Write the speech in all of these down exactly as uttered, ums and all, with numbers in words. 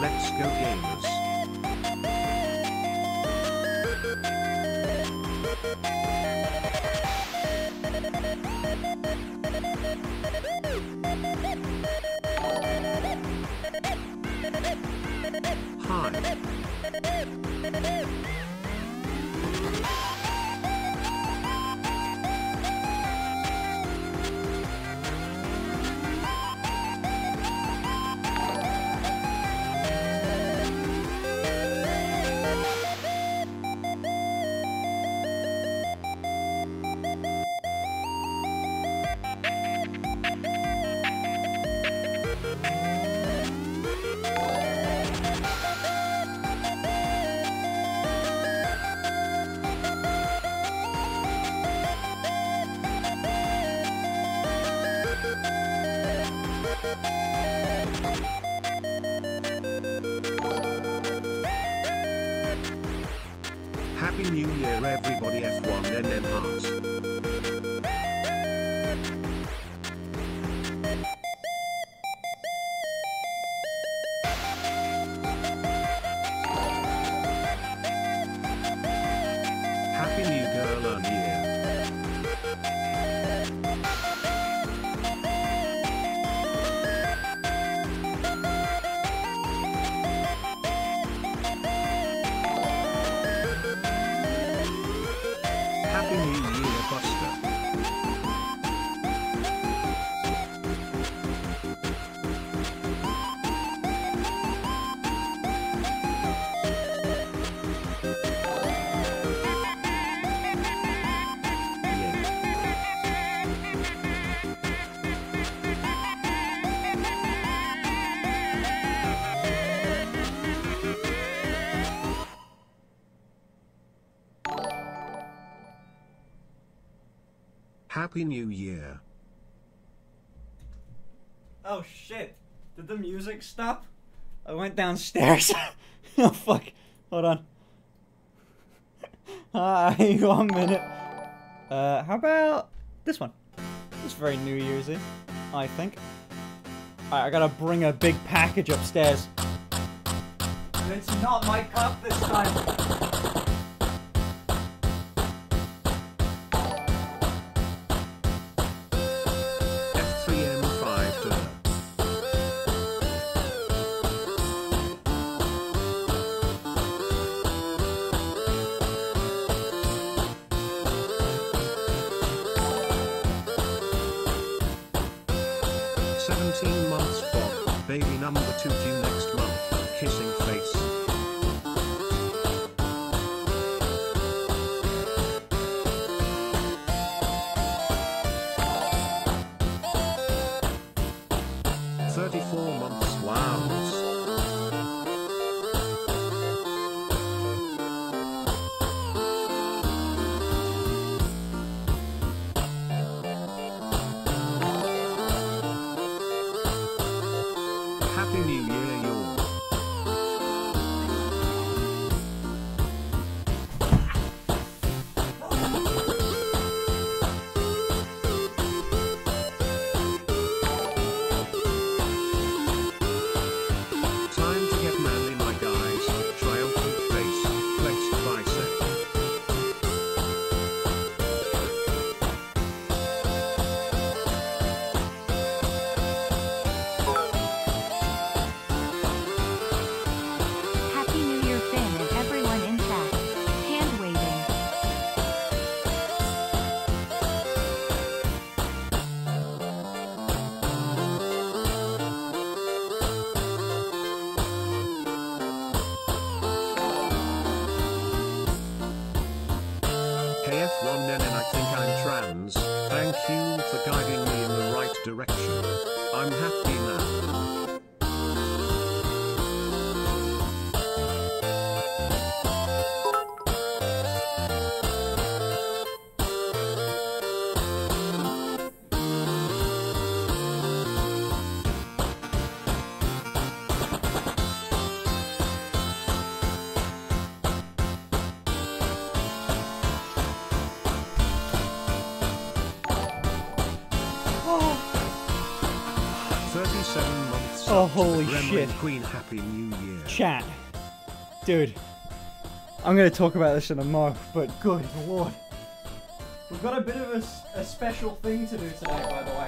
Let's go gamers. Hi. Happy New Year everybody, F one N N hearts. Happy New Girl on Year. Happy New Year, Buster. Happy New Year. Oh shit. Did the music stop? I went downstairs. Oh fuck. Hold on. Hi, one minute. Uh, how about this one? It's very New Year's-y, I think. Alright, I gotta bring a big package upstairs. It's not my cup this time. F three N five T E R. seventeen months Bob, baby number two due next month, kissing face. thirty-four months, wows. Happy New Year, y'all. Time to get manly, my guys. Triumphant face, flexed bicep. Happy New Year, Finn, and everyone in chat. Hand waving. Hey F one N N, I think I'm trans. Thank you for guiding me in the right direction. I'm happy now. thirty-seven months. Oh, holy Gremlin shit. Queen, Happy New Year. Chat. Dude. I'm gonna talk about this in a mo, but good lord. We've got a bit of a, a special thing to do today, by the way.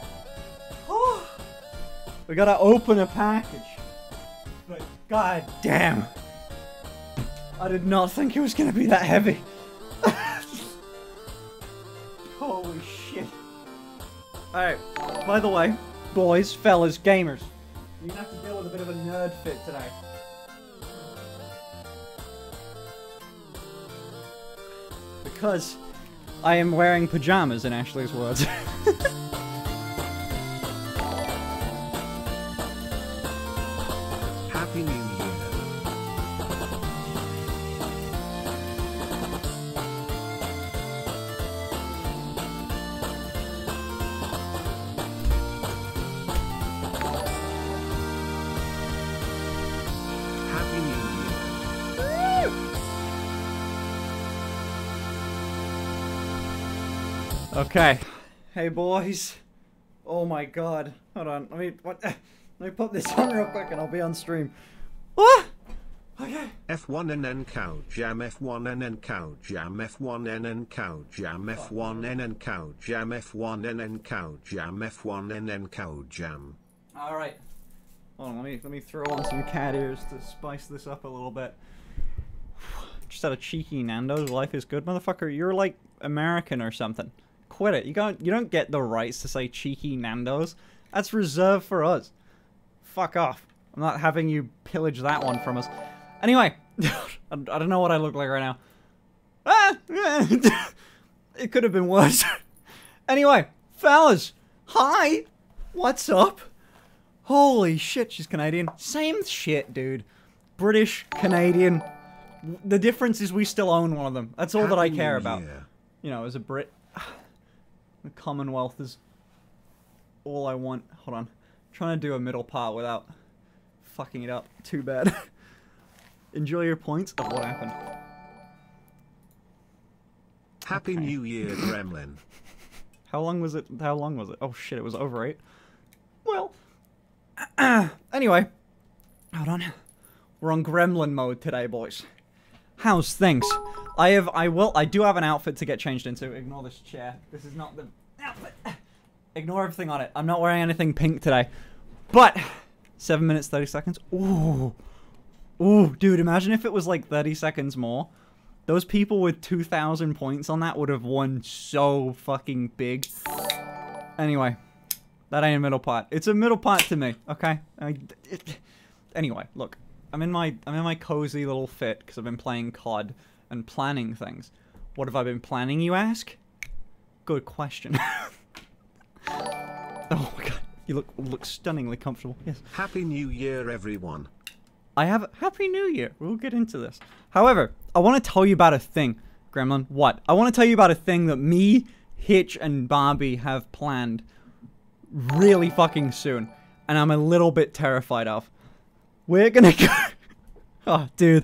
We gotta open a package. But god damn. I did not think it was gonna be that heavy. Holy shit. Alright, by the way, boys, fellas, gamers, you're gonna have to deal with a bit of a nerd fit today. Because I am wearing pajamas, in Ashley's words. Happy New Year. Happy New Year. Okay. Hey boys. Oh my god. Hold on. Let me what let me put this on real quick and I'll be on stream. What? Okay. F one N N Cow Jam F one N N Cow Jam F one N N Cow Jam F one N N Cow Jam F one N N Cow Jam F one N N Cow Jam. Alright. Hold on, let me let me throw on some cat ears to spice this up a little bit. Just had a cheeky Nando's. Life is good, motherfucker. You're like American or something. Quit it. You don't you don't get the rights to say cheeky Nando's. That's reserved for us. Fuck off. I'm not having you pillage that one from us. Anyway, I, I don't know what I look like right now. Ah, it could have been worse. Anyway, fellas, hi. What's up? Holy shit, she's Canadian. Same shit, dude. British, Canadian. The difference is we still own one of them. That's all that I care about. You know, as a Brit. The Commonwealth is all I want. Hold on. I'm trying to do a middle part without fucking it up. Too bad. Enjoy your points of what happened. Happy Okay. New Year, Gremlin. How long was it? How long was it? Oh shit, it was over eight. Well, anyway, hold on. We're on Gremlin mode today, boys. How's things? I have, I will, I do have an outfit to get changed into. Ignore this chair. This is not the outfit. Ignore everything on it. I'm not wearing anything pink today. But, seven minutes, thirty seconds. Ooh. Ooh, dude, imagine if it was like thirty seconds more. Those people with two thousand points on that would have won so fucking big. Anyway, that ain't a middle part. It's a middle part to me, okay? I, it, anyway, look. I'm in my I'm in my cozy little fit because I've been playing C O D and planning things. What have I been planning, you ask? Good question. Oh my god, you look look stunningly comfortable. Yes. Happy New Year, everyone. I have a Happy New Year. We'll get into this. However, I want to tell you about a thing, Gremlin. What? I want to tell you about a thing that me, Hitch, and Barbie have planned really fucking soon, and I'm a little bit terrified of. We're gonna go... Oh, dude.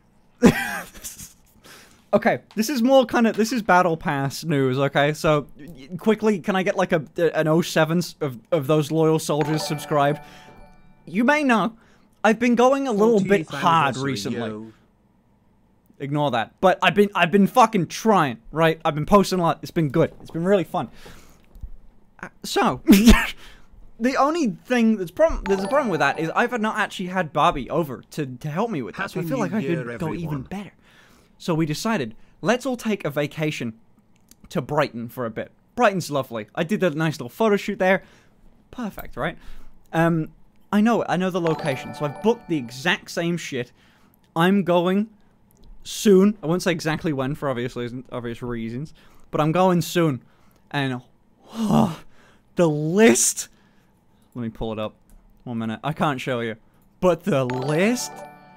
Okay, this is more kind of... This is Battle Pass news, okay? So, quickly, can I get like a an oh sevens of, of those loyal soldiers subscribed? You may know, I've been going a little bit hard recently. Yo. Ignore that. But I've been I've been fucking trying, right? I've been posting a lot. It's been good. It's been really fun. Uh, so... The only thing that's problem there's a problem with that is I've not actually had Barbie over to, to help me with that, so I Happy feel like New I could Year, go even everyone. better. So we decided, let's all take a vacation to Brighton for a bit. Brighton's lovely. I did a nice little photo shoot there. Perfect, right? Um, I know it. I know the location, so I've booked the exact same shit. I'm going soon. I won't say exactly when for obviously obvious reasons, but I'm going soon. And oh, the list... Let me pull it up. One minute. I can't show you. But the list...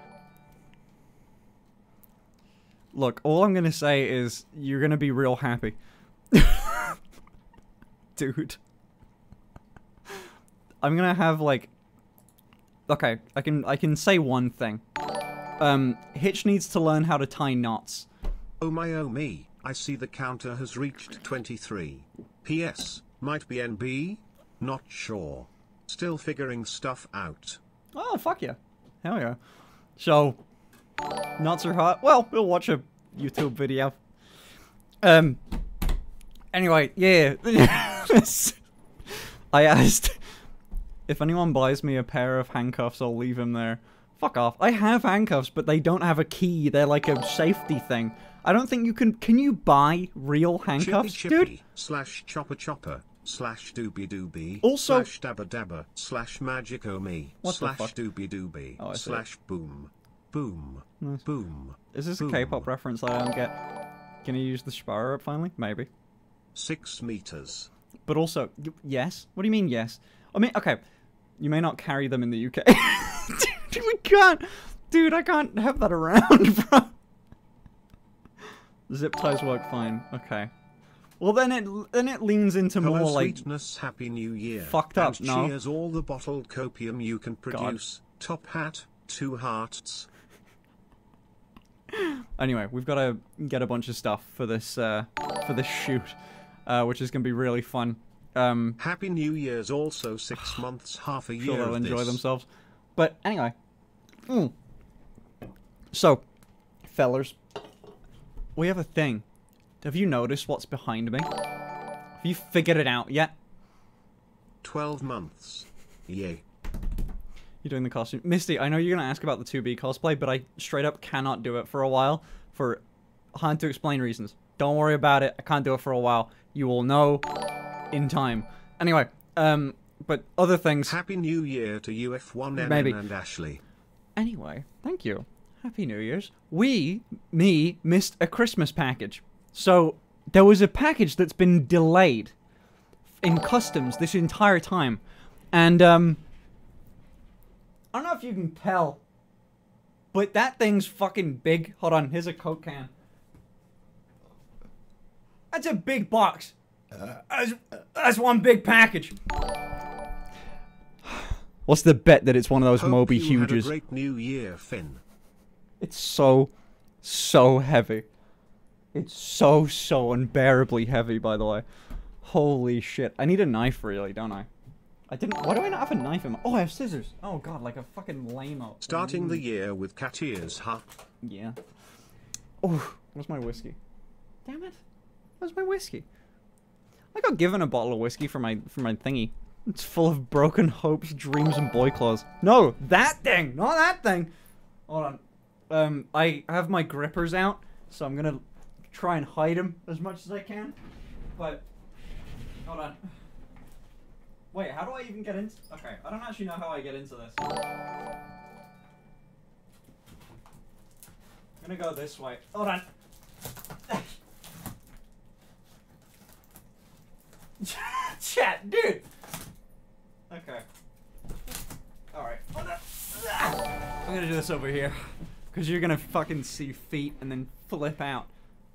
Look, all I'm gonna say is you're gonna be real happy. Dude. I'm gonna have, like... Okay, I can I can say one thing. Um, Hitch needs to learn how to tie knots. Oh my oh me, I see the counter has reached twenty-three. P S, might be N B? Not sure. Still figuring stuff out. Oh, fuck yeah. Hell yeah. So, nuts are hot. Well, we'll watch a YouTube video. Um, anyway, yeah. I asked if anyone buys me a pair of handcuffs, I'll leave him there. Fuck off. I have handcuffs, but they don't have a key. They're like a safety thing. I don't think you can... Can you buy real handcuffs, Chippy chippy, dude? slash chopper chopper, slash doobie doobie, Also... slash dabba dabba, slash magico me, What the slash fuck? doobie doobie, Oh, I see. slash boom, boom, Nice. boom. Is this boom. a K-pop reference that I don't get? Can you use the Spire up finally? Maybe. Six meters. But also, y yes? What do you mean, yes? I mean, okay, you may not carry them in the U K. Dude, we can't. Dude, I can't have that around, bro. Zip ties work fine. Okay. Well, then it then it leans into Hello, more like sweetness, happy new year. fucked up. And No. cheers all the bottled copium you can produce. Top hat, two hearts. Anyway, we've got to get a bunch of stuff for this uh, for this shoot, uh, which is gonna be really fun. Um, Happy New Year's also six months, half a sure year they'll of enjoy this. themselves. But anyway, mm. So, fellers, we have a thing. Have you noticed what's behind me? Have you figured it out yet? Twelve months. Yay. You're doing the costume. Misty, I know you're going to ask about the two B cosplay, but I straight up cannot do it for a while for hard to explain reasons. Don't worry about it. I can't do it for a while. You will know in time. Anyway, um, but other things... Happy New Year to you, F one N N Maybe. and Ashley. Anyway, thank you. Happy New Year's. We, me, missed a Christmas package. So, there was a package that's been delayed in customs this entire time. And, um... I don't know if you can tell, but that thing's fucking big. Hold on, here's a Coke can. That's a big box. That's, that's one big package. What's the bet that it's one of those Hope Moby you had a Huges? great New Year, Finn. It's so, so heavy. It's so, so unbearably heavy, by the way. Holy shit. I need a knife, really, don't I? I didn't- why do I not have a knife in my- oh, I have scissors. Oh god, like a fucking lame-o. Starting the Mm. year with cat ears, huh? Yeah. Oh, where's my whiskey? Damn it. Where's my whiskey? I got given a bottle of whiskey for my for my thingy. It's full of broken hopes, dreams, and boy claws. No, that thing! Not that thing! Hold on. Um, I have my grippers out, so I'm gonna try and hide them as much as I can. But, hold on. Wait, how do I even get into... Okay, I don't actually know how I get into this. I'm gonna go this way. Hold on. Chat, dude! Okay. Alright. I'm gonna do this over here. Because you're gonna fucking see feet and then flip out.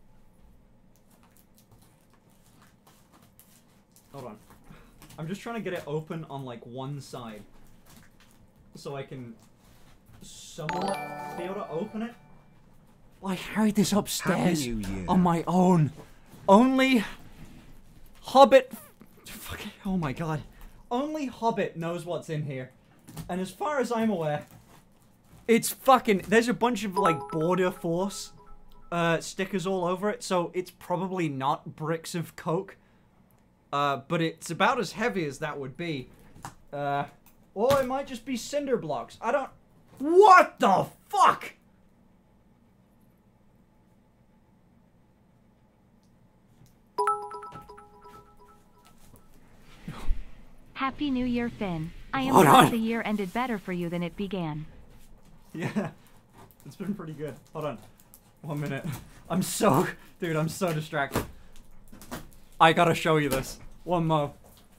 Hold on. I'm just trying to get it open on like one side. So I can somewhat be able to open it. I carried this upstairs Happy New Year. on my own. Only Hobbit... Fucking, oh my god. Only Hobbit knows what's in here. And as far as I'm aware, it's fucking... There's a bunch of like Border Force uh, stickers all over it, so it's probably not bricks of coke. Uh, but it's about as heavy as that would be. Uh, or it might just be cinder blocks. I don't... What the fuck? Happy New Year, Finn. I am Hold glad on. the year ended better for you than it began. Yeah, it's been pretty good. Hold on. One minute. I'm so... Dude, I'm so distracted. I gotta show you this. One mo.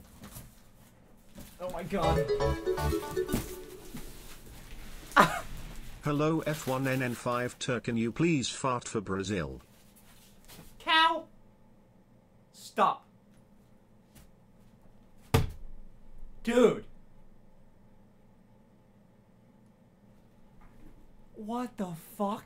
Oh my god. Hello, F one N N five T E R. Can you please fart for Brazil? Cow! Stop. Dude. What the fuck?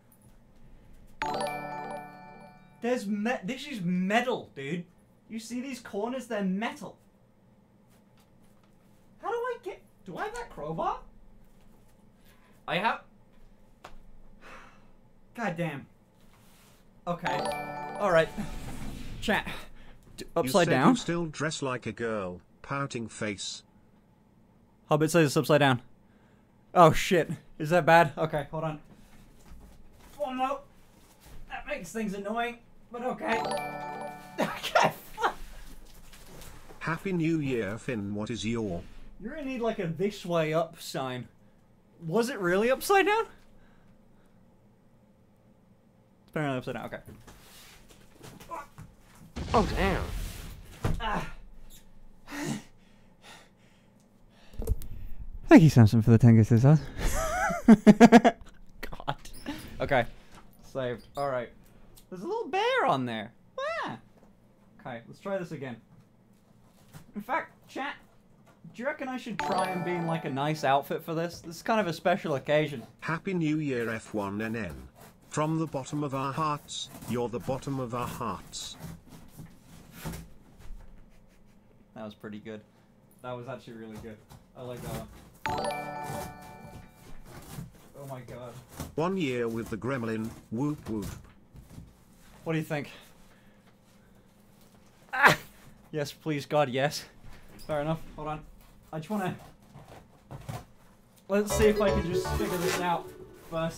There's me- this is metal, dude. You see these corners? They're metal. How do I Do I have that crowbar? I have... God damn. Okay. Alright. Chat. D upside you said down? You still dress like a girl. Pouting face. Hobbit says it's upside down. Oh shit. Is that bad? Okay, hold on. Oh no. That makes things annoying, but okay. Okay. Happy New Year, Finn. What is your... You're gonna need like a this way up sign. Was it really upside down? It's apparently upside down. Okay. Oh, damn. Ah. Thank you, Samson, for the ten gifted subs. God. Okay. Saved. Alright. There's a little bear on there. Ah. Okay, let's try this again. In fact, chat, do you reckon I should try and be in like a nice outfit for this? This is kind of a special occasion. Happy New Year, F one N N. From the bottom of our hearts, you're the bottom of our hearts. That was pretty good. That was actually really good. I like that one. Oh my god. One year with the gremlin, whoop whoop. What do you think? Ah! Yes, please, God, yes. Fair enough. Hold on. I just wanna... Let's see if I can just figure this out first.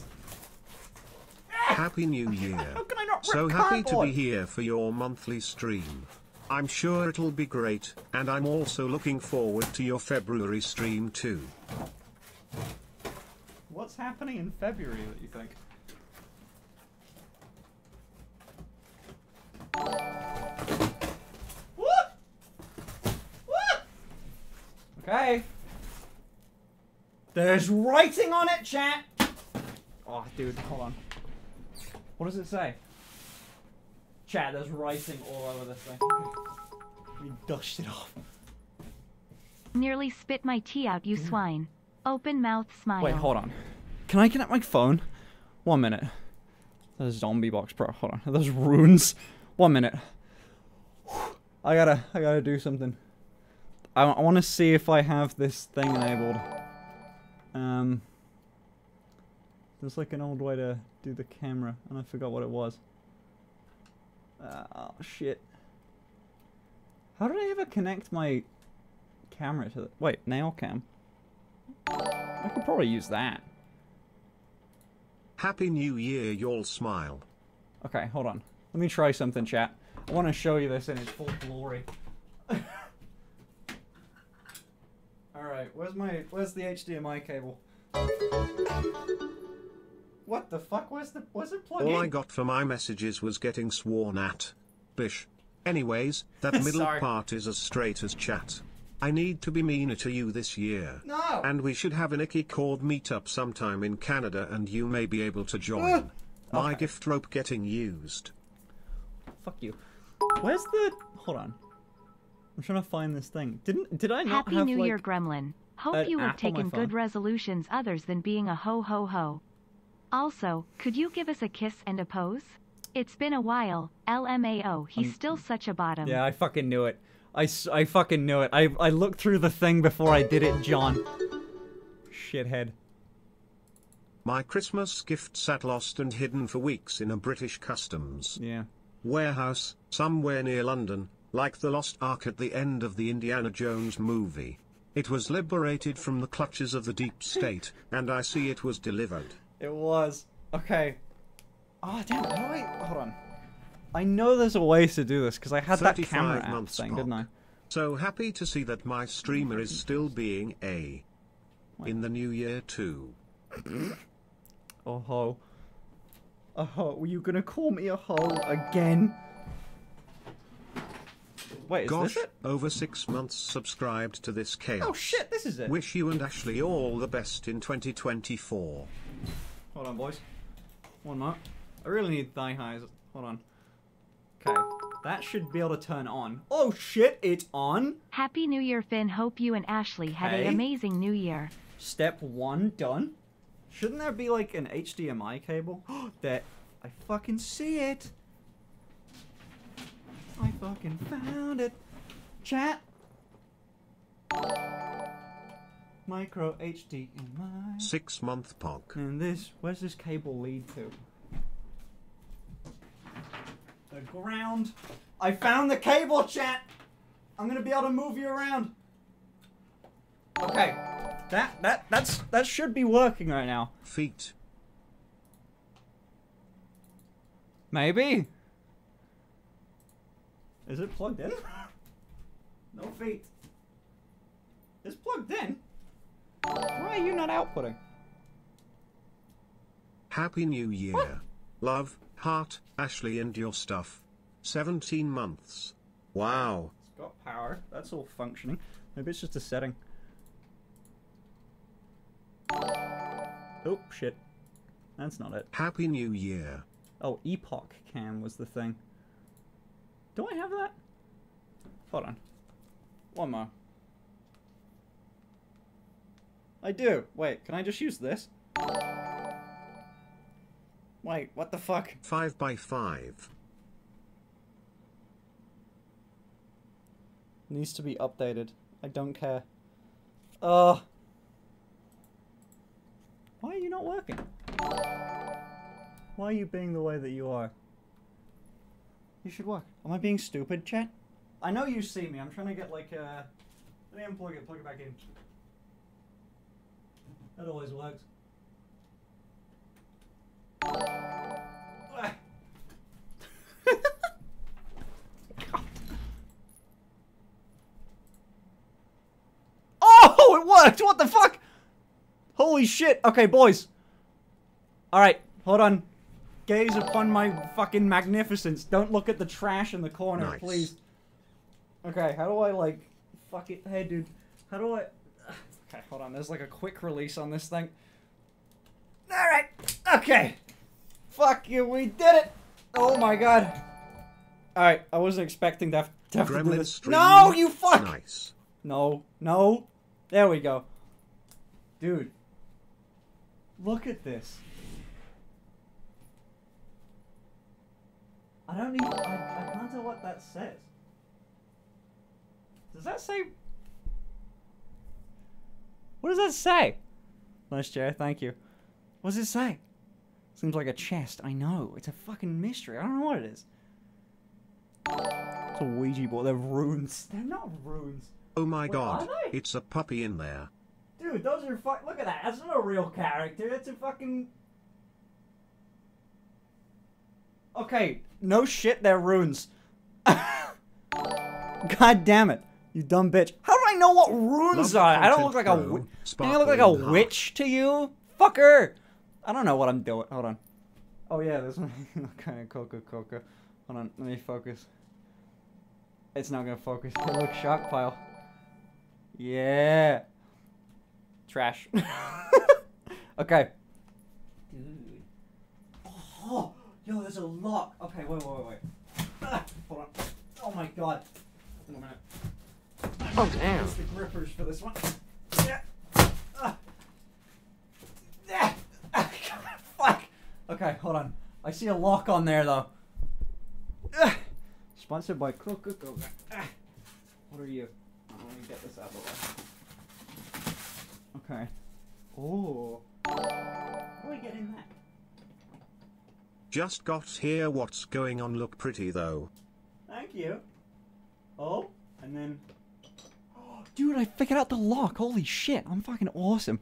Happy New Year. How can I not rip So happy to cardboard? be here for your monthly stream. I'm sure it'll be great, and I'm also looking forward to your February stream too. What's happening in February that you think? What? What? Okay. There's writing on it, chat. Oh, dude, hold on. What does it say? Chat, there's writing all over this thing. Let me dust it off. Nearly spit my tea out, you swine. Open mouth smile. Wait, hold on. Can I connect my phone? One minute. There's zombie box, bro. Hold on. There's runes. One minute. I gotta, I gotta do something. I, I want to see if I have this thing enabled. Um, there's like an old way to do the camera, and I forgot what it was. Uh, oh shit. How did I ever connect my camera to the... Wait, nail cam? I could probably use that. Happy New Year, y'all smile. Okay, hold on. Let me try something, chat. I want to show you this in its full glory. Alright, where's my... Where's the H D M I cable? What the fuck? Where's the... Where's it plugged in? All I got for my messages was getting sworn at. Bish. Anyways, that middle Sorry. part is as straight as chat. I need to be meaner to you this year. No! And we should have an Icky Cord meetup sometime in Canada and you may be able to join. My Okay. gift rope getting used. Fuck you. Where's the... Hold on. I'm trying to find this thing. Didn't... Did I not Happy have, New like... Year, Gremlin. Hope an you have app on my taken good phone? resolutions others than being a ho-ho-ho. Also, could you give us a kiss and a pose? It's been a while. L M A O, he's Um, still such a bottom. Yeah, I fucking knew it. I, s- I fucking knew it. I, I looked through the thing before I did it, John. Shithead. My Christmas gift sat lost and hidden for weeks in a British customs Yeah. warehouse, somewhere near London, like the lost ark at the end of the Indiana Jones movie. It was liberated from the clutches of the deep state, and I see it was delivered. It was. Okay. Oh, damn, how do I... Hold on. I know there's a way to do this, because I had that camera app months thing, Spock. didn't I? So happy to see that my streamer is still being a... in the new year too. Oh ho. A ho. Were you gonna call me a ho again? Wait, is Gosh, this it? over six months subscribed to this chaos. Oh shit, this is it. Wish you and Ashley all the best in twenty twenty-four. Hold on, boys. One more. I really need thigh highs. Hold on. Okay. That should be able to turn on. Oh shit, it's on. Happy New Year, Finn. Hope you and Ashley had Okay. an amazing New Year. Step one done. Shouldn't there be like an H D M I cable? That I fucking see it. I fucking found it. Chat. Micro H D M I. Six month P O C. And this, where's this cable lead to? The ground. I found the cable, chat. I'm gonna be able to move you around. Okay, that that that's that should be working right now. Feet. Maybe. Is it plugged in? No feet. It's plugged in. Why are you not outputting? Happy New Year. What? Love, heart, Ashley and your stuff. seventeen months. Wow. It's got power. That's all functioning. Maybe it's just a setting. Oh, shit. That's not it. Happy New Year. Oh, Epoch Cam was the thing. Do I have that? Hold on. One more. I do. Wait, can I just use this? Wait, what the fuck? Five by five. Needs to be updated. I don't care. Ugh. Why are you not working? Why are you being the way that you are? You should work. Am I being stupid, chat? I know you see me. I'm trying to get like uh let me unplug it, plug it back in. That always works. Oh, it worked! What the fuck? Holy shit. Okay, boys. Alright, hold on. Gaze upon my fucking magnificence. Don't look at the trash in the corner, Nice. please. Okay, how do I, like... Fuck it. Hey, dude. How do I... Okay, hold on. There's, like, a quick release on this thing. Alright. Okay. Fuck you. We did it. Oh, my God. Alright, I wasn't expecting to have to, have to do Gremlin this. stream. No, you fuck! Nice. No. No. There we go. Dude. Look at this. I don't even... I, I can't tell what that says. Does that say... What does that say? Nice chair, thank you. What does it say? Seems like a chest. I know. It's a fucking mystery. I don't know what it is. It's a Ouija board. They're runes. They're not runes. Oh my Wait, god. are they? It's a puppy in there. Dude, those are fuck. Look at that. That's not a real character. That's a fucking... Okay, no shit, they're runes. God damn it, you dumb bitch. How do I know what runes Love are? I don't content look like a pro, wi- I look like a sparkling heart. witch to you? Fucker! I don't know what I'm doing. Hold on. Oh yeah, this one. Okay, Coca Coca. Hold on, let me focus. It's not gonna focus. Hey, look, shock pile. Yeah. Trash. Okay. Dude. Oh, yo, there's a lock. Okay, wait, wait, wait, wait. Ah, hold on. Oh my god. One minute. Oh, damn. Use the grippers for this one. Yeah. Ah. Yeah. Ah, God, fuck. Okay, hold on. I see a lock on there though. Ah. Sponsored by Coca-Cola. Ah. What are you? Oh, let me get this out of the way. Okay. Oh. How do I get in that? Just got here. What's going on? Look pretty though. Thank you. Oh, and then... Oh, dude, I figured out the lock. Holy shit, I'm fucking awesome.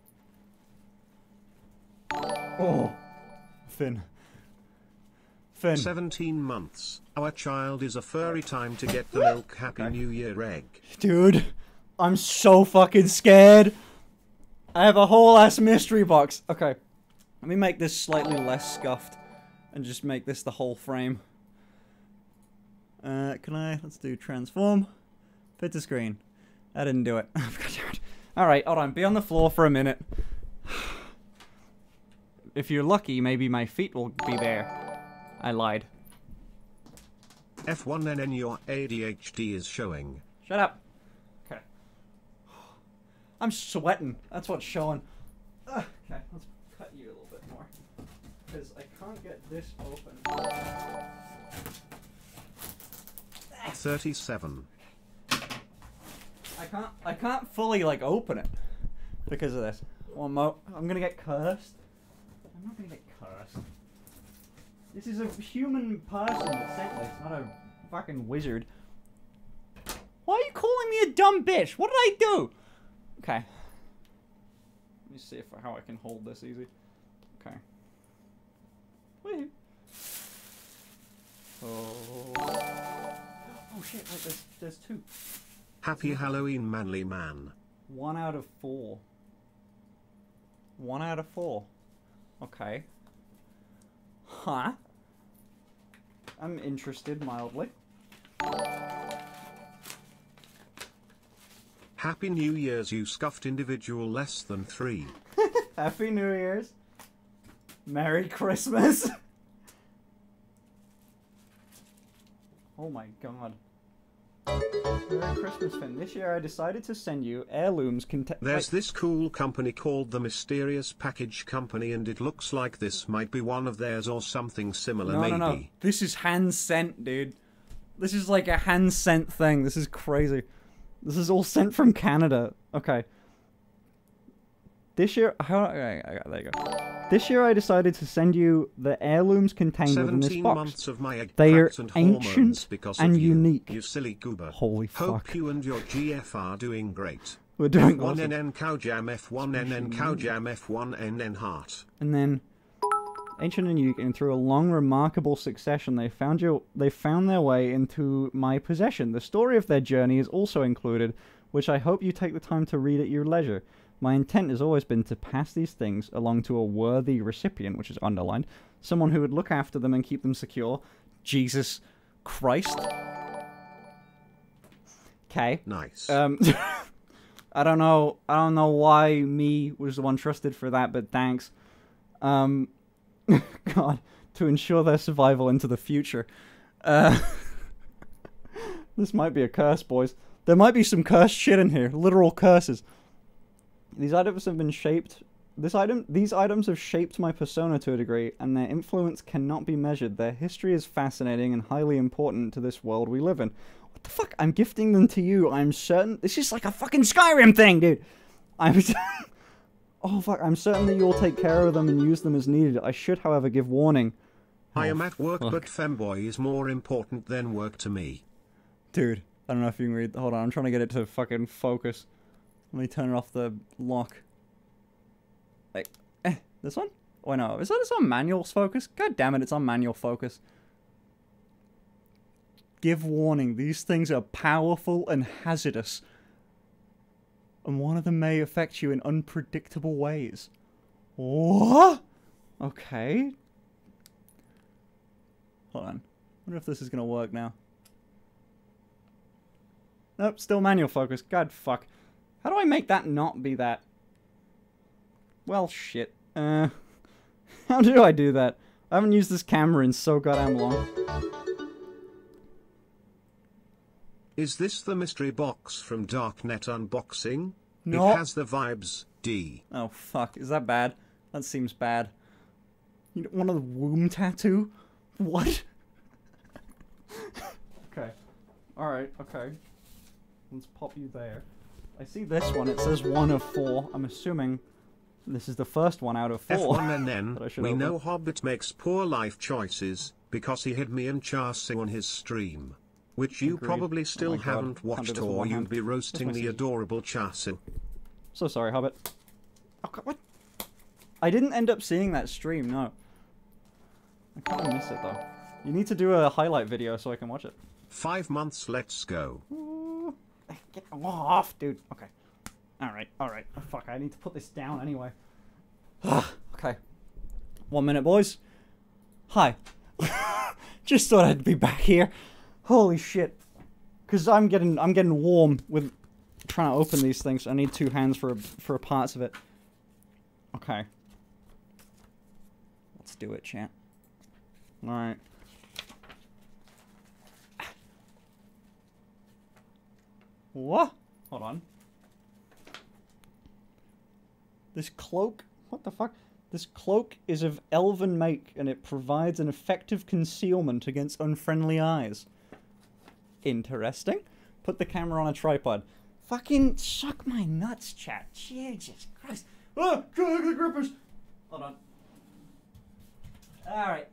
Oh. Finn. Finn. seventeen months. Our child is a furry. Time to get the milk. Happy Okay. New Year egg. Dude, I'm so fucking scared. I have a whole ass mystery box. Okay. Let me make this slightly less scuffed. And just make this the whole frame. Uh, can I? Let's do transform. Fit to screen. I didn't do it. Alright, hold on. Be on the floor for a minute. If you're lucky, maybe my feet will be there. I lied. F one N N your A D H D is showing. Shut up. Okay. I'm sweating. That's what's showing. Ugh. Okay, let's cut you a little bit more. Because I can't get this open. thirty-seven. I can't I can't fully like open it. because of this. One more. I'm gonna get cursed. I'm not gonna get cursed. This is a human person that sent this, not a fucking wizard. Why are you calling me a dumb bitch? What did I do? Okay. Let me see if how I can hold this easy. Okay. Woo. Oh. Oh shit! Wait, there's there's two. Happy Halloween, manly man. One out of four. One out of four. Okay. Huh? I'm interested mildly. Happy New Year's, you scuffed individual less than three. Happy New Year's. Merry Christmas. Oh my god. Merry Christmas, Finn. This year I decided to send you heirlooms contain- There's Wait. this cool company called the Mysterious Package Company, and it looks like this might be one of theirs or something similar, no, maybe. No, no, this is hand sent, dude. This is like a hand sent thing. This is crazy. This is all sent from Canada. Okay. This year, how? Okay, there you go. This year I decided to send you the heirlooms contained within this box. months of my egg they are and ancient because and of you, unique. You silly goober. Holy Hope fuck. you and your G F are doing great. We're doing F one awesome. N N Cow Jam, F one N N Cow Jam, F one N N Heart. And then, ancient and unique, and through a long, remarkable succession, they found you. They found their way into my possession. The story of their journey is also included, which I hope you take the time to read at your leisure. My intent has always been to pass these things along to a worthy recipient, which is underlined, someone who would look after them and keep them secure. Jesus Christ. Okay. Nice. Um, I don't know. I don't know why me was the one trusted for that, but thanks. Um, God, to ensure their survival into the future. Uh, this might be a curse, boys. There might be some cursed shit in here. Literal curses. These items have been shaped... This item, These items have shaped my persona to a degree, and their influence cannot be measured. Their history is fascinating and highly important to this world we live in. What the fuck? I'm gifting them to you. I'm certain... This is like a fucking Skyrim thing, dude! I'm... oh, fuck. I'm certain that you'll take care of them and use them as needed. I should, however, give warning. I oh, am at work, fuck. but femboy is more important than work to me. Dude, I don't know if you can read... Hold on, I'm trying to get it to fucking focus. Let me turn off the lock. Like, eh, this one? Oh no, is that it's on manual focus? God damn it, it's on manual focus. Give warning, these things are powerful and hazardous. And one of them may affect you in unpredictable ways. What? Okay. Hold on. I wonder if this is gonna work now. Nope, still manual focus. God fuck. How do I make that not be that? Well, shit. Uh, how do I do that? I haven't used this camera in so goddamn long. Is this the mystery box from Darknet Unboxing? No. It has the vibes, D. Oh, fuck. Is that bad? That seems bad. You don't want a womb tattoo? What? Okay. Alright, okay. Let's pop you there. I see this one. It says one of four. I'm assuming this is the first one out of four. F one N N, we open. know Hobbit makes poor life choices, because he had me and Charsing on his stream. Which you Agreed. probably Oh still my God. haven't Can't do watched, this with or one you'd hand. be roasting Where's my the scissors? adorable Charsin. So sorry, Hobbit. Oh, God, what? I didn't end up seeing that stream, no. I kind of miss it, though. You need to do a highlight video so I can watch it. Five months, let's go. Ooh. Get off, dude. Okay. Alright, alright. Oh, fuck, I need to put this down anyway. Okay. One minute, boys. Hi. Just thought I'd be back here. Holy shit. Because I'm getting I'm getting warm with trying to open these things. I need two hands for for parts of it. Okay. Let's do it, chat. Alright. What? Hold on. This cloak? What the fuck? This cloak is of elven make, and it provides an effective concealment against unfriendly eyes. Interesting. Put the camera on a tripod. Fucking suck my nuts, chat. Jesus Ah, the grippers. Hold on. All right.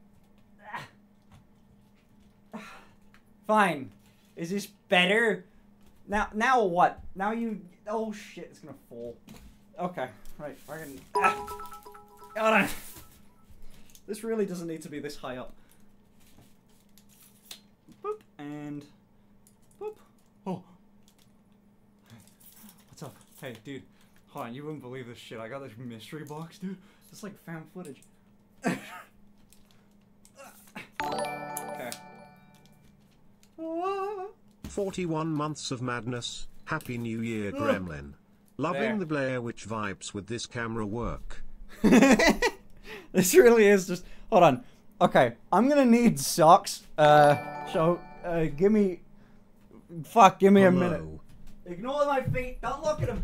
Fine. Is this better? Now, now what? Now you. Oh shit! It's gonna fall. Okay. Right. I can. Ah. Hold on. This really doesn't need to be this high up. Boop and boop. Oh. What's up? Hey, dude. Hold on. You wouldn't believe this shit. I got this mystery box, dude. It's like found footage. Okay. forty-one months of madness. Happy New Year, Gremlin. Loving There. the Blair Witch vibes with this camera work. This really is just. Hold on. Okay, I'm gonna need socks. Uh, so uh, give me. Fuck, give me a minute. Hello. Ignore my feet. Don't look at them.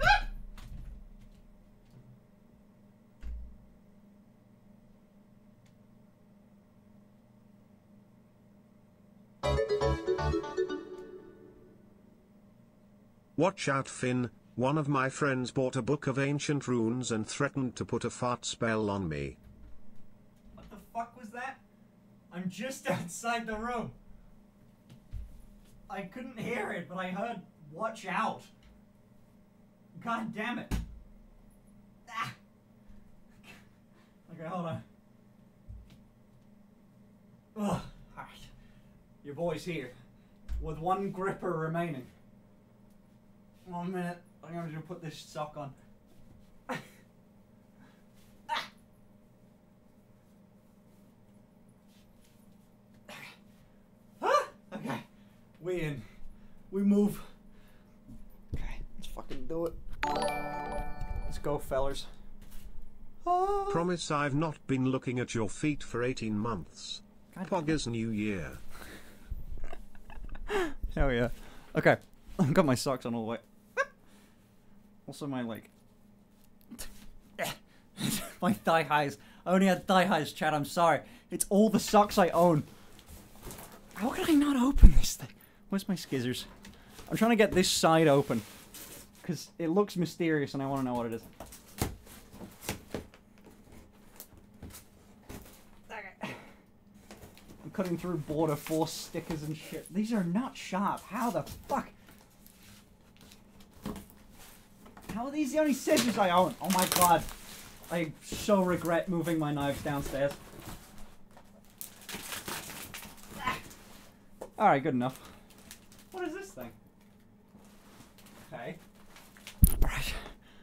Watch out, Finn. One of my friends bought a book of ancient runes and threatened to put a fart spell on me. What the fuck was that? I'm just outside the room. I couldn't hear it, but I heard "watch out." God damn it. Ah. Okay, hold on. Ugh. Alright. Your boy's here. With one gripper remaining. One minute. I'm going to put this sock on. Ah. Ah. Okay. We in. We move. Okay, let's fucking do it. Let's go, fellers. Ah. Promise I've not been looking at your feet for eighteen months. God. Poggers New Year. Hell yeah. Okay. I've got my socks on all the way. Also my, like... my thigh highs. I only had thigh highs, Chad. I'm sorry. It's all the socks I own. How could I not open this thing? Where's my skizzers? I'm trying to get this side open. Because it looks mysterious and I want to know what it is. Okay. I'm cutting through border force stickers and shit. These are not sharp. How the fuck? How are these the only scissors I own? Oh my god. I so regret moving my knives downstairs. Alright, good enough. What is this thing? Okay. Alright.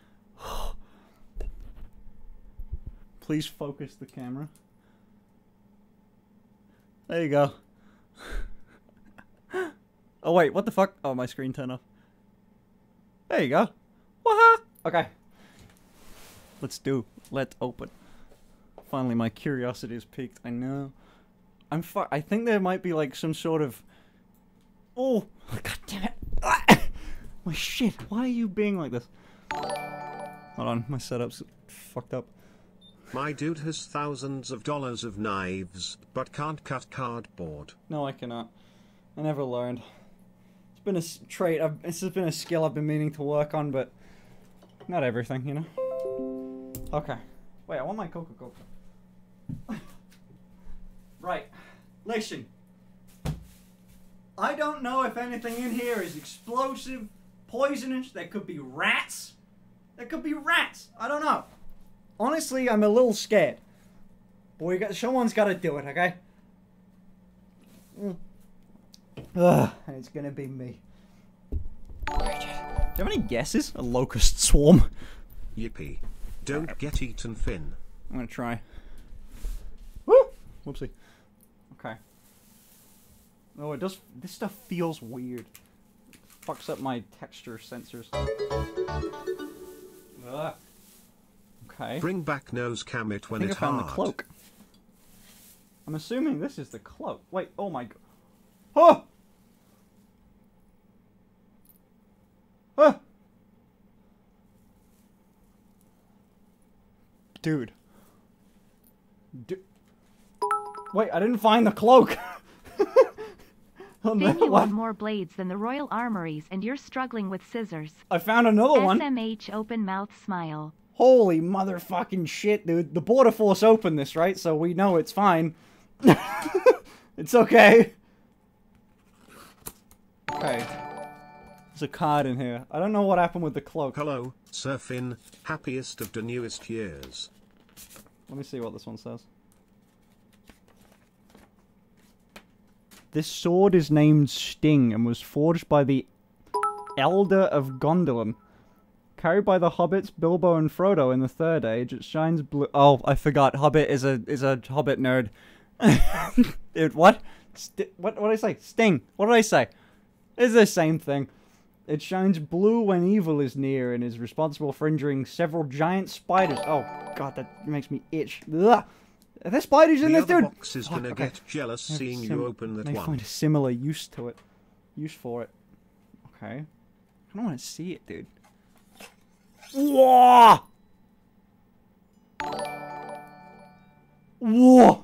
Please focus the camera. There you go. Oh wait, what the fuck? Oh, my screen turned off. There you go. Waha! Okay. Let's do. Let's open. Finally, my curiosity is piqued. I know. I'm fu- I think there might be like some sort of. Oh! God damn it! Ah! My shit! Why are you being like this? Hold on, my setup's fucked up. My dude has thousands of dollars of knives, but can't cut cardboard. No, I cannot. I never learned. It's been a s- trait. I've, this has been a skill I've been meaning to work on, but not everything, you know. Okay. Wait, I want my Coca-Cola. Right. Listen. I don't know if anything in here is explosive, poisonous. There could be rats. There could be rats. I don't know. Honestly, I'm a little scared. But we got, someone's got to do it, okay? Mm. Ugh, and it's gonna be me. Do you have any guesses? A locust swarm. Yippee. Don't get eaten, Finn. I'm gonna try. Woo! Whoopsie. Okay. Oh, it does. This stuff feels weird. It fucks up my texture sensors. Ugh. Okay. Bring back nose cam it when I think it's I found hard. the cloak. I'm assuming this is the cloak. Wait. Oh my god. Oh! Ah! Dude. Du Wait, I didn't find the cloak. Oh, no, Finn, you what? want more blades than the Royal Armories and you're struggling with scissors. I found another one. S M H open mouth smile. Holy motherfucking shit, dude. The border force opened this, right? So we know it's fine. It's okay. Okay. There's a card in here. I don't know what happened with the cloak. Hello, Surfin, happiest of the newest years. Let me see what this one says. This sword is named Sting and was forged by the Elder of Gondolin. Carried by the hobbits Bilbo and Frodo in the Third Age, it shines blue. Oh, I forgot. Hobbit is a is a Hobbit nerd. Dude, what? St what? What did I say? Sting. What did I say? It's the same thing. It shines blue when evil is near and is responsible for injuring several giant spiders. Oh god, that makes me itch. Ugh. Are there spiders in the this, dude? The box is gonna okay. get jealous seeing Sim you open that I one. find a similar use to it. Use for it. Okay. I don't want to see it, dude. Whoa! Whoa!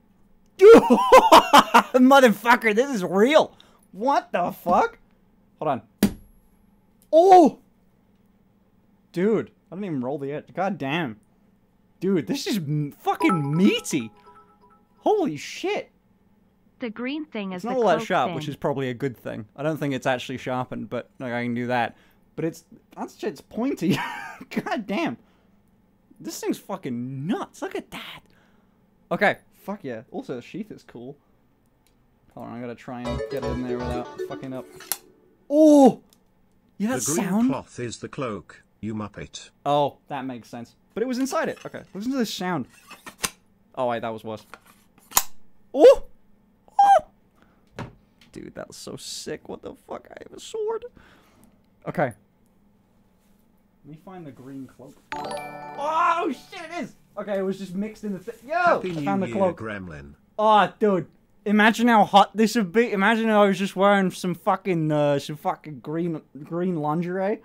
Motherfucker, this is real! What the fuck? Hold on. Oh! Dude, I didn't even roll the edge. God damn. Dude, this is m fucking meaty. Holy shit. The green thing is it's not the all that cloak sharp, thing. which is probably a good thing. I don't think it's actually sharpened, but like, I can do that. But it's that shit's pointy. God damn. This thing's fucking nuts. Look at that. Okay. Fuck yeah. Also, the sheath is cool. Hold on, I gotta try and get it in there without fucking up. Oh! You hear that the green sound? cloth is the cloak, you muppet. Oh, that makes sense. But it was inside it. Okay, listen to this sound. Oh wait, that was worse. Oh! Oh! Dude, that was so sick. What the fuck? I have a sword. Okay. Let me find the green cloak. Oh shit, it is! Okay, it was just mixed in the thing. Yo! Happy I New found the Year, cloak. Gremlin. Oh, dude. Imagine how hot this would be. Imagine if I was just wearing some fucking, uh, some fucking green, green lingerie.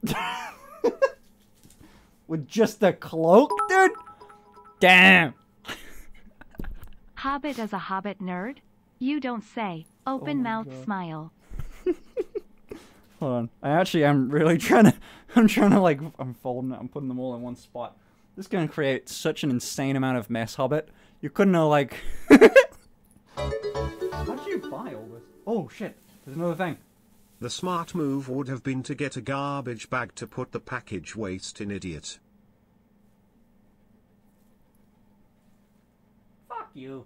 With just the cloak, dude? Damn. Hobbit is a Hobbit nerd? You don't say. Open Oh mouth God. smile. Hold on. I actually am really trying to, I'm trying to like, I'm folding it, I'm putting them all in one spot. This is going to create such an insane amount of mess, Hobbit. You couldn't have like... How did you buy all this? Oh shit, there's another thing. The smart move would have been to get a garbage bag to put the package waste in, idiot. Fuck you.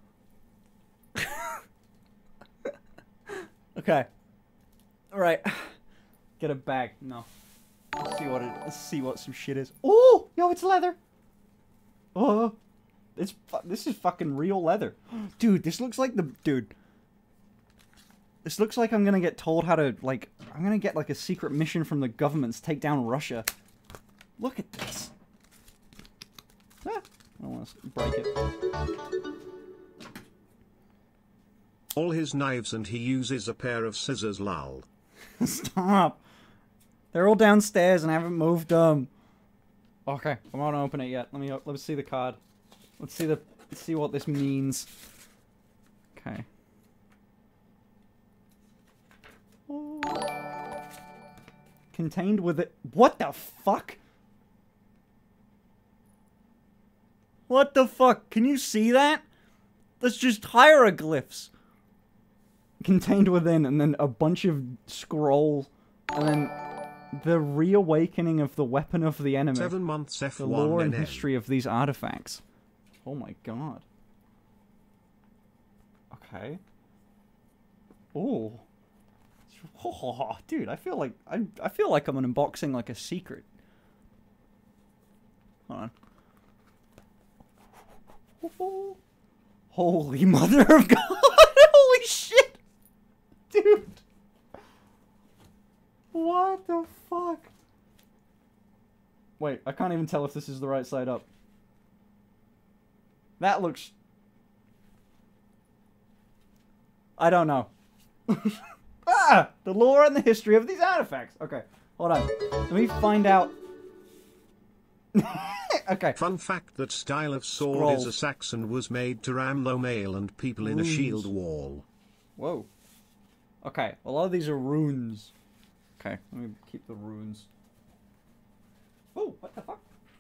Okay. Alright. Get a bag. No. Let's see what it, let's see what some shit is. Oh! Yo, it's leather! Oh! It's fu- this is fucking real leather. Dude, this looks like the... Dude. This looks like I'm gonna get told how to, like... I'm gonna get, like, a secret mission from the government to take down Russia. Look at this. Ah, I don't want to break it. All his knives and he uses a pair of scissors, lol. Stop. They're all downstairs and I haven't moved them. Okay, I'm not gonna open it yet. Let me let's see the card. Let's see the let's see what this means. Okay. Oh. Contained with it. What the fuck? What the fuck? Can you see that? That's just hieroglyphs. Contained within, and then a bunch of scrolls, and then the reawakening of the weapon of the enemy. Seven months F The one lore N and N. history of these artifacts. Oh my god. Okay. Oh. Oh, dude, I feel like I I feel like I'm unboxing like a secret. Hold on. Holy mother of God! Holy shit! Dude! What the fuck? Wait, I can't even tell if this is the right side up. That looks... I don't know. Ah! The lore and the history of these artifacts. Okay, hold on. Let me find out... Okay. Fun fact that style of sword Scrolls. is a Saxon was made to ram low mail and people in a Runes. shield wall. Whoa. Okay, a lot of these are runes. Okay, let me keep the runes. Oh, what the fuck?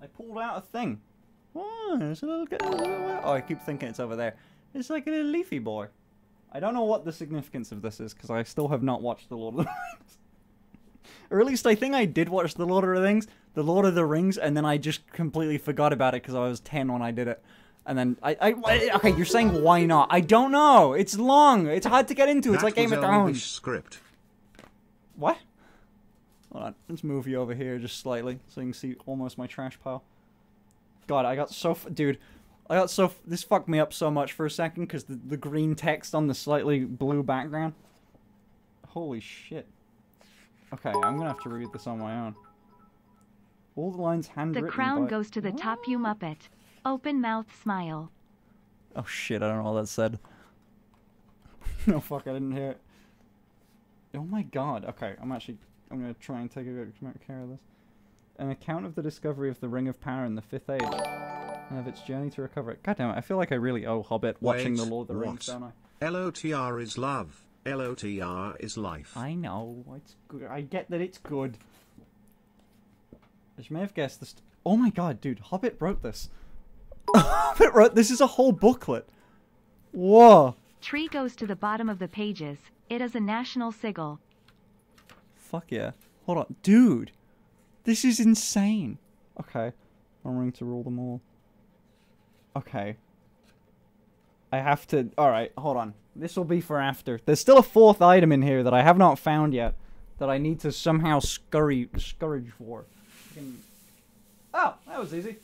I pulled out a thing. Oh, there's a little... Oh, I keep thinking it's over there. It's like a little leafy boy. I don't know what the significance of this is, because I still have not watched The Lord of the Rings. Or at least I think I did watch The Lord of the Rings, The Lord of the Rings, and then I just completely forgot about it because I was ten when I did it. And then, I, I, okay, you're saying why not? I don't know. It's long. It's hard to get into. It's That like Game was of Thrones. Elvish script. What? Hold on. Let's move you over here just slightly so you can see almost my trash pile. God, I got so... F dude, I got so... F this fucked me up so much for a second because the, the green text on the slightly blue background. Holy shit. Okay, I'm gonna have to read this on my own. All the lines handwritten The crown by... goes to the What? top, you Muppet. Open mouth smile. Oh shit, I don't know what that said. No, fuck, I didn't hear it. Oh my god, okay, I'm actually... I'm gonna try and take a good care of this. An account of the discovery of the Ring of Power in the Fifth Age, and of its journey to recover it. God damn it, I feel like I really owe Hobbit watching Wait, The Lord of the Rings, what? don't I? L O T R is love. L O T R is life. I know, it's good. I get that it's good. As you may have guessed, this... Oh my god, dude, Hobbit wrote this. Hobbit wrote... This is a whole booklet. Whoa. Tree goes to the bottom of the pages. It is a national sigil. Fuck yeah. Hold on. Dude. This is insane. Okay. I'm going to rule them all. Okay. I have to... Alright, hold on. This will be for after. There's still a fourth item in here that I have not found yet. That I need to somehow scurry... Scourge for. Fucking... Oh! That was easy.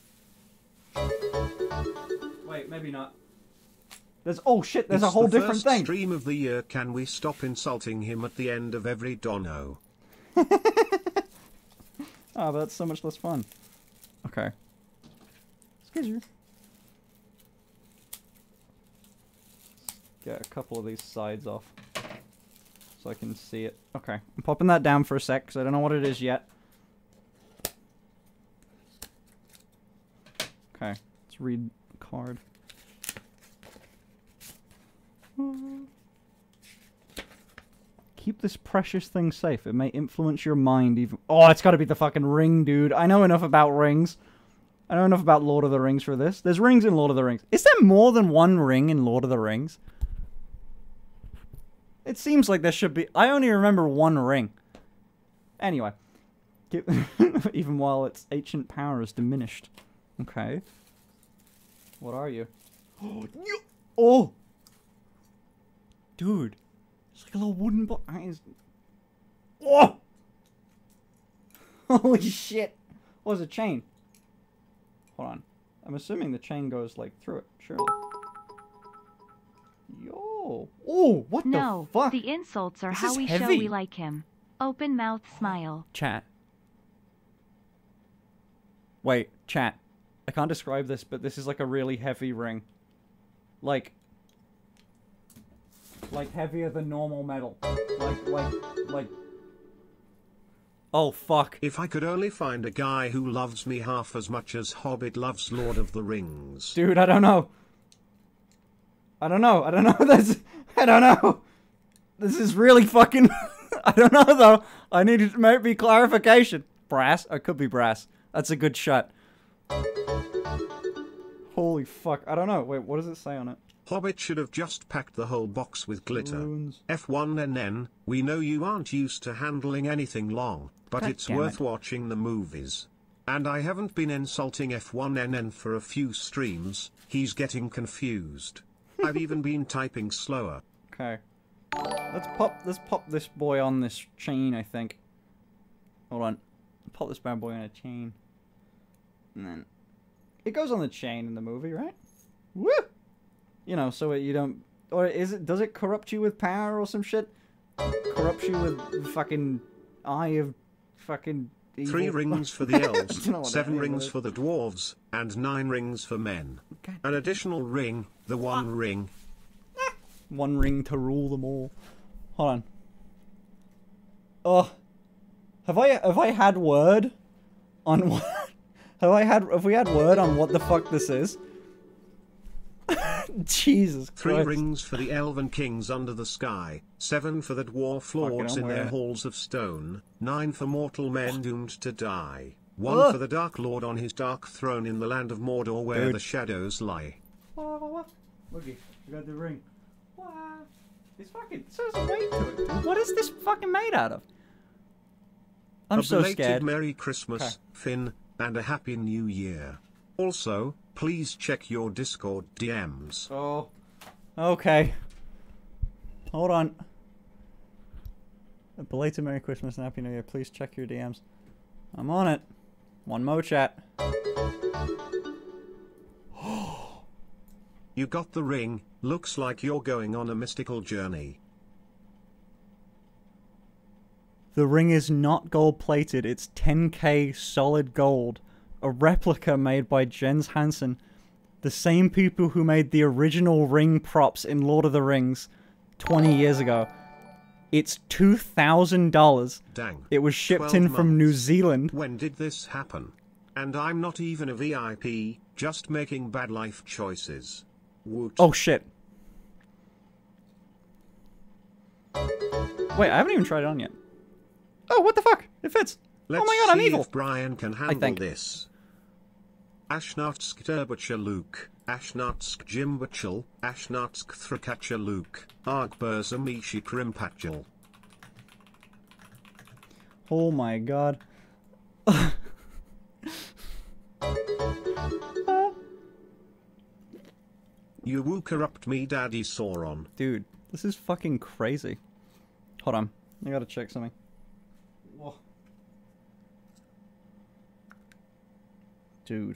Wait, maybe not. There's... Oh shit, there's It's a whole the different first thing. Stream of the year. Can we stop insulting him at the end of every dono? Oh, but that's so much less fun. Okay. Excuse you. Get a couple of these sides off. So I can see it. Okay. I'm popping that down for a sec, because I don't know what it is yet. Okay. Let's read the card. Keep this precious thing safe. It may influence your mind even... Oh, it's gotta be the fucking ring, dude. I know enough about rings. I know enough about Lord of the Rings for this. There's rings in Lord of the Rings. Is there more than one ring in Lord of the Rings? It seems like there should be... I only remember one ring. Anyway. Keep... even while its ancient power is diminished. Okay. What are you? Oh! Dude. It's like a little wooden box. Oh! Holy shit. What was a chain? Hold on. I'm assuming the chain goes, like, through it. Surely. Yo. Oh, what No, the fuck? the insults are This how is we show heavy. we like him. Open mouth smile. Chat. Wait, chat. I can't describe this, but this is like a really heavy ring. Like... Like heavier than normal metal. Like, like, like... Oh, fuck. If I could only find a guy who loves me half as much as Hobbit loves Lord of the Rings. Dude, I don't know. I don't know. I don't know. That's... I don't know. This is really fucking... I don't know, though. I need maybe clarification. Brass? Or it could be brass. That's a good shot. Holy fuck. I don't know. Wait, what does it say on it? Hobbit should have just packed the whole box with glitter. Runes. F one N N, we know you aren't used to handling anything long, but God it's damn worth it. watching the movies. And I haven't been insulting F one N N for a few streams, he's getting confused. I've even been typing slower. Okay. Let's pop let's pop this boy on this chain, I think. Hold on. Pop this bad boy on a chain. And then it goes on the chain in the movie, right? Woo! You know, so you don't... Or is it... Does it corrupt you with power or some shit? Corrupts you with fucking... Eye of... Fucking... Evil? Three rings for the elves, Don't know what seven that rings is. for the dwarves, and nine rings for men. God. An additional ring, the one ring. One ring to rule them all. Hold on. Oh. Have I... Have I had word on what... Have I had... Have we had word on what the fuck this is? Jesus Christ. Three rings for the elven kings under the sky, seven for the dwarf it, lords I'm in their wearing it. halls of stone, nine for mortal men doomed to die. One Ugh. for the Dark Lord on his dark throne in the land of Mordor where Dude. the shadows lie. Looky, we got the ring. What? It's fucking, there's a weight to it, dude. What is this fucking made out of? I'm a so belated scared. Merry Christmas, Okay. Finn, and a Happy New Year. Also, please check your Discord D Ms. Oh. Okay. Hold on. A belated Merry Christmas and Happy New Year. Please check your D Ms. I'm on it. One mo chat. You got the ring, looks like you're going on a mystical journey. The ring is not gold plated, it's ten K solid gold. A replica made by Jens Hansen. The same people who made the original ring props in Lord of the Rings twenty years ago. It's two thousand dollars. Dang. It was shipped twelve in from New months. Zealand. When did this happen? And I'm not even a V I P, just making bad life choices. Woot. Oh shit. Wait, I haven't even tried it on yet. Oh, what the fuck? It fits. Let's oh my god, I'm see evil. if Brian can handle think. this. Ashnatsk Terbacha Luke, Ashnatsk Jimbachel, Ashnatsk Thrakacha Luke, Argburzamishi Krimpachel. Oh my god. You woo corrupt me daddy Sauron. Dude, this is fucking crazy. Hold on. I gotta check something. Whoa. Dude.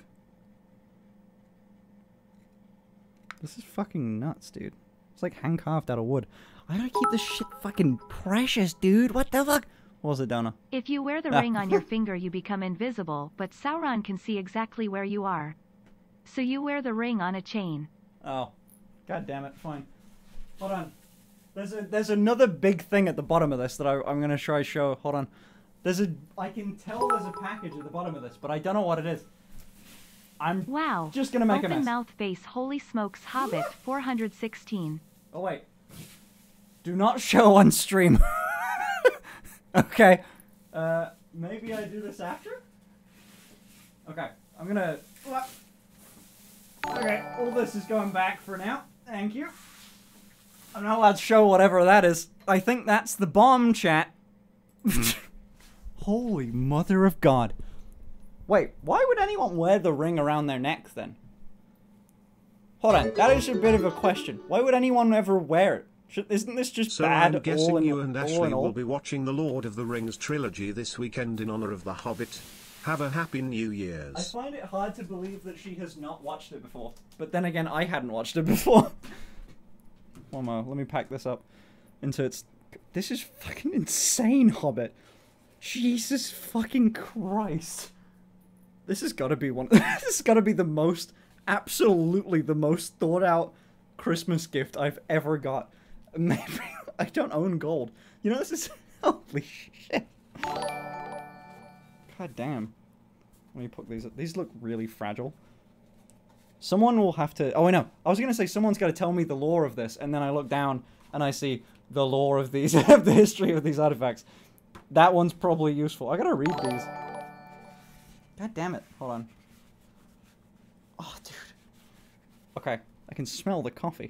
This is fucking nuts, dude. It's like hand carved out of wood. I gotta keep this shit fucking precious, dude. What the fuck? What was it, Donna? If you wear the Ah. ring on your finger, you become invisible, but Sauron can see exactly where you are. So you wear the ring on a chain. Oh. God damn it. Fine. Hold on. There's a there's another big thing at the bottom of this that I, I'm gonna try show. Hold on. There's a I can tell there's a package at the bottom of this, but I don't know what it is. I'm Wow. just gonna make a Open mess. mouth face, holy smokes, Hobbit four hundred sixteen. Oh wait. Do not show on stream. Okay. Uh, maybe I do this after? Okay. I'm gonna... Okay, all this is going back for now. Thank you. I'm not allowed to show whatever that is. I think that's the bomb, chat. Holy mother of God. Wait, why would anyone wear the ring around their neck then? Hold on, that is a bit of a question. Why would anyone ever wear it? Should, isn't this just So bad I'm guessing all in, you and all Ashley in all? will be watching the Lord of the Rings trilogy this weekend in honor of The Hobbit. Have a happy New I Year's. find it hard to believe that she has not watched it before. But then again, I hadn't watched it before. One more, let me pack this up into its... This is fucking insane, Hobbit. Jesus fucking Christ. This has got to be one... this has got to be the most, absolutely the most thought out Christmas gift I've ever got. Maybe... I don't own gold. You know, this is... Holy shit. God damn. Let me put these up. These look really fragile. Someone will have to... Oh, I know. I was going to say someone's got to tell me the lore of this, and then I look down and I see the lore of these... of the history of these artifacts. That one's probably useful. I gotta read these. God damn it. Hold on. Oh, dude. Okay. I can smell the coffee.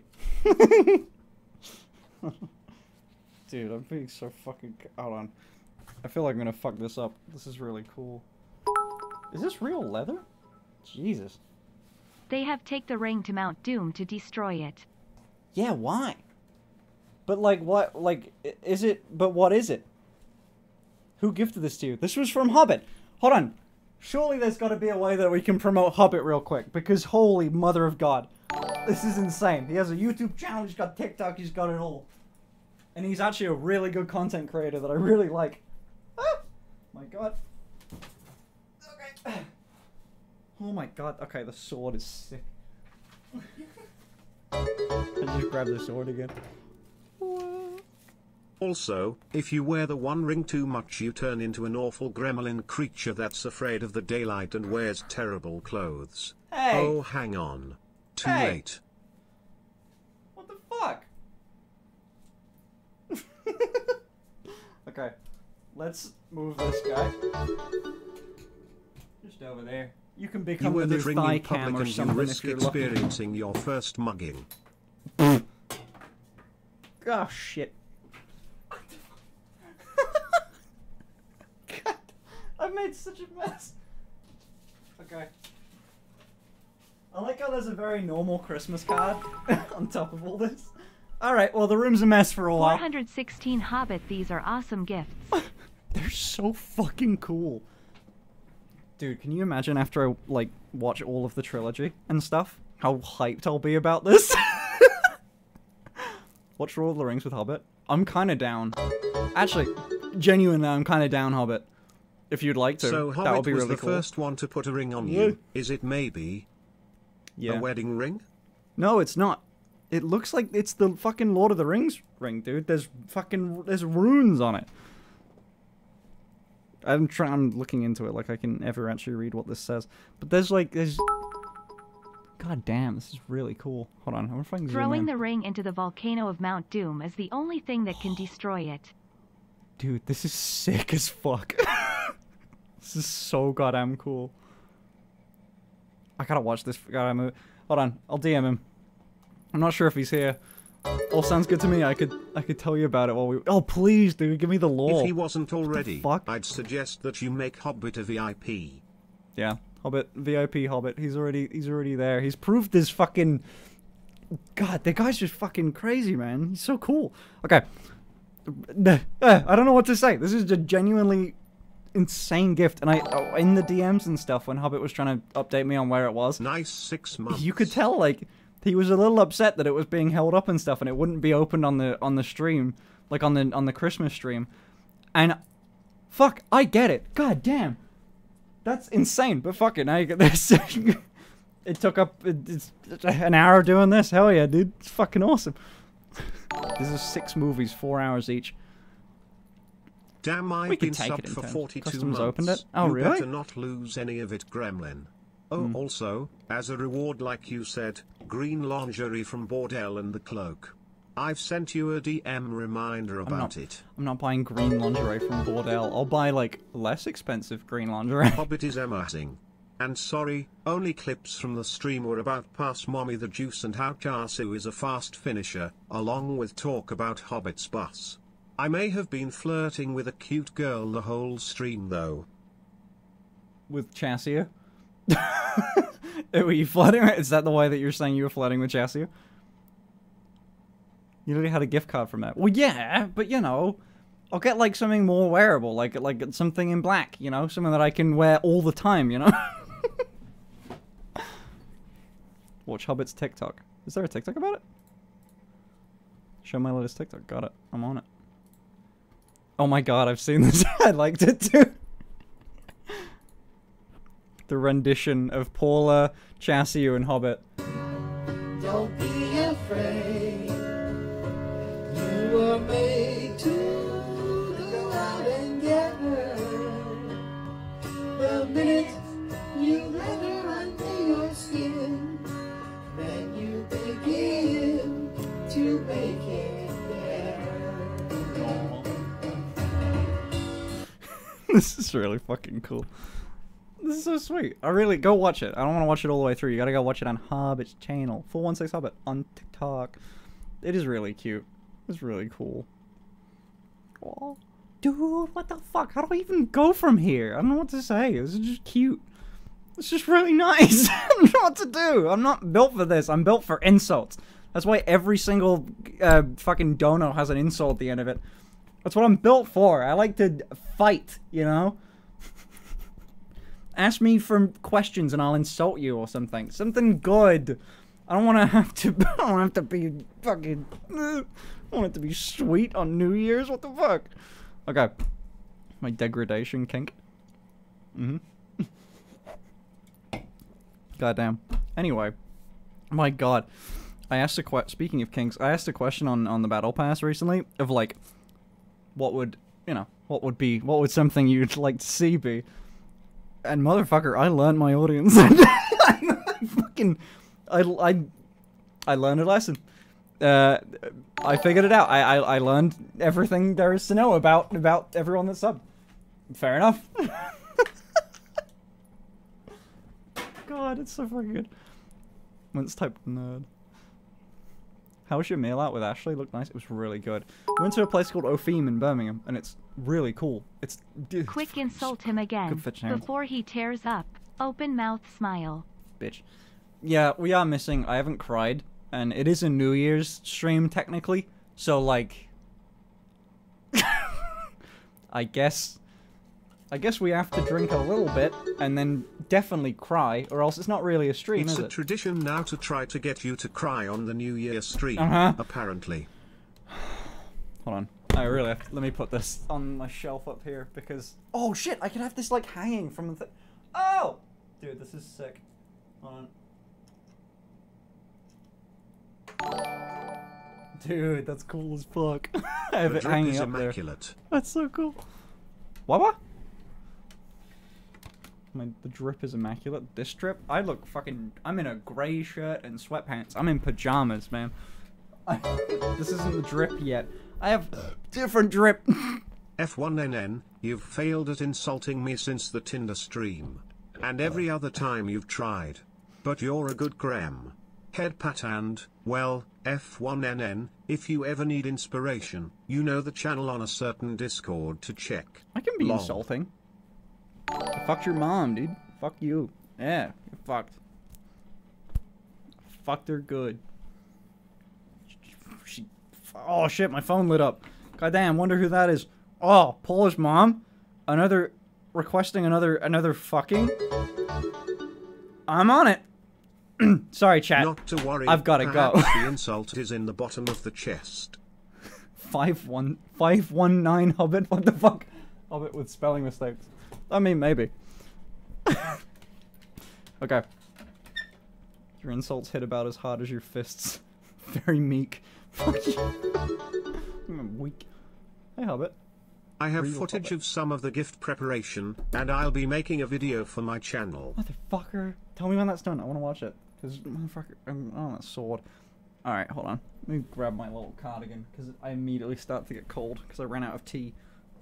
Dude, I'm being so fucking... Hold on. I feel like I'm gonna fuck this up. This is really cool. Is this real leather? Jesus. They have take the ring to Mount Doom to destroy it. Yeah, why? But like, what, like, i- is it, but what is it? Who gifted this to you? This was from Hobbit. Hold on. Surely there's gotta be a way that we can promote Hobbit real quick, because holy mother of God. This is insane. He has a YouTube channel, he's got TikTok, he's got it all. And he's actually a really good content creator that I really like. Ah! My God. Okay. Oh my God. Okay, the sword is sick. I just grab the sword again. Also, if you wear the One Ring too much you turn into an awful gremlin creature that's afraid of the daylight and wears terrible clothes. Hey! Oh, hang on. Too Hey! late. What the fuck? Okay, let's move this guy. Just over there. You can You become were the the new thigh ringing cam public or and you something if risk you're lucky. experiencing your first mugging. Oh shit. God, I made such a mess. Okay. I like how there's a very normal Christmas card on top of all this. Alright, well the room's a mess for a while. four hundred sixteen Hobbit, these are awesome gifts. They're so fucking cool. Dude, can you imagine after I, like, watch all of the trilogy and stuff? How hyped I'll be about this? Watch Lord of the Rings with Hobbit? I'm kinda down. Actually, genuinely, I'm kinda down Hobbit. If you'd like to, So that Hobbit would be was really the cool. first one to put a ring on Yeah. you. Is it maybe Yeah. a wedding ring? No, it's not. It looks like it's the fucking Lord of the Rings ring, dude. There's fucking, there's runes on it. I'm trying, I'm looking into it like I can ever actually read what this says. But there's like, there's... God damn, this is really cool. Hold on, I wonder if I can zoom Throwing in. the ring into the volcano of Mount Doom is the only thing that can destroy it. Dude, this is sick as fuck. This is so goddamn cool. I gotta watch this goddamn movie. Hold on, I'll D M him. I'm not sure if he's here. All sounds good to me. I could I could tell you about it while we... Oh, please, dude, give me the lore. If he wasn't already, fuck? I'd suggest that you make Hobbit a V I P. Yeah, Hobbit, V I P Hobbit. He's already he's already there. He's proved this fucking... God, the guy's just fucking crazy, man. He's so cool. Okay. Uh, I don't know what to say. This is a genuinely insane gift. And I, oh, in the D Ms and stuff, when Hobbit was trying to update me on where it was, Nice six months. you could tell, like, he was a little upset that it was being held up and stuff, and it wouldn't be opened on the on the stream, like on the on the Christmas stream. And fuck, I get it. God damn, that's insane. But fuck it, now you get this. It took up it, it's an hour doing this. Hell yeah, dude, it's fucking awesome. This is six movies, four hours each. Damn, I've We could been take it subbed in for turns. forty-two Customs months. opened it? Oh, you really? better not lose any of it, Gremlin. Oh, Mm. also, as a reward like you said, green lingerie from Bordel and the Cloak. I've sent you a D M reminder about not- it. I'm not buying green lingerie from Bordel. I'll buy, like, less expensive green lingerie. Hobbit is amazing. And sorry, only clips from the stream were about Pass Mommy the Juice and how Chasu is a fast finisher, along with talk about Hobbit's bus. I may have been flirting with a cute girl the whole stream though. With Chassia? Were you flirting? Is that the way that you're saying you were flirting with Chassia? You literally had a gift card from it. Well, yeah, but you know, I'll get like something more wearable, like like something in black, you know, something that I can wear all the time, you know. Watch Hobbit's TikTok. Is there a TikTok about it? Show my latest TikTok. Got it. I'm on it. Oh my god, I've seen this. I liked it too. The rendition of Paula, Chassis, and Hobbit. Don't be afraid. You were made to go out and get her. The minute you let her under your skin, then you begin to make it better. This is really fucking cool. This is so sweet. I really go watch it. I don't want to watch it all the way through. You gotta go watch it on Hobbit's channel, four one six Hobbit on TikTok. It is really cute. It's really cool. Oh, dude, what the fuck? How do I even go from here? I don't know what to say. This is just cute. It's just really nice. I don't know what to do. I'm not built for this. I'm built for insults. That's why every single uh, fucking dono has an insult at the end of it. That's what I'm built for. I like to fight, you know? Ask me for questions and I'll insult you or something. Something good. I don't want to have to. I don't have to be fucking. I want it to be sweet on New Year's. What the fuck? Okay. My degradation kink. Mm hmm. Goddamn. Anyway. My god. I asked a question. Speaking of kinks, I asked a question on on the battle pass recently of like, what would you know? What would be? What would something you'd like to see be? And motherfucker, I learned my audience. I fucking, I, I, I learned a lesson. Uh, I figured it out. I, I, I learned everything there is to know about about everyone that's subbed. Fair enough. god, it's so fucking good. Once typed nerd. How was your meal out with Ashley? Looked nice. It was really good. We went to a place called Opheme in Birmingham, and it's really cool. It's dude, Quick it's insult him again before he tears up. Open mouth smile. Bitch. Yeah, we are missing. I haven't cried, and it is a New Year's stream technically, so like, I guess, I guess we have to drink a little bit and then definitely cry, or else it's not really a stream, it's is a it? tradition now to try to get you to cry on the New Year stream. Uh-huh. Apparently. Hold on. I really have to, let me put this on my shelf up here because oh shit, I can have this like hanging from the. Th oh, dude, this is sick. Hold on. Dude, that's cool as fuck. I have the it drip hanging is up immaculate. there. That's so cool. What? What? My, the drip is immaculate. This drip? I look fucking. I'm in a grey shirt and sweatpants. I'm in pajamas, man. I, this isn't the drip yet. I have different drip. F one N N, you've failed at insulting me since the Tinder stream. And every other time you've tried. But you're a good Graham. Head pat and, well, F one N N, if you ever need inspiration, you know the channel on a certain Discord to check. I can be Lol. insulting. I fucked your mom, dude. Fuck you. Yeah, you're fucked. Fucked her good. She. Oh shit, my phone lit up. Goddamn, wonder who that is. Oh, Polish mom? Another. Requesting another. Another fucking? I'm on it. Sorry, chat. Not to worry. I've gotta go. The insult is in the bottom of the chest. Five one five one nine Hobbit. What the fuck? Hobbit with spelling mistakes. I mean, maybe. Okay. Your insults hit about as hard as your fists. Very meek. Fuck you. I'm weak. Hey, Hobbit. I have Real footage Hobbit. of some of the gift preparation, and I'll be making a video for my channel. Motherfucker. Tell me when that's done. I want to watch it. Because, motherfucker, I'm on that sword. Alright, hold on. Let me grab my little cardigan, because I immediately start to get cold, because I ran out of tea.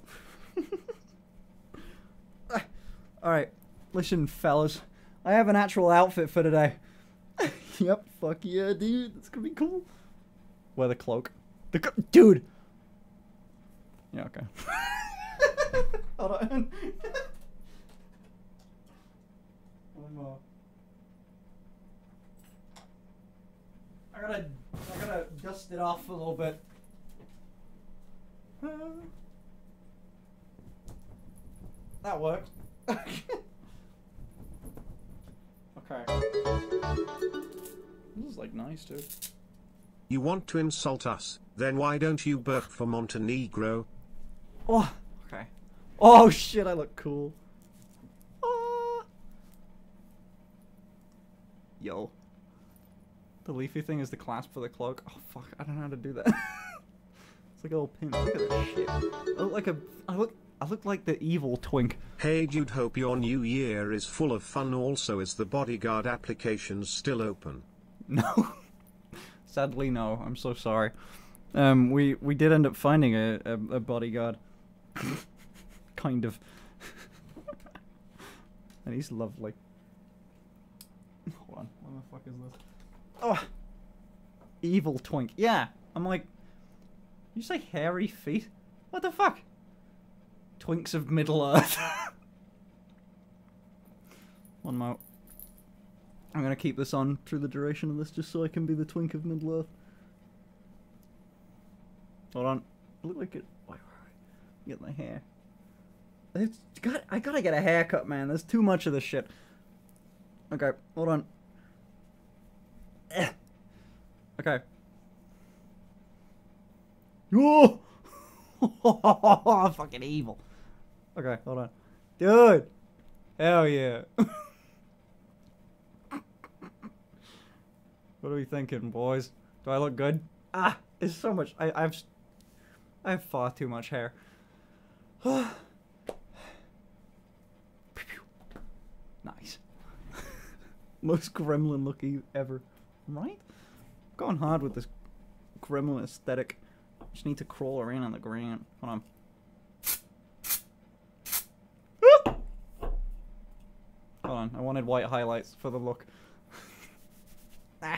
Alright, listen, fellas. I have an actual outfit for today. Yep, fuck yeah, dude. That's gonna be cool. Wear the cloak. The co Dude! Yeah, okay. Hold on. One more. I gotta, I gotta dust it off a little bit. Uh, that worked. Okay. This is like nice, dude. You want to insult us? Then why don't you burp for Montenegro? Oh, okay. Oh shit, I look cool. Ah. Yo. The leafy thing is the clasp for the cloak. Oh fuck, I don't know how to do that. It's like a little pin. Look at that shit. I look like a. I look. I look like the evil twink. Hey dude, hope your new year is full of fun. Also, is the bodyguard applications still open? No. Sadly, no. I'm so sorry. Um, we we did end up finding a a, a bodyguard. Kind of. And he's lovely. Hold on. What the fuck is this? Oh, evil twink. Yeah, I'm like. You say hairy feet? What the fuck? Twinks of Middle Earth. One more. I'm gonna keep this on through the duration of this, just so I can be the twink of Middle Earth. Hold on. I look like it. Why? Get my hair. It's got. I gotta get a haircut, man. There's too much of this shit. Okay, hold on. Eh. Okay. Oh! Fucking evil. Okay, hold on. Dude! Hell yeah. What are we thinking, boys? Do I look good? Ah! It's so much. I, I've... I have far too much hair. Nice. Most gremlin looky ever. Right? I'm going hard with this gremlin aesthetic. Just need to crawl around on the ground. Hold on. Hold on. I wanted white highlights for the look. Ah.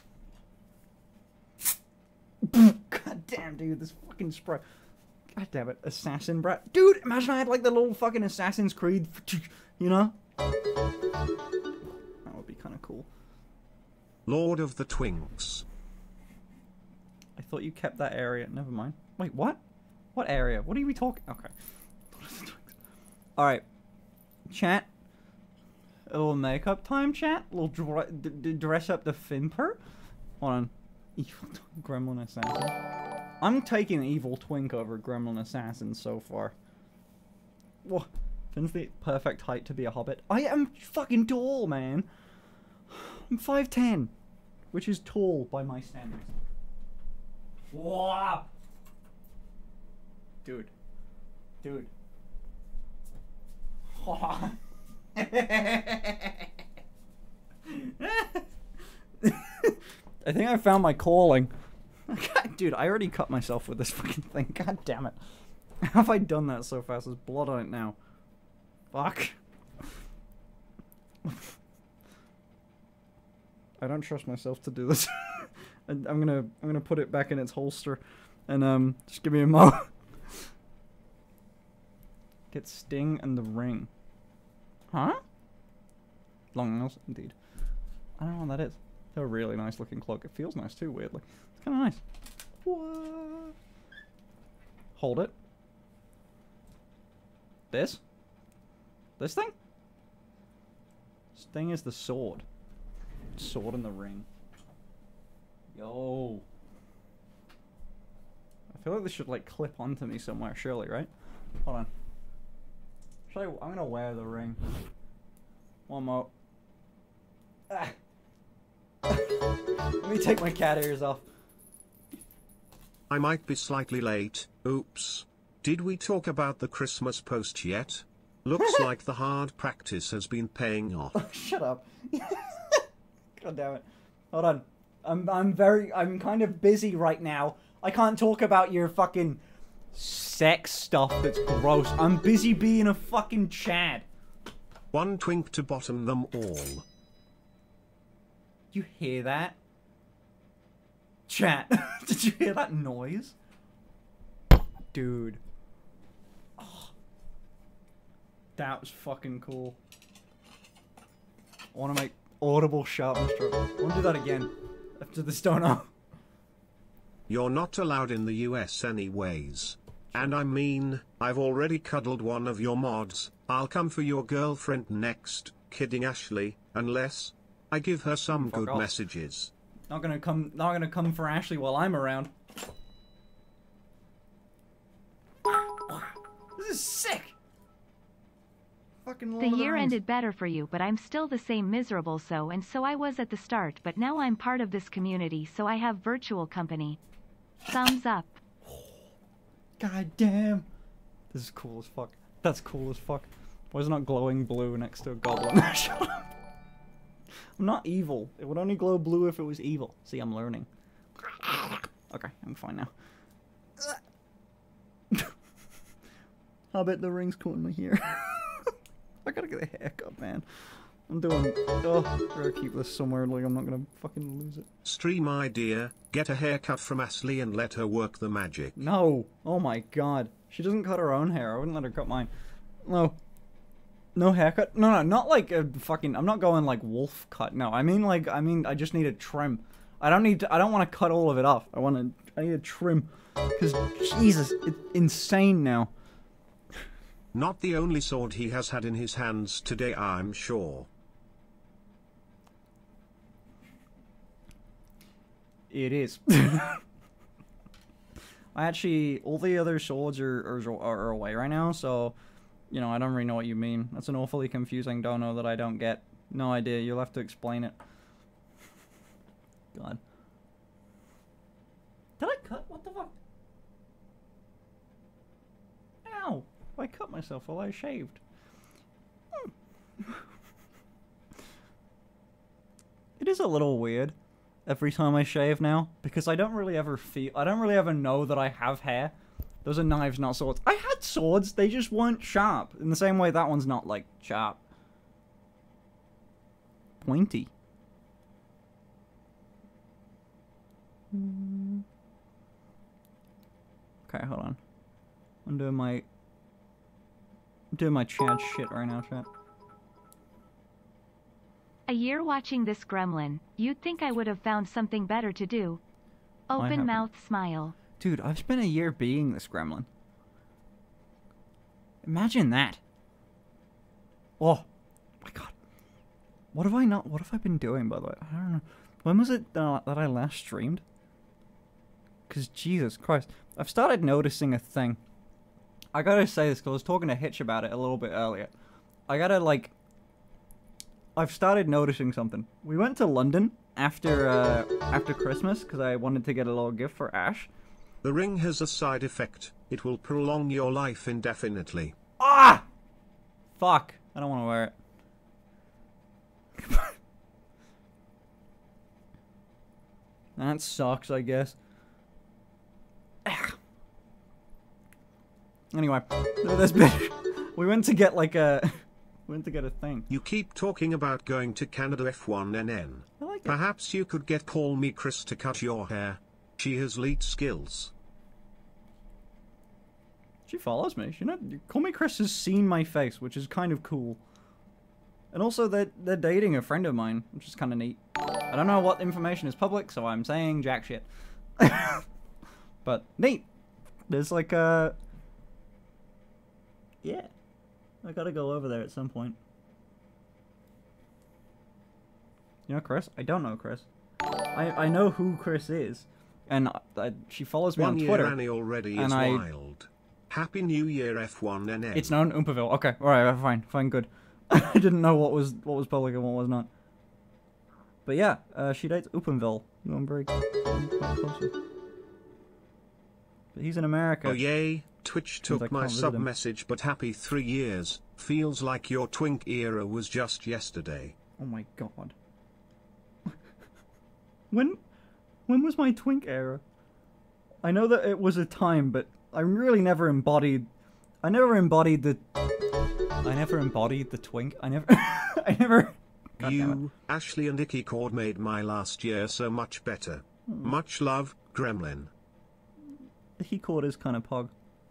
God damn, dude, this fucking spray. God damn it, Assassin Brat. Dude, imagine I had like the little fucking Assassin's Creed, you know? That would be kind of cool. Lord of the Twinks. I thought you kept that area. Never mind. Wait, what? What area? What are we talking? Okay. Alright. Chat. A little makeup time, chat. A little dr d dress up the Finper. Hold on. Evil Gremlin Assassin. I'm taking Evil Twink over Gremlin Assassin so far. Whoa. Finn's the perfect height to be a hobbit. I am fucking tall, man. I'm five ten. Which is tall by my standards. Whoa. Dude. Dude. I think I found my calling. Dude, I already cut myself with this fucking thing. God damn it. How have I done that so fast? There's blood on it now. Fuck. I don't trust myself to do this. I'm gonna I'm gonna put it back in its holster and um just give me a mo. Get Sting and the ring. Huh? Long nails, indeed. I don't know what that is. It's a really nice looking cloak. It feels nice too, weirdly. It's kind of nice. What? Hold it. This? This thing? This thing is the sword. Sword in the ring. Yo. I feel like this should like clip onto me somewhere, surely, right? Hold on. Should I, I'm gonna wear the ring. One more. Ah. Let me take my cat ears off. I might be slightly late. Oops. Did we talk about the Christmas post yet? Looks like the hard practice has been paying off. Oh, shut up. God damn it. Hold on. I'm I'm very I'm kind of busy right now. I can't talk about your fucking sex stuff that's gross. I'm busy being a fucking Chad. One twink to bottom them all. You hear that? Chat. Did you hear that noise? Dude. Oh. That was fucking cool. I want to make audible sharpness drop. I want to do that again. After the stoner. You're not allowed in the U S anyways. And I mean, I've already cuddled one of your mods. I'll come for your girlfriend next. Kidding, Ashley. Unless I give her some Fuck good off. messages. Not gonna come. Not gonna come for Ashley while I'm around. This is sick. Fucking Lord The of the year Rings. ended better for you, but I'm still the same miserable so and so I was at the start, but now I'm part of this community, so I have virtual company. Thumbs up. God damn. This is cool as fuck. That's cool as fuck. Why is it not glowing blue next to a goblin? Shut up. I'm not evil. It would only glow blue if it was evil. See, I'm learning. Okay, I'm fine now. I bet the ring's caught in my hair. I gotta get a haircut, man. I'm doing... Oh, I gotta keep this somewhere, like I'm not gonna fucking lose it. Stream idea, get a haircut from Ashley and let her work the magic. No! Oh my god. She doesn't cut her own hair. I wouldn't let her cut mine. No. No haircut? No, no, not like a fucking... I'm not going like wolf cut. No, I mean like... I mean, I just need a trim. I don't need to... I don't want to cut all of it off. I want to... I need a trim. Because, Jesus, it's insane now. Not the only sword he has had in his hands today, I'm sure. It is. I actually... All the other swords are, are, are away right now, so... You know, I don't really know what you mean. That's an awfully confusing dono that I don't get. No idea. You'll have to explain it. God. Did I cut? What the fuck? Ow! I cut myself while I shaved. Hmm. It is a little weird every time I shave now, because I don't really ever feel... I don't really ever know that I have hair. Those are knives, not swords. I had swords, they just weren't sharp. In the same way that one's not, like, sharp. twenty. Mm. Okay, hold on. I'm doing my... I'm doing my Chad shit right now, chat. A year watching this gremlin, you'd think I would have found something better to do. Open mouth smile. Dude, I've spent a year being this gremlin. Imagine that. Oh, my God. What have I not... What have I been doing, by the way? I don't know. When was it that I last streamed? Because, Jesus Christ. I've started noticing a thing. I gotta say this, because I was talking to Hitch about it a little bit earlier. I gotta, like... I've started noticing something. We went to London after, uh, after Christmas, because I wanted to get a little gift for Ash. The ring has a side effect. It will prolong your life indefinitely. Ah! Fuck. I don't want to wear it. That sucks, I guess. Anyway, there's been... we went to get like a... we went to get a thing. You keep talking about going to Canada F one N N. I like it. Perhaps you could get Call Me Chris to cut your hair. She has lead skills. She follows me. She know, Call Me Chris has seen my face, which is kind of cool. And also, they're, they're dating a friend of mine, which is kind of neat. I don't know what information is public, so I'm saying jack shit. But, neat. There's like a... Yeah. I gotta go over there at some point. You know Chris? I don't know Chris. I, I know who Chris is. And I, I, she follows me One on year Twitter. Annie already and is I, wild. Happy New Year F one N N. It's known Oompaville. Okay, alright, fine, fine, good. I didn't know what was what was public and what was not. But yeah, uh, she dates Oompaville. I'm very quite close with. But he's in America. Oh yay, Twitch took I my can't visit sub him. message, but happy three years. Feels like your twink era was just yesterday. Oh my god. when when was my twink era? I know that it was a time, but I really never embodied I never embodied the I never embodied the twink. I never I never God You, Ashley and Icky Cord made my last year so much better. Hmm. Much love, Gremlin. The he chord is kind of pog.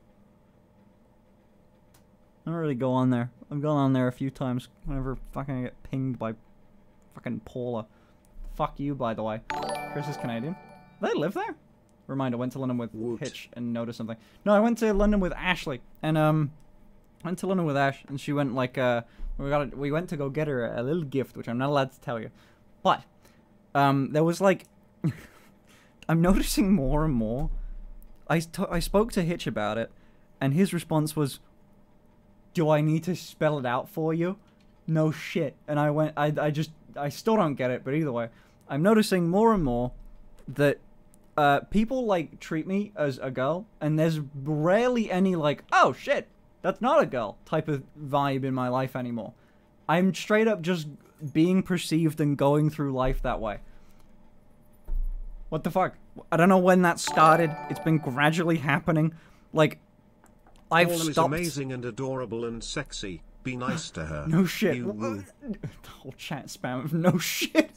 I don't really go on there. I've gone on there a few times whenever fucking I get pinged by fucking Paula. Fuck you, by the way. Chris is Canadian. Do they live there? Reminder, went to London with Woot. Hitch and noticed something. No, I went to London with Ashley. And, um, went to London with Ash, and she went, like, uh, we got a, we went to go get her a, a little gift, which I'm not allowed to tell you. But, um, there was, like, I'm noticing more and more. I, t I spoke to Hitch about it, and his response was, do I need to spell it out for you? No shit. And I went, I, I just, I still don't get it, but either way, I'm noticing more and more that uh, people, like, treat me as a girl, and there's rarely any, like, oh shit, that's not a girl type of vibe in my life anymore. I'm straight up just being perceived and going through life that way. What the fuck? I don't know when that started. It's been gradually happening. Like, I've Paula stopped... is amazing and adorable and sexy. Be nice to her. No shit. You woo. The whole chat spam of no shit.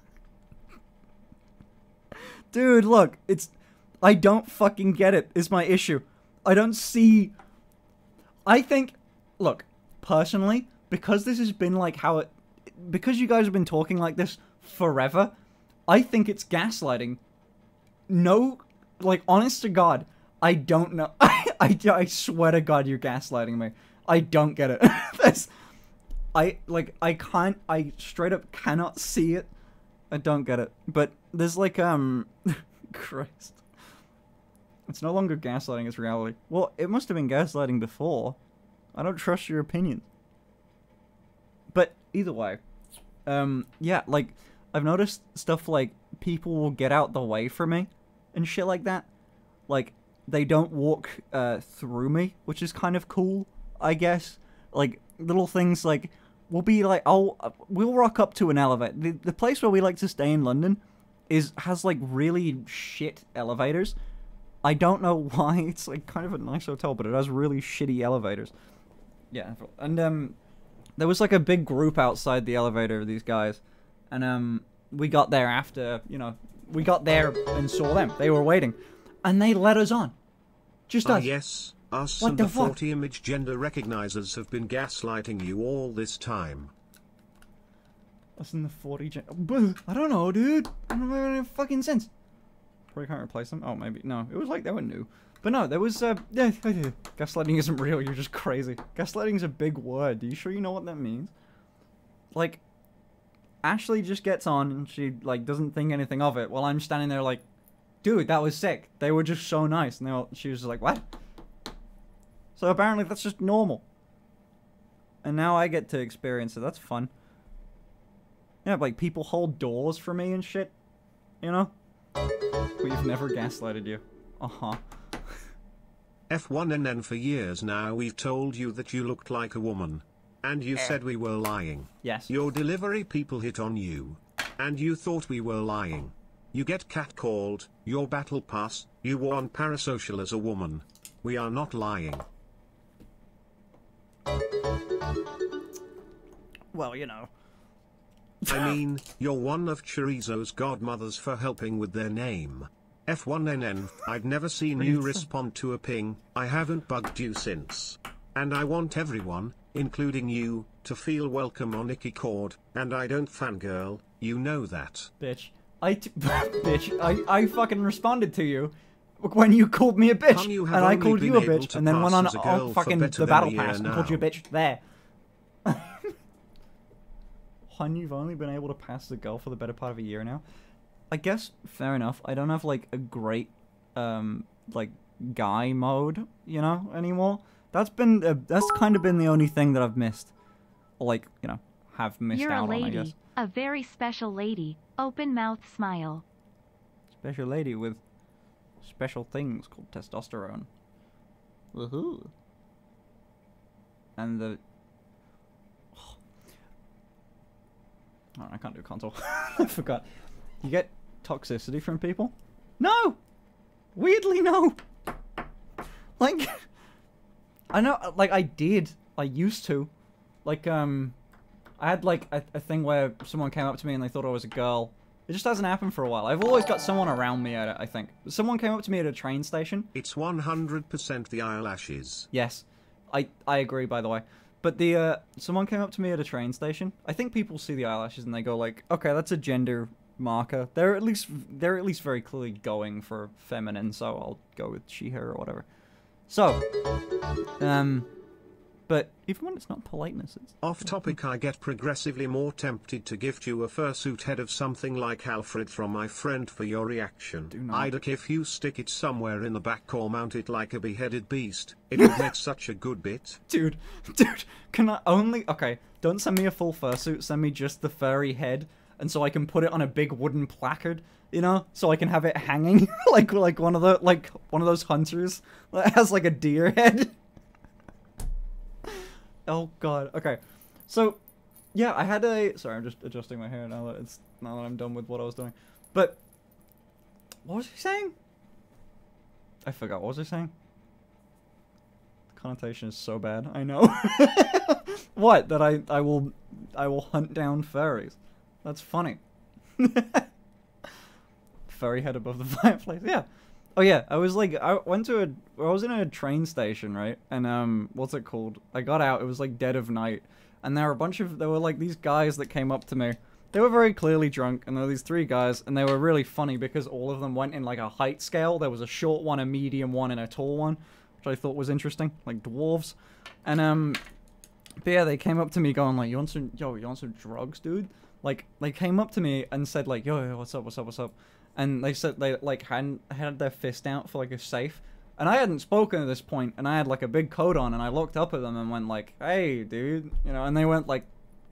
Dude, look, it's... I don't fucking get it, is my issue. I don't see... I think... Look, personally, because this has been like how it... Because you guys have been talking like this forever, I think it's gaslighting. No... Like, honest to God, I don't know. I, I, I swear to God you're gaslighting me. I don't get it. That's... I, like, I can't... I straight up cannot see it. I don't get it. But there's like, um... Christ. It's no longer gaslighting, it's reality. Well, it must have been gaslighting before. I don't trust your opinion. But, either way. Um, yeah, like, I've noticed stuff like, people will get out the way for me, and shit like that. Like, they don't walk, uh, through me, which is kind of cool, I guess. Like, little things like, we'll be like, oh, we'll rock up to an elevator. The, the place where we like to stay in London is, has, like, really shit elevators. I don't know why. It's, like, kind of a nice hotel, but it has really shitty elevators. Yeah, and, um, there was, like, a big group outside the elevator of these guys, And um, we got there after, you know, we got there and saw them. They were waiting. And they let us on. Just Ah, us. yes, us What and the the fuck? forty image gender recognizers have been gaslighting you all this time. Us in the forty gen- Boo, I don't know, dude. I don't know any fucking sense. Probably can't replace them. Oh, maybe. No, it was like they were new. But no, there was, uh, yeah, gaslighting isn't real, you're just crazy. Gaslighting's a big word. Are you sure you know what that means? Like, Ashley just gets on and she, like, doesn't think anything of it while I'm standing there like, dude, that was sick. They were just so nice. And they all, she was just like, what? So apparently that's just normal. And now I get to experience it. That's fun. Yeah, like, people hold doors for me and shit. You know? We've never gaslighted you. Uh-huh. F one N N for years now we've told you that you looked like a woman. And you said we were lying. Yes. Your delivery people hit on you. And you thought we were lying. You get catcalled, your battle pass, you were on parasocial as a woman. We are not lying. Well, you know. I mean, you're one of Chorizo's godmothers for helping with their name. F one N N, I've never seen you respond to a ping, I haven't bugged you since. And I want everyone, including you, to feel welcome on Icky Cord, and I don't fangirl, you know that. Bitch. I t bitch, I, I fucking responded to you when you called me a bitch. Tom, you And have I only called been you a able bitch, to and then went pass on as a oh, girl for fucking better the than battle a year pass and called you a now. bitch there. Hun, you've only been able to pass as a girl for the better part of a year now. I guess, fair enough. I don't have, like, a great, um, like, guy mode, you know, anymore. That's been, uh, that's kind of been the only thing that I've missed. Or, like, you know, have missed You're a out on, I guess. lady, a very special lady. Open mouth smile. Special lady with special things called testosterone. Woohoo. And the... Oh, I can't do console. I forgot. You get toxicity from people? No! Weirdly, no! Like... I know, like, I did. I used to. Like, um... I had, like, a, a thing where someone came up to me and they thought I was a girl. It just hasn't happened for a while. I've always got someone around me at it, I think. Someone came up to me at a train station. It's one hundred percent the eyelashes. Yes. I, I agree, by the way. But the, uh, someone came up to me at a train station. I think people see the eyelashes and they go like, okay, that's a gender marker. They're at least, they're at least very clearly going for feminine, so I'll go with she, her, or whatever. So, um... But even when it's not politeness, it's... Off topic, I get progressively more tempted to gift you a fursuit head of something like Alfred from my friend for your reaction. Do not. I'd like if you stick it somewhere in the back or mount it like a beheaded beast. It would make such a good bit. Dude, dude, can I only... Okay, don't send me a full fursuit, send me just the furry head, and so I can put it on a big wooden placard, you know? So I can have it hanging, like like one of the, like, one of those hunters that has, like, a deer head. Oh god, okay. So, yeah, I had a... Sorry, I'm just adjusting my hair now that it's... Now that I'm done with what I was doing. But, what was he saying? I forgot, what was he saying? The connotation is so bad, I know. What? That I, I will... I will hunt down furries. That's funny. Furry head above the fireplace, yeah. Oh yeah, I was like, I went to a, I was in a train station, right? And, um, what's it called? I got out, it was like dead of night. And there were a bunch of, there were like these guys that came up to me. They were very clearly drunk, and there were these three guys, and they were really funny because all of them went in like a height scale. There was a short one, a medium one, and a tall one, which I thought was interesting, like dwarves. And, um, but yeah, they came up to me going like, you want some, yo, you want some drugs, dude? Like, they came up to me and said like, yo, yo, what's up, what's up, what's up? And they said they, like, hadn't had their fist out for, like, a safe. And I hadn't spoken at this point, and I had, like, a big coat on, and I looked up at them and went, like, hey, dude. You know, and they went, like,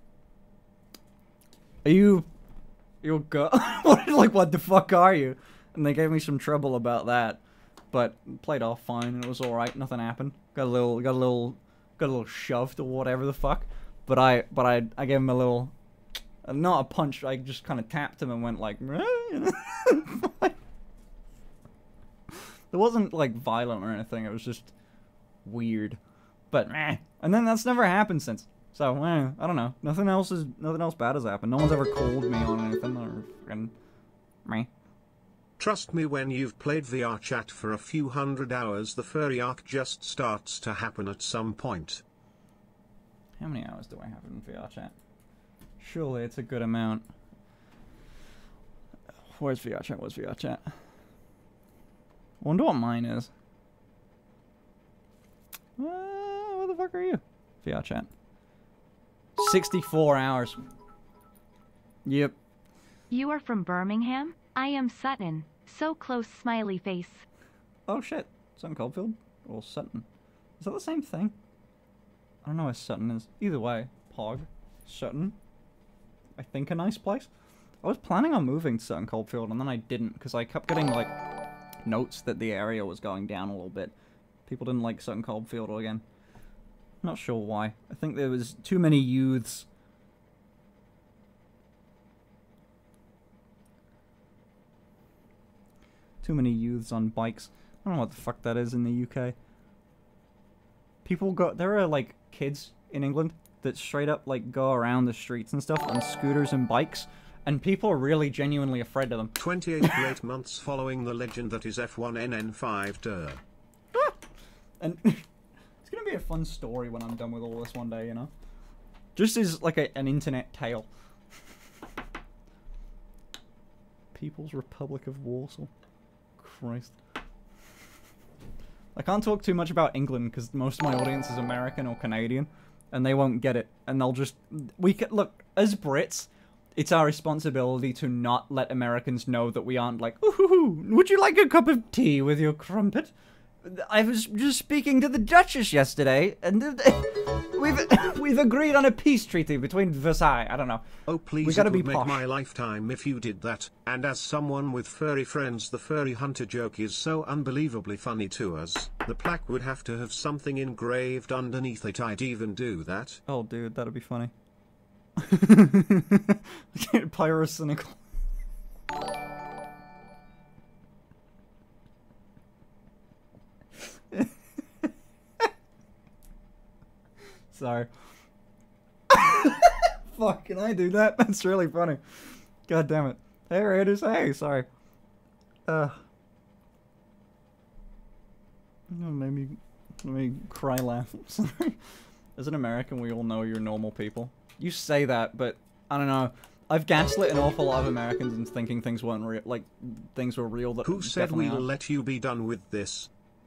are you... You're girl? Like, what the fuck are you? And they gave me some trouble about that. But played off fine, and it was alright. Nothing happened. Got a little, got a little, got a little shoved or whatever the fuck. But I, but I, I gave him a little... Not a punch, I just kind of tapped him and went like, there wasn't like violent or anything, it was just weird. But, and then that's never happened since. So, eh, I don't know. Nothing else is nothing else bad has happened. No one's ever called me on anything or fucking me. Trust me, when you've played V R chat for a few hundred hours, the furry arc just starts to happen at some point. How many hours do I have in V R chat? Surely it's a good amount. Where's V R chat? Where's V R chat? I wonder what mine is. Uh, where the fuck are you? V R chat. sixty-four hours. Yep. You are from Birmingham? I am Sutton. So close, smiley face. Oh shit. Sutton Coldfield? Or Sutton? Is that the same thing? I don't know where Sutton is. Either way. Pog. Sutton. I think a nice place. I was planning on moving to Sutton Coldfield and then I didn't because I kept getting like notes that the area was going down a little bit. People didn't like Sutton Coldfield again. Not sure why. I think there was too many youths. Too many youths on bikes. I don't know what the fuck that is in the U K. People go... There are, like, kids in England that straight up, like, go around the streets and stuff on scooters and bikes. And people are really genuinely afraid of them. twenty-eight great months following the legend that is F one N N five T E R. And... It's gonna be a fun story when I'm done with all this one day, you know? Just as, like, a, an internet tale. People's Republic of Warsaw. Christ. I can't talk too much about England, because most of my audience is American or Canadian, and they won't get it. And they'll just... We can, look, as Brits, it's our responsibility to not let Americans know that we aren't like, ooh, would you like a cup of tea with your crumpet? I was just speaking to the Duchess yesterday, and we've we've agreed on a peace treaty between Versailles. I don't know. Oh please, we gotta it be would make posh. my lifetime if you did that. And as someone with furry friends, the furry hunter joke is so unbelievably funny to us. The plaque would have to have something engraved underneath it. I'd even do that. Oh, dude, that'd be funny. Pyrocynical. Sorry. Fuck, can I do that? That's really funny. God damn it. Hey, Raiders. Hey, sorry. Uh. Oh, made me, made me cry laugh. Sorry. As an American, we all know you're normal people. You say that, but I don't know. I've gaslit an awful lot of Americans into thinking things weren't real, like things were real that Who said definitely we'll aren't. let you be done with this?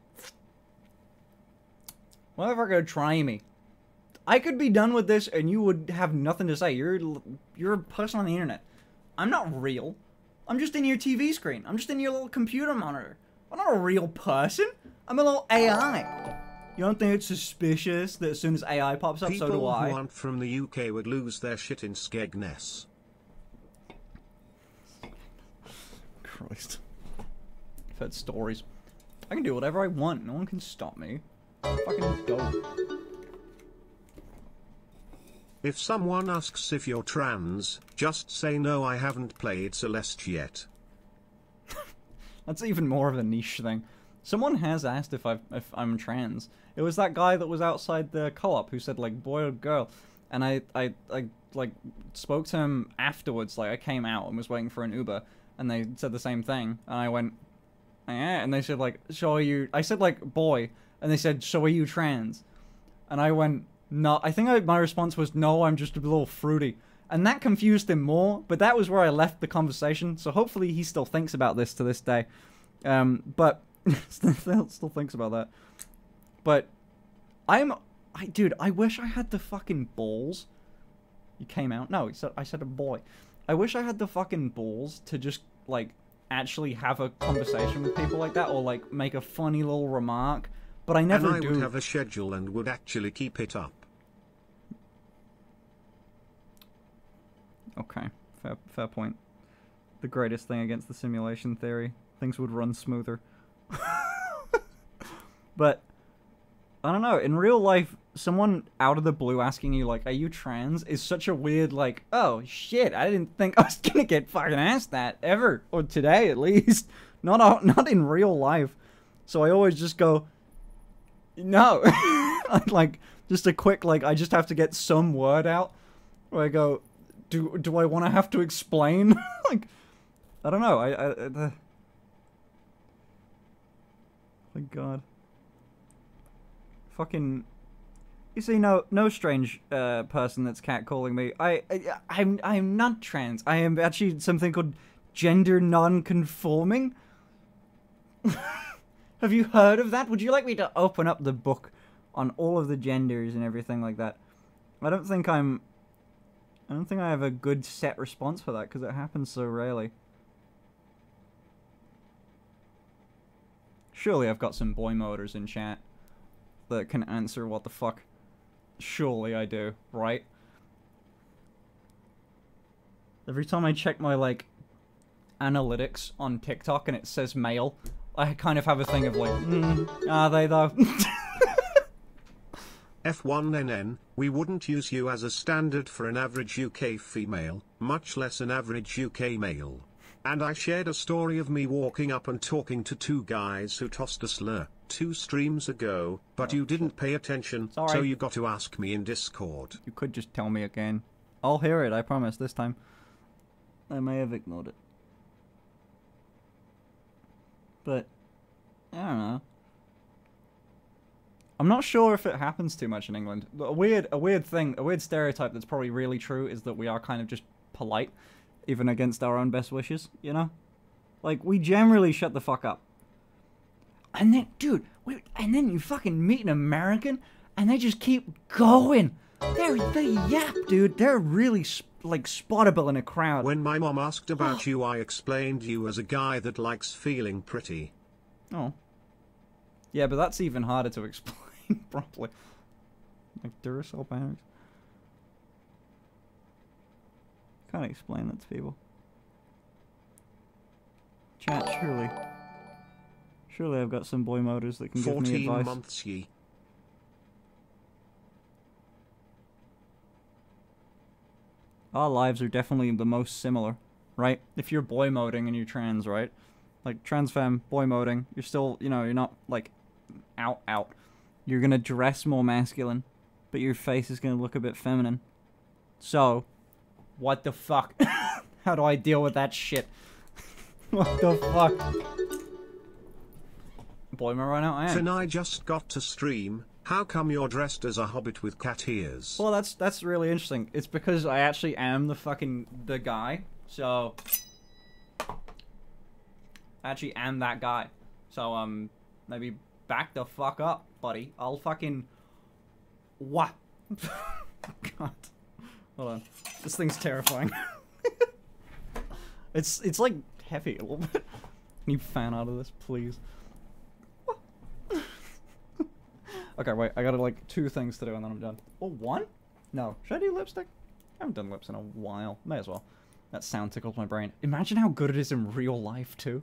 Motherfucker, try me. I could be done with this and you would have nothing to say. You're you're a person on the internet. I'm not real. I'm just in your T V screen. I'm just in your little computer monitor. I'm not a real person. I'm a little A I. You don't think it's suspicious that as soon as A I pops up, People so do I? who aren't from the U K would lose their shit in Skegness. Christ. I've heard stories. I can do whatever I want. No one can stop me. Fucking go. If someone asks if you're trans, just say no, I haven't played Celeste yet. That's even more of a niche thing. Someone has asked if, I've, if I'm trans. It was that guy that was outside the co-op who said, like, boy or girl. And I, I, I, like, spoke to him afterwards. Like, I came out and was waiting for an Uber. And they said the same thing. And I went, yeah. And they said, like, so are you... I said, like, boy. And they said, so are you trans? And I went, no. I think I, my response was, no, I'm just a little fruity. And that confused him more. But that was where I left the conversation. So hopefully he still thinks about this to this day. Um, but... still, still thinks about that. But... I'm... I, dude, I wish I had the fucking balls. You came out? No, he said, I said a boy. I wish I had the fucking balls to just, like, actually have a conversation with people like that, or, like, make a funny little remark, but I never and I do. would have a schedule and would actually keep it up. Okay, fair, fair point. The greatest thing against the simulation theory. Things would run smoother. But, I don't know, in real life, someone out of the blue asking you, like, are you trans, is such a weird, like, oh, shit, I didn't think I was gonna get fucking asked that, ever. Or today, at least. Not out, not in real life. So I always just go, no. Like, Just a quick, like, I just have to get some word out. Where I go, do, do I want to have to explain? Like, I don't know, I... I uh, my god. Fucking... You see, no, no strange uh, person that's catcalling me. I, I, I'm, I'm not trans. I am actually something called gender non-conforming. Have you heard of that? Would you like me to open up the book on all of the genders and everything like that? I don't think I'm... I don't think I have a good set response for that, because it happens so rarely. Surely I've got some boy moders in chat that can answer what the fuck. Surely I do, right? Every time I check my, like, analytics on TikTok and it says male, I kind of have a thing of like, mm, are they though? F one N N, we wouldn't use you as a standard for an average U K female, much less an average U K male. And I shared a story of me walking up and talking to two guys who tossed a slur two streams ago, but you didn't pay attention, Sorry. so you got to ask me in Discord. You could just tell me again. I'll hear it, I promise, this time. I may have ignored it. But, I don't know. I'm not sure if it happens too much in England. A weird, a weird thing, a weird stereotype that's probably really true is that we are kind of just polite, even against our own best wishes, you know? Like, we generally shut the fuck up. And then, dude, wait, and then you fucking meet an American, and they just keep going. They're, they yap, dude. They're really, like, spottable in a crowd. When my mom asked about you, I explained you as a guy that likes feeling pretty. Oh. Yeah, but that's even harder to explain properly. Like Duracell batteries. Can't explain that to people. Chat, surely. Surely I've got some boy moders that can give me advice. fourteen months ye. Our lives are definitely the most similar, right? If you're boy moding and you're trans, right? Like, trans femme, boy moding, you're still, you know, you're not, like, out, out. You're gonna dress more masculine, but your face is gonna look a bit feminine. So, what the fuck? How do I deal with that shit? What the fuck? Boy am I right now? I am. Finn, I just got to stream. How come you're dressed as a hobbit with cat ears? Well, that's that's really interesting. It's because I actually am the fucking the guy. So I actually am that guy. So um maybe back the fuck up, buddy. I'll fucking what? God. Hold on. This thing's terrifying. it's it's like heavy a little bit. Can you fan out of this, please? Okay, wait, I got like two things to do and then I'm done. Oh, one? No. Should I do lipstick? I haven't done lips in a while. May as well. That sound tickles my brain. Imagine how good it is in real life, too.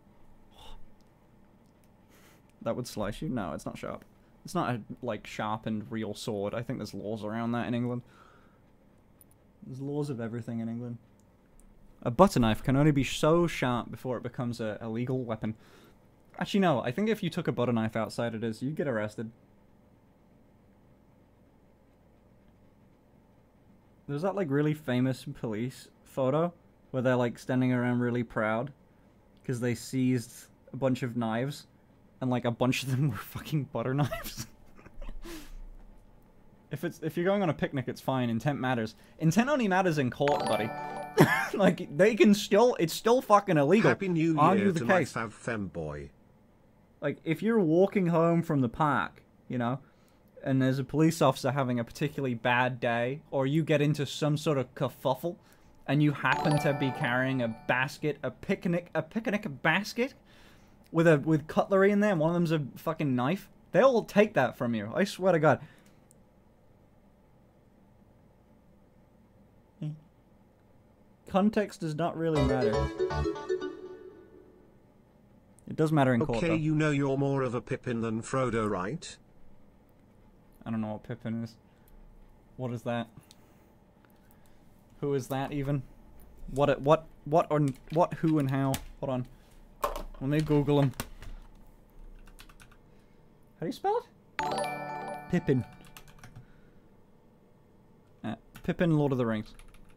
That would slice you? No, it's not sharp. It's not a, like, sharpened real sword. I think there's laws around that in England. There's laws of everything in England. A butter knife can only be so sharp before it becomes a, a legal weapon. Actually, no. I think if you took a butter knife outside of this, you'd get arrested. There's that, like, really famous police photo where they're, like, standing around really proud because they seized a bunch of knives and, like, a bunch of them were fucking butter knives. If it's if you're going on a picnic, it's fine. Intent matters. Intent only matters in court, buddy. Like, they can still... It's still fucking illegal. Happy New Year Argue the to case. my femboy. Like, if you're walking home from the park, you know, and there's a police officer having a particularly bad day, or you get into some sort of kerfuffle, and you happen to be carrying a basket, a picnic, a picnic basket, with a with cutlery in there, and one of them's a fucking knife, they'll take that from you. I swear to God. Context does not really matter. It does matter in court, Okay, though. you know you're more of a Pippin than Frodo, right? I don't know what Pippin is. What is that? Who is that even? What? What? What? Or what? Who and how? Hold on. Let me Google him. How do you spell it? Pippin. Pippin, Lord of the Rings.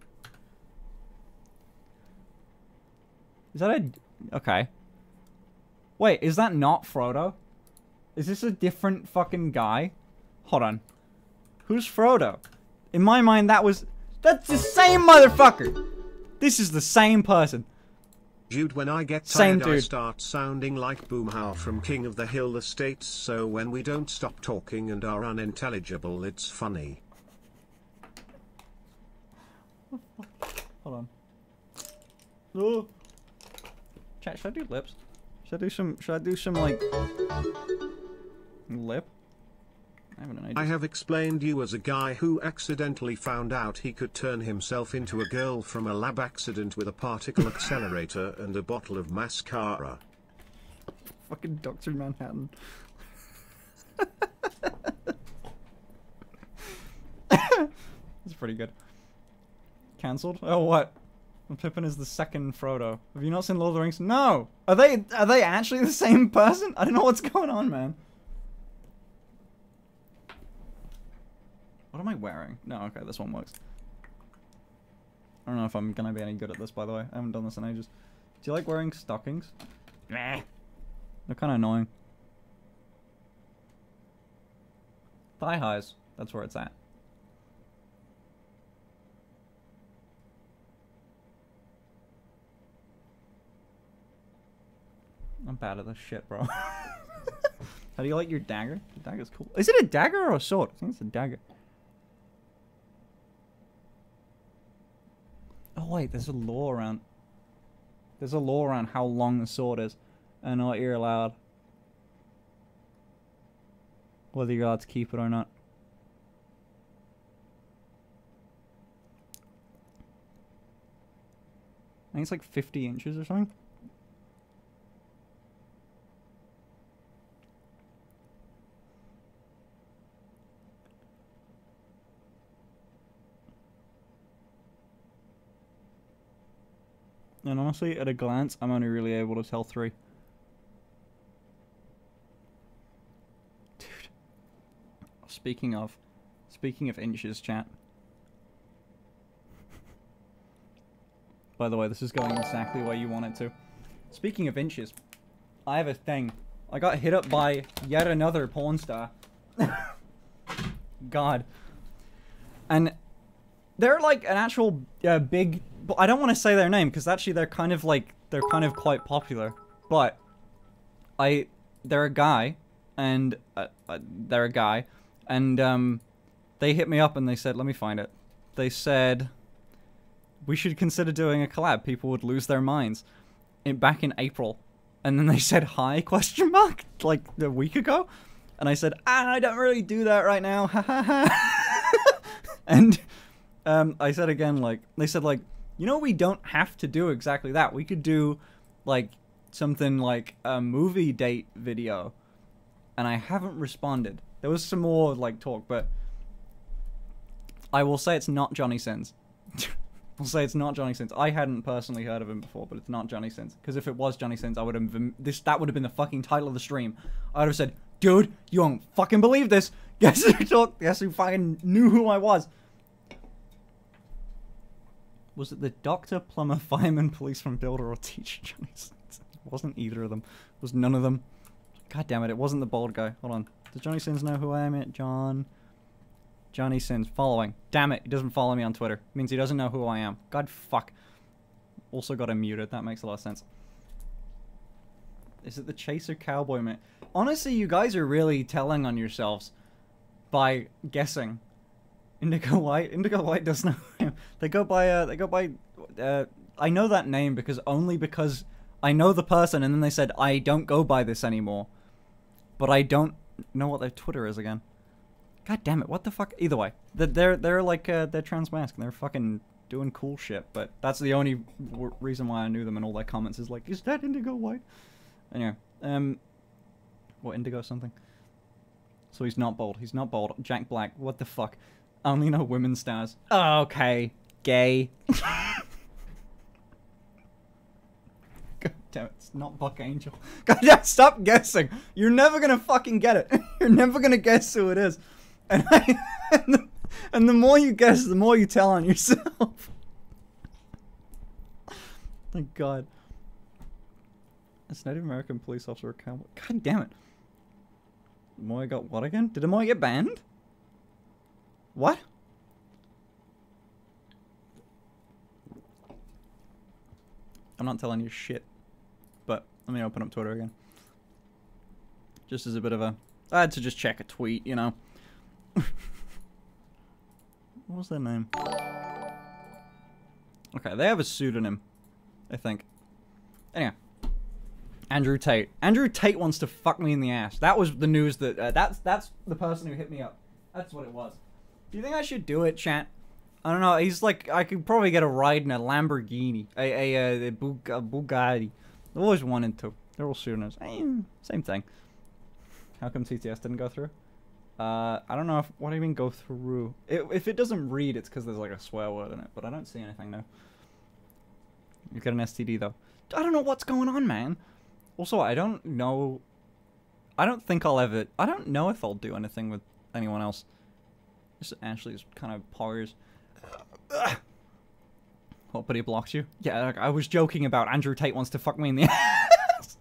Is that a... Okay. Wait, is that not Frodo? Is this a different fucking guy? Hold on. Who's Frodo? In my mind, that was... That's the same motherfucker! This is the same person. Jude, when I get Same tired I dude. start sounding like Boomhauer from King of the Hill Estates, so when we don't stop talking and are unintelligible, it's funny. Hold on. Oh. Chat, should I do lips? Should I do some, should I do some, like... lip? I haven't an idea. I have explained you as a guy who accidentally found out he could turn himself into a girl from a lab accident with a particle accelerator and a bottle of mascara. Fucking Doctor Manhattan. That's pretty good. Cancelled? Oh, what? Pippin is the second Frodo. Have you not seen Lord of the Rings? No! Are they, are they actually the same person? I don't know what's going on, man. What am I wearing? No, okay, this one works. I don't know if I'm gonna be any good at this, by the way. I haven't done this in ages. Do you like wearing stockings? Nah. They're kind of annoying. Thigh highs. That's where it's at. I'm bad at this shit, bro. How do you like your dagger? The dagger's cool. Is it a dagger or a sword? I think it's a dagger. Oh wait, there's a law around... There's a law around how long the sword is. And what you're allowed. Whether you're allowed to keep it or not. I think it's like fifty inches or something. And honestly, at a glance, I'm only really able to tell three. Dude. Speaking of... Speaking of inches, chat. By the way, this is going exactly where you want it to. Speaking of inches, I have a thing. I got hit up by yet another porn star. God. And they're like an actual uh, big... But I don't want to say their name because actually they're kind of like they're kind of quite popular. But I they're a guy and uh, uh, they're a guy and um they hit me up and they said, let me find it. They said we should consider doing a collab. People would lose their minds. In back in April. And then they said hi question mark like a week ago. And I said, ah, I don't really do that right now. Ha ha ha. And um I said again like they said like you know, we don't have to do exactly that. We could do, like, something like a movie date video. And I haven't responded. There was some more, like, talk, but I will say it's not Johnny Sins. I'll say it's not Johnny Sins. I hadn't personally heard of him before, but it's not Johnny Sins. Because if it was Johnny Sins, I would have been, this that would have been the fucking title of the stream. I would have said, dude, you won't fucking believe this. Guess who talked? Guess who fucking knew who I was? Was it the doctor, plumber, fireman, policeman, builder, or teacher? Johnny Sins? It wasn't either of them. It was none of them. God damn it, it wasn't the bald guy. Hold on. Does Johnny Sins know who I am yet? John... Johnny Sins. Following. Damn it, he doesn't follow me on Twitter. Means he doesn't know who I am. God fuck. Also got him muted. That makes a lot of sense. Is it the Chaser Cowboy man? Honestly, you guys are really telling on yourselves by guessing. Indigo White. Indigo White does know him. They go by, uh, they go by, uh, I know that name because only because I know the person and then they said, I don't go by this anymore. But I don't know what their Twitter is again. God damn it, what the fuck? Either way. They're, they're, they're like, uh, they're trans mask and they're fucking doing cool shit. But that's the only w reason why I knew them and all their comments is like, is that Indigo White? Anyway, um, what, Indigo something? So he's not bald. He's not bald. Jack Black. What the fuck? I only know women stars. Oh, okay. Gay. God damn it. It's not Buck Angel. God damn, stop guessing. You're never gonna fucking get it. You're never gonna guess who it is. And I... And the more you guess, the more you tell on yourself. Thank God. It's Native American police officer or cowboy. God damn it. Moy got what again? Did Moy get banned? What? I'm not telling you shit. But let me open up Twitter again. Just as a bit of a... I had to just check a tweet, you know. What was their name? Okay, they have a pseudonym, I think. Anyway. Andrew Tate. Andrew Tate wants to fuck me in the ass. That was the news that... Uh, that's that's the person who hit me up. That's what it was. Do you think I should do it, chat? I don't know. He's like... I could probably get a ride in a Lamborghini. A, a, a, a Bugatti. I've always wanted to. They're all pseudonyms. Eh, same thing. How come T T S didn't go through? Uh, I don't know if... What do you mean go through? It, if it doesn't read, it's because there's like a swear word in it. But I don't see anything now. You get an S T D though. I don't know what's going on, man. Also, I don't know... I don't think I'll ever... I don't know if I'll do anything with anyone else. This Ashley is kind of pars. What, but he blocks you? Yeah, like, I was joking about Andrew Tate wants to fuck me in the ass.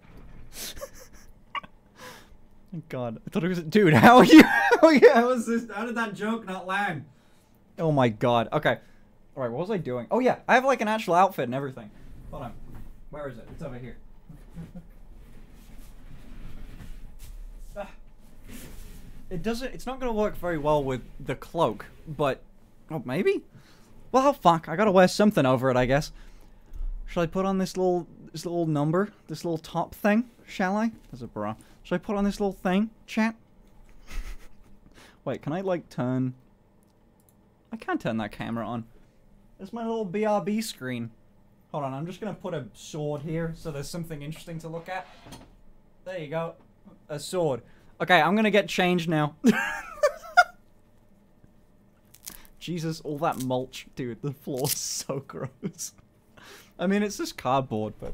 Thank God. I thought it was... Dude, how are you? How was this? How did that joke not land? Oh my God. Okay. Alright, what was I doing? Oh yeah, I have like an actual outfit and everything. Hold on. Where is it? It's over here. Ah. It doesn't... It's not going to work very well with the cloak, but... Oh, maybe? Well, fuck. I gotta wear something over it, I guess. Shall I put on this little... This little number? This little top thing? Shall I? There's a bra. Shall I put on this little thing, chat? Wait, can I, like, turn... I can't turn that camera on. There's my little B R B screen. Hold on, I'm just gonna put a sword here so there's something interesting to look at. There you go. A sword. Okay, I'm gonna get changed now. Jesus, all that mulch. Dude, the floor's so gross. I mean, it's just cardboard, but...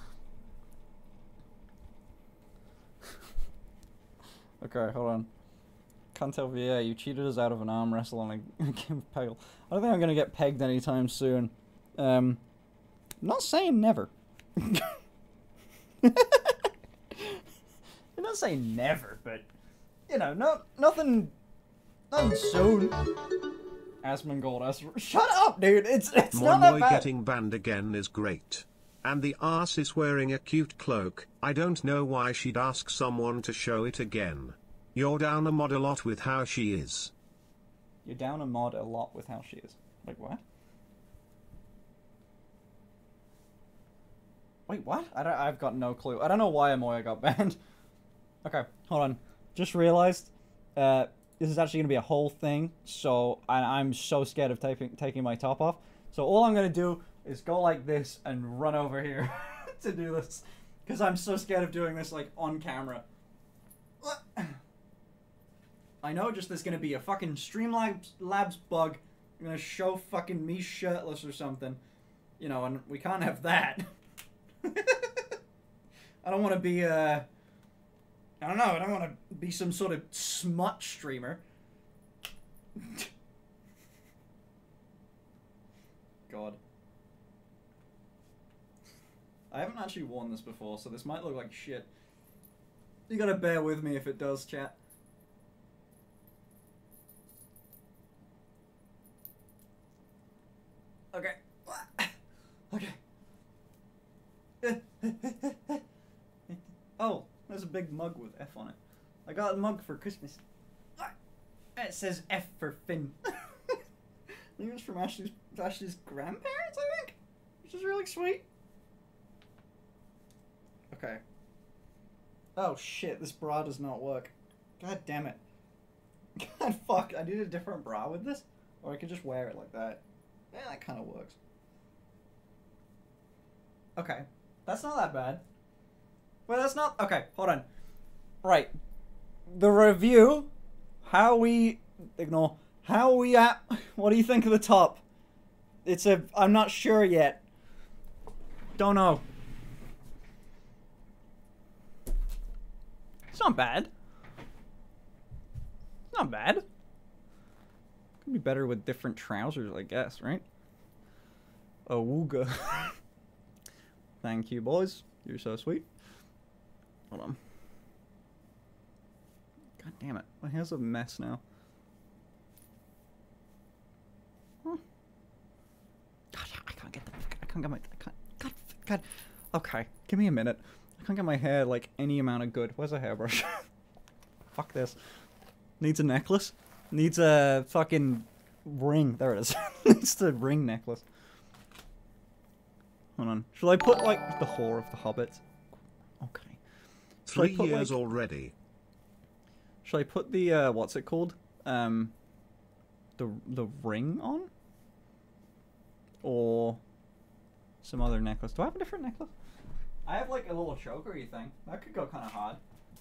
Okay, hold on. Can't tell V A, you cheated us out of an arm wrestle on a game of Peggle. I don't think I'm gonna get pegged anytime soon. Um, I'm not saying never. I'm not saying never, but, you know, no, nothing, nothing soon. Asmongold, As shut up, dude. It's it's Moi not that Moi bad. getting banned again is great. And the arse is wearing a cute cloak. I don't know why she'd ask someone to show it again. You're down a mod a lot with how she is. You're down a mod a lot with how she is. Like what? Wait, what? I don't, I've got no clue. I don't know why Amoya got banned. Okay, hold on. Just realized, uh, this is actually going to be a whole thing, so I, I'm so scared of taking taking my top off. So all I'm going to do is go like this and run over here to do this. Because I'm so scared of doing this, like, on camera. I know just there's going to be a fucking Streamlabs Labs bug. You're going to show fucking me shirtless or something. You know, and we can't have that. I don't want to be, uh... I don't know, I don't want to be some sort of smut streamer. God. I haven't actually worn this before, so this might look like shit. You gotta bear with me if it does, chat. Okay. Okay. Oh, there's a big mug with F on it. I got a mug for Christmas. It says F for Finn. I think it was from Ashley's, Ashley's grandparents, I think? Which is really sweet. Okay. Oh shit, this bra does not work. God damn it. God fuck, I need a different bra with this? Or I could just wear it like that. Yeah, that kind of works. Okay. That's not that bad. Well, that's not... Okay, hold on. Right. The review. How we... Ignore. How we at... What do you think of the top? It's a... I'm not sure yet. Don't know. It's not bad. It's not bad. Could be better with different trousers, I guess, right? Awooga. Thank you, boys. You're so sweet. Hold on. God damn it. My hair's a mess now. Huh. God, I can't get the... I can't get my... I can't... God, God. Okay, give me a minute. I can't get my hair, like, any amount of good. Where's a hairbrush? Fuck this. Needs a necklace. Needs a fucking ring. There it is. Needs the ring necklace. Hold on. Shall I put, like, the whore of the Hobbit? Okay. Shall Three I put, years like... already. Shall I put the, uh, what's it called? Um, the, the ring on? Or some other necklace? Do I have a different necklace? I have, like, a little chokery thing. That could go kind of hard.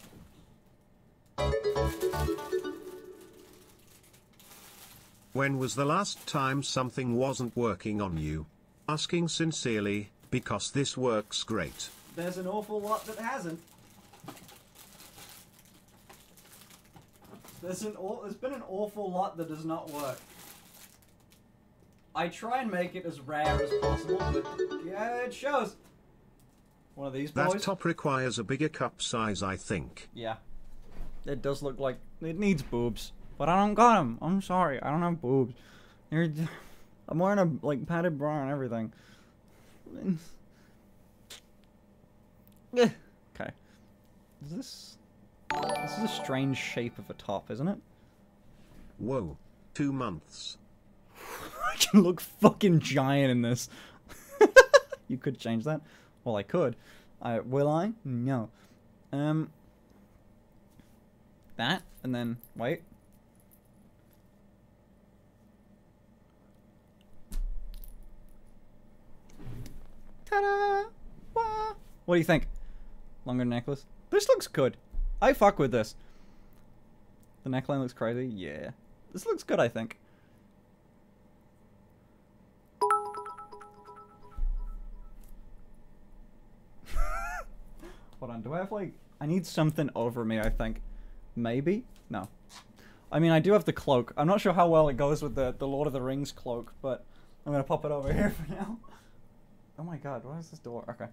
When was the last time something wasn't working on you? Asking sincerely, because this works great. There's an awful lot that hasn't. There's an aw there's been an awful lot that does not work. I try and make it as rare as possible, but yeah, it shows. One of these boys. That top requires a bigger cup size, I think. Yeah. It does look like it needs boobs. But I don't got them. I'm sorry. I don't have boobs. You're, I'm wearing a like padded bra and everything. Okay. Is this... This is a strange shape of a top, isn't it? Whoa. Two months. I can look fucking giant in this. You could change that. Well, I could. I will I? No. Um. That, and then, wait. Ta-da! Wah! What do you think? Longer necklace? This looks good. I fuck with this. The neckline looks crazy? Yeah. This looks good, I think. Hold on, do I have like... I need something over me, I think. Maybe? No. I mean, I do have the cloak. I'm not sure how well it goes with the, the Lord of the Rings cloak, but I'm gonna pop it over here for now. Oh my god, why is this door? Okay.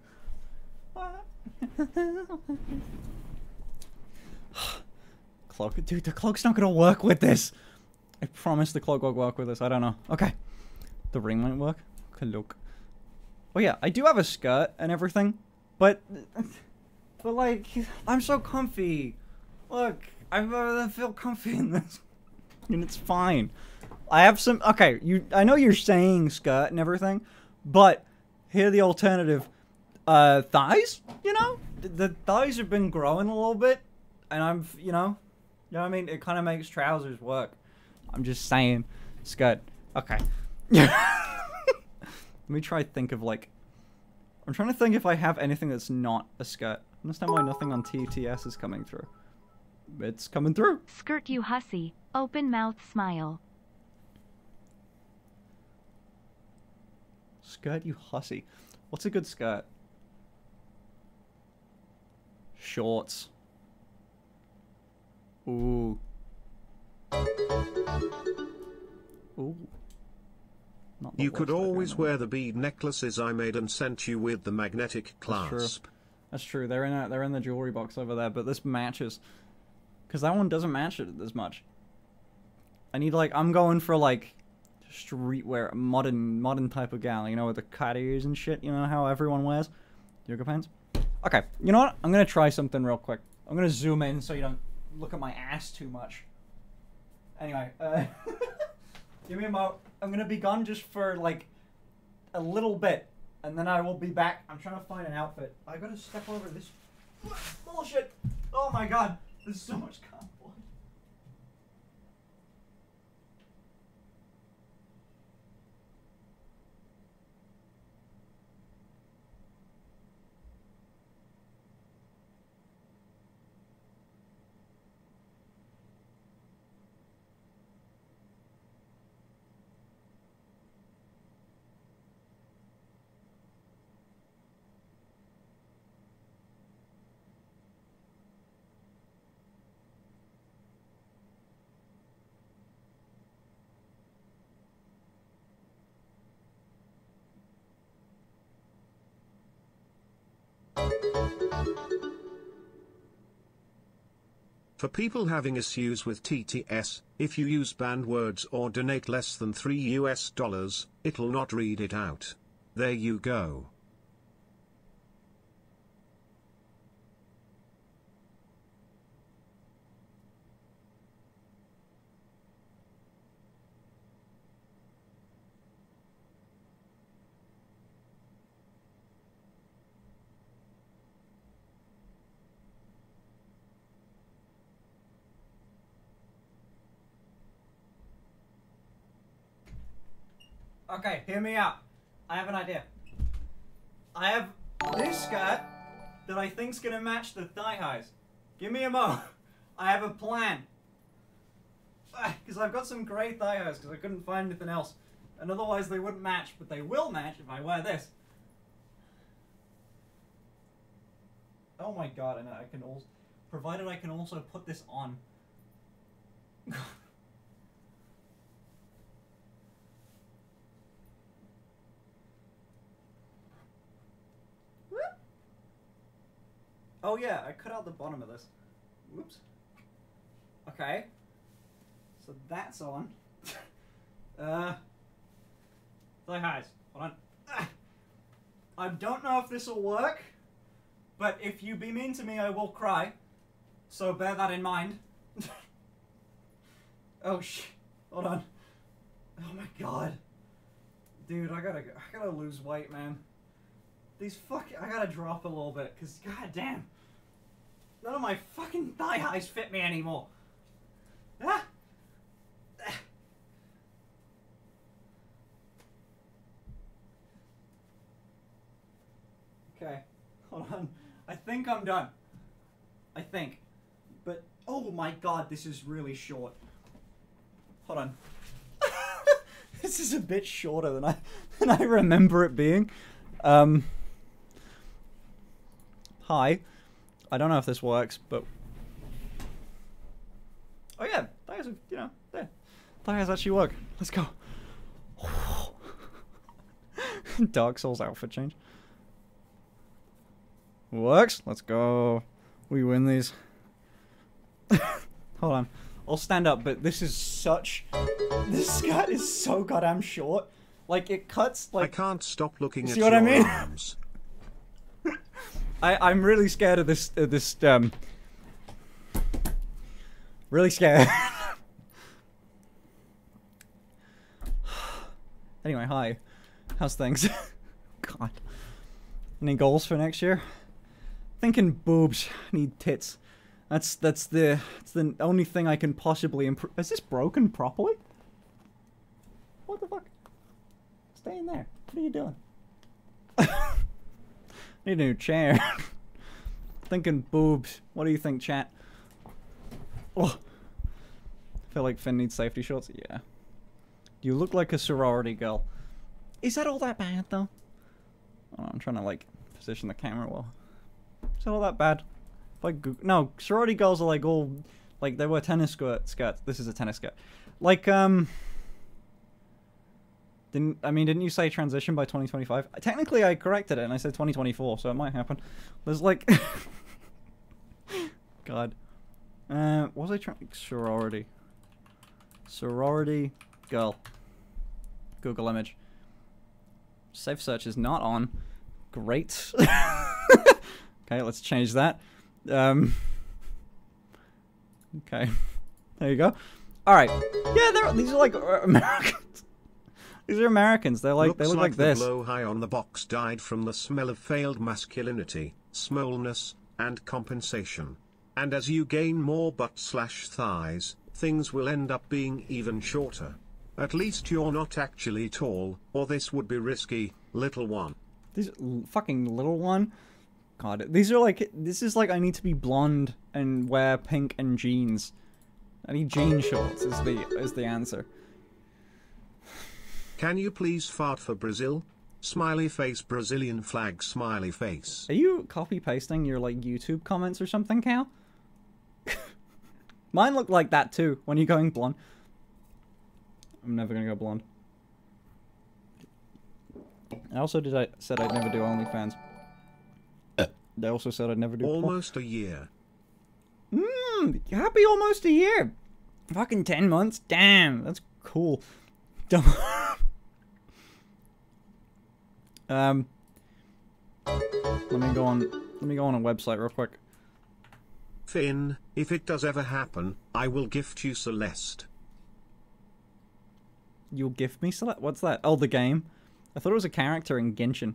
Cloak. Dude, the cloak's not gonna work with this. I promise the cloak won't work with this. I don't know. Okay. The ring won't work. Cloak. Oh yeah, I do have a skirt and everything, but... But like, I'm so comfy. Look, I feel comfy in this. And it's fine. I have some... Okay, you. I know you're saying skirt and everything, but here are the alternative. Uh, thighs? You know? The, the thighs have been growing a little bit, and I'm, you know... You know what I mean? It kind of makes trousers work. I'm just saying. Skirt. Okay. Let me try think of, like... I'm trying to think if I have anything that's not a skirt. I understand why nothing on T T S is coming through. It's coming through. Skirt you hussy. Open mouth smile. Skirt you hussy. What's a good skirt? Shorts. Ooh. Ooh. Not the You could worst idea always in the wear world. the bead necklaces I made and sent you with the magnetic clasp. That's true. That's true. They're in a, they're in the jewelry box over there, but this matches. Because that one doesn't match it as much. I need, like, I'm going for, like, streetwear, modern, modern type of gal, you know, with the cat ears and shit, you know how everyone wears yoga pants? Okay, you know what? I'm gonna try something real quick. I'm gonna zoom in so you don't look at my ass too much. Anyway, uh, give me a moment. I'm gonna be gone just for, like, a little bit, and then I will be back. I'm trying to find an outfit. I gotta step over this bullshit. Oh my god, there's so much cardboard. For people having issues with T T S, if you use banned words or donate less than three U S dollars, it'll not read it out. There you go. Okay, hear me out. I have an idea. I have this skirt that I think's gonna match the thigh highs. Give me a mo. I have a plan. Because I've got some grey thigh highs because I couldn't find anything else. And otherwise they wouldn't match, but they will match if I wear this. Oh my god, and I can also... Provided I can also put this on. Oh yeah, I cut out the bottom of this. Whoops. Okay. So that's on. uh. Thigh highs. Hold on. Ah. I don't know if this will work, but if you be mean to me, I will cry. So bear that in mind. Oh sh. Hold on. Oh my god. Dude, I gotta, I gotta lose weight, man. These fuck, I gotta drop a little bit, cause god damn, none of my fucking thigh highs fit me anymore. Ah. Okay, hold on. I think I'm done. I think, but oh my god, this is really short. Hold on. This is a bit shorter than I than I remember it being. Um. Hi. I don't know if this works, but... Oh yeah, thighs are, you know, there. Thighs actually work. Let's go. Dark Souls outfit change. Works. Let's go. We win these. Hold on. I'll stand up, but this is such... This skirt is so goddamn short. Like, it cuts, like... I can't stop looking at see your what I mean? arms. I, I'm really scared of this, uh, this, um... Really scared. Anyway, hi. How's things? God. Any goals for next year? Thinking boobs. Need tits. That's, that's the, that's the only thing I can possibly improve. Is this broken properly? What the fuck? Stay in there. What are you doing? Need a new chair. Thinking boobs. What do you think, chat? Oh. I feel like Finn needs safety shorts. Yeah. You look like a sorority girl. Is that all that bad, though? Oh, I'm trying to, like, position the camera well. Is that all that bad? Like, no, sorority girls are, like, all... Like, they wear tennis skirt, skirts. This is a tennis skirt. Like, um... Didn't, I mean, didn't you say transition by twenty twenty-five? Technically, I corrected it, and I said twenty twenty-four, so it might happen. There's, like... God. Uh, what was I trying... Sorority. Sorority girl. Google image. Safe search is not on. Great. Okay, let's change that. Um... Okay. There you go. Alright. Yeah, they're, these are, like, Americans. These are Americans. They're like, Looks they look like like this. The blow high on the box died from the smell of failed masculinity, smallness, and compensation. And as you gain more butt slash thighs, things will end up being even shorter. At least you're not actually tall, or this would be risky, little one. These fucking little one? God, these are like, this is like I need to be blonde and wear pink and jeans. I need jean shorts is the, is the answer. Can you please fart for Brazil? Smiley face, Brazilian flag, smiley face. Are you copy pasting your like YouTube comments or something, Cal? Mine look like that too when you're going blonde. I'm never gonna go blonde. I also did I said I'd never do OnlyFans. They also said I'd never do porn. Almost a year. Mmm, happy almost a year. Fucking ten months? Damn, that's cool. um, let me go on, let me go on a website real quick. Finn, if it does ever happen, I will gift you Celeste. You'll gift me Celeste? What's that? Oh, the game? I thought it was a character in Genshin.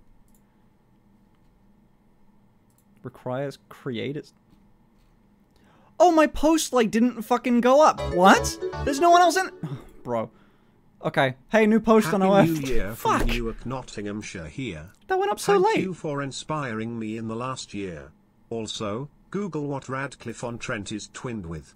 Requires creators. Oh, my post, like, didn't fucking go up. What? There's no one else in... Oh, bro. Okay. Hey, new post Happy on O F. New Year Fuck. from Newark, Nottinghamshire here. That went up so Thank late. you for inspiring me in the last year. Also, Google what Radcliffe-on-Trent is twinned with.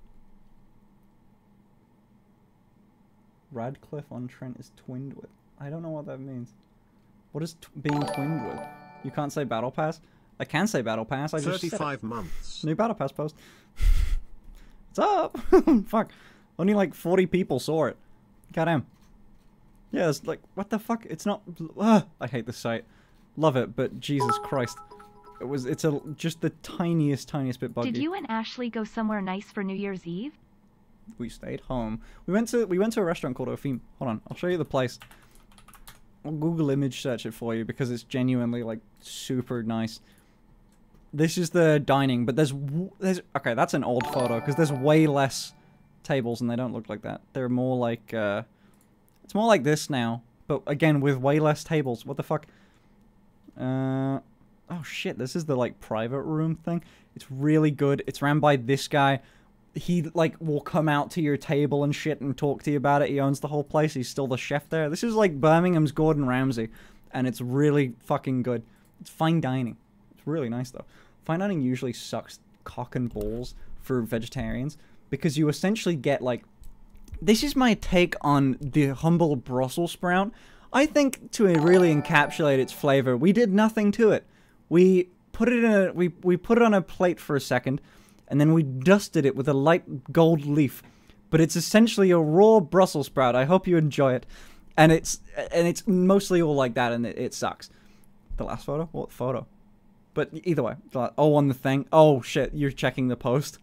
Radcliffe-on-Trent is twinned with. I don't know what that means. What is t being twinned with? You can't say Battle Pass? I can say Battle Pass. I just thirty-five said it. months. New Battle Pass post. What's up? Fuck. Only like forty people saw it. Goddamn. Yeah, it's like, what the fuck? It's not... Ugh, I hate this site. Love it, but Jesus Christ. It was, it's a, just the tiniest, tiniest bit buggy. Did you and Ashley go somewhere nice for New Year's Eve? We stayed home. We went to we went to a restaurant called Ophim. Hold on, I'll show you the place. I'll Google image search it for you because it's genuinely like super nice. This is the dining, but there's there's okay, that's an old photo because there's way less tables and they don't look like that. They're more like uh, it's more like this now, but again with way less tables. What the fuck? Uh, oh shit, this is the like private room thing. It's really good. It's ran by this guy. He, like, will come out to your table and shit and talk to you about it. He owns the whole place. He's still the chef there. This is, like, Birmingham's Gordon Ramsay. And it's really fucking good. It's fine dining. It's really nice, though. Fine dining usually sucks cock and balls for vegetarians. Because you essentially get, like... This is my take on the humble Brussels sprout. I think to really encapsulate its flavor, we did nothing to it. We put it in a... We, we put it on a plate for a second... And then we dusted it with a light gold leaf. But it's essentially a raw Brussels sprout. I hope you enjoy it. And it's and it's mostly all like that, and it, it sucks. The last photo? What photo? But either way. Oh, on the thing. Oh, shit. You're checking the post.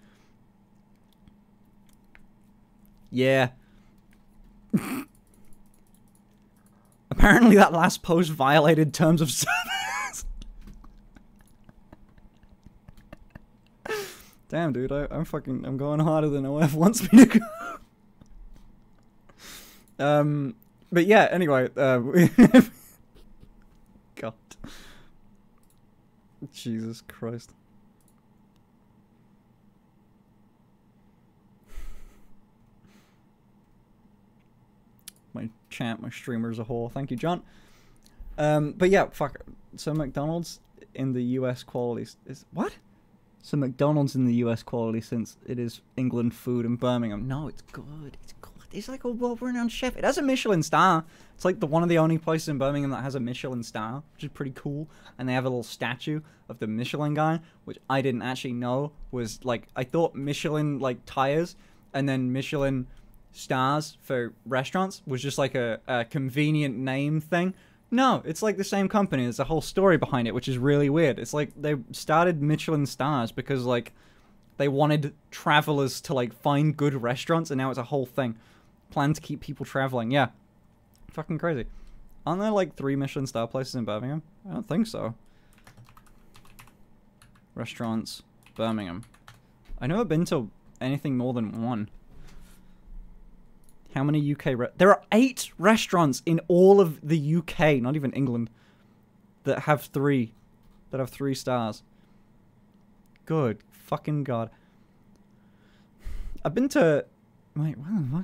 Yeah. Apparently that last post violated terms of service. Damn, dude, I, I'm fucking, I'm going harder than O F wants me to go. um, but yeah, anyway, uh, God. Jesus Christ. My champ, my streamer's a whore. Thank you, John. Um, but yeah, fuck. So McDonald's in the U S quality is, what? So McDonald's in the U S quality since it is England food in Birmingham. No, it's good. It's good. It's like a world-renowned chef. It has a Michelin star. It's like the one of the only places in Birmingham that has a Michelin star, which is pretty cool. And they have a little statue of the Michelin guy, which I didn't actually know was like, I thought Michelin like tires and then Michelin stars for restaurants was just like a, a convenient name thing. No, it's like the same company. There's a whole story behind it, which is really weird. It's like they started Michelin stars because like they wanted travelers to like find good restaurants, and now it's a whole thing. Plan to keep people traveling. Yeah, fucking crazy. Aren't there like three Michelin star places in Birmingham? I don't think so. Restaurants, Birmingham. I've never been to anything more than one. How many U K... Re there are eight restaurants in all of the U K, not even England, that have three. That have three stars. Good fucking God. I've been to... Wait, what the fuck?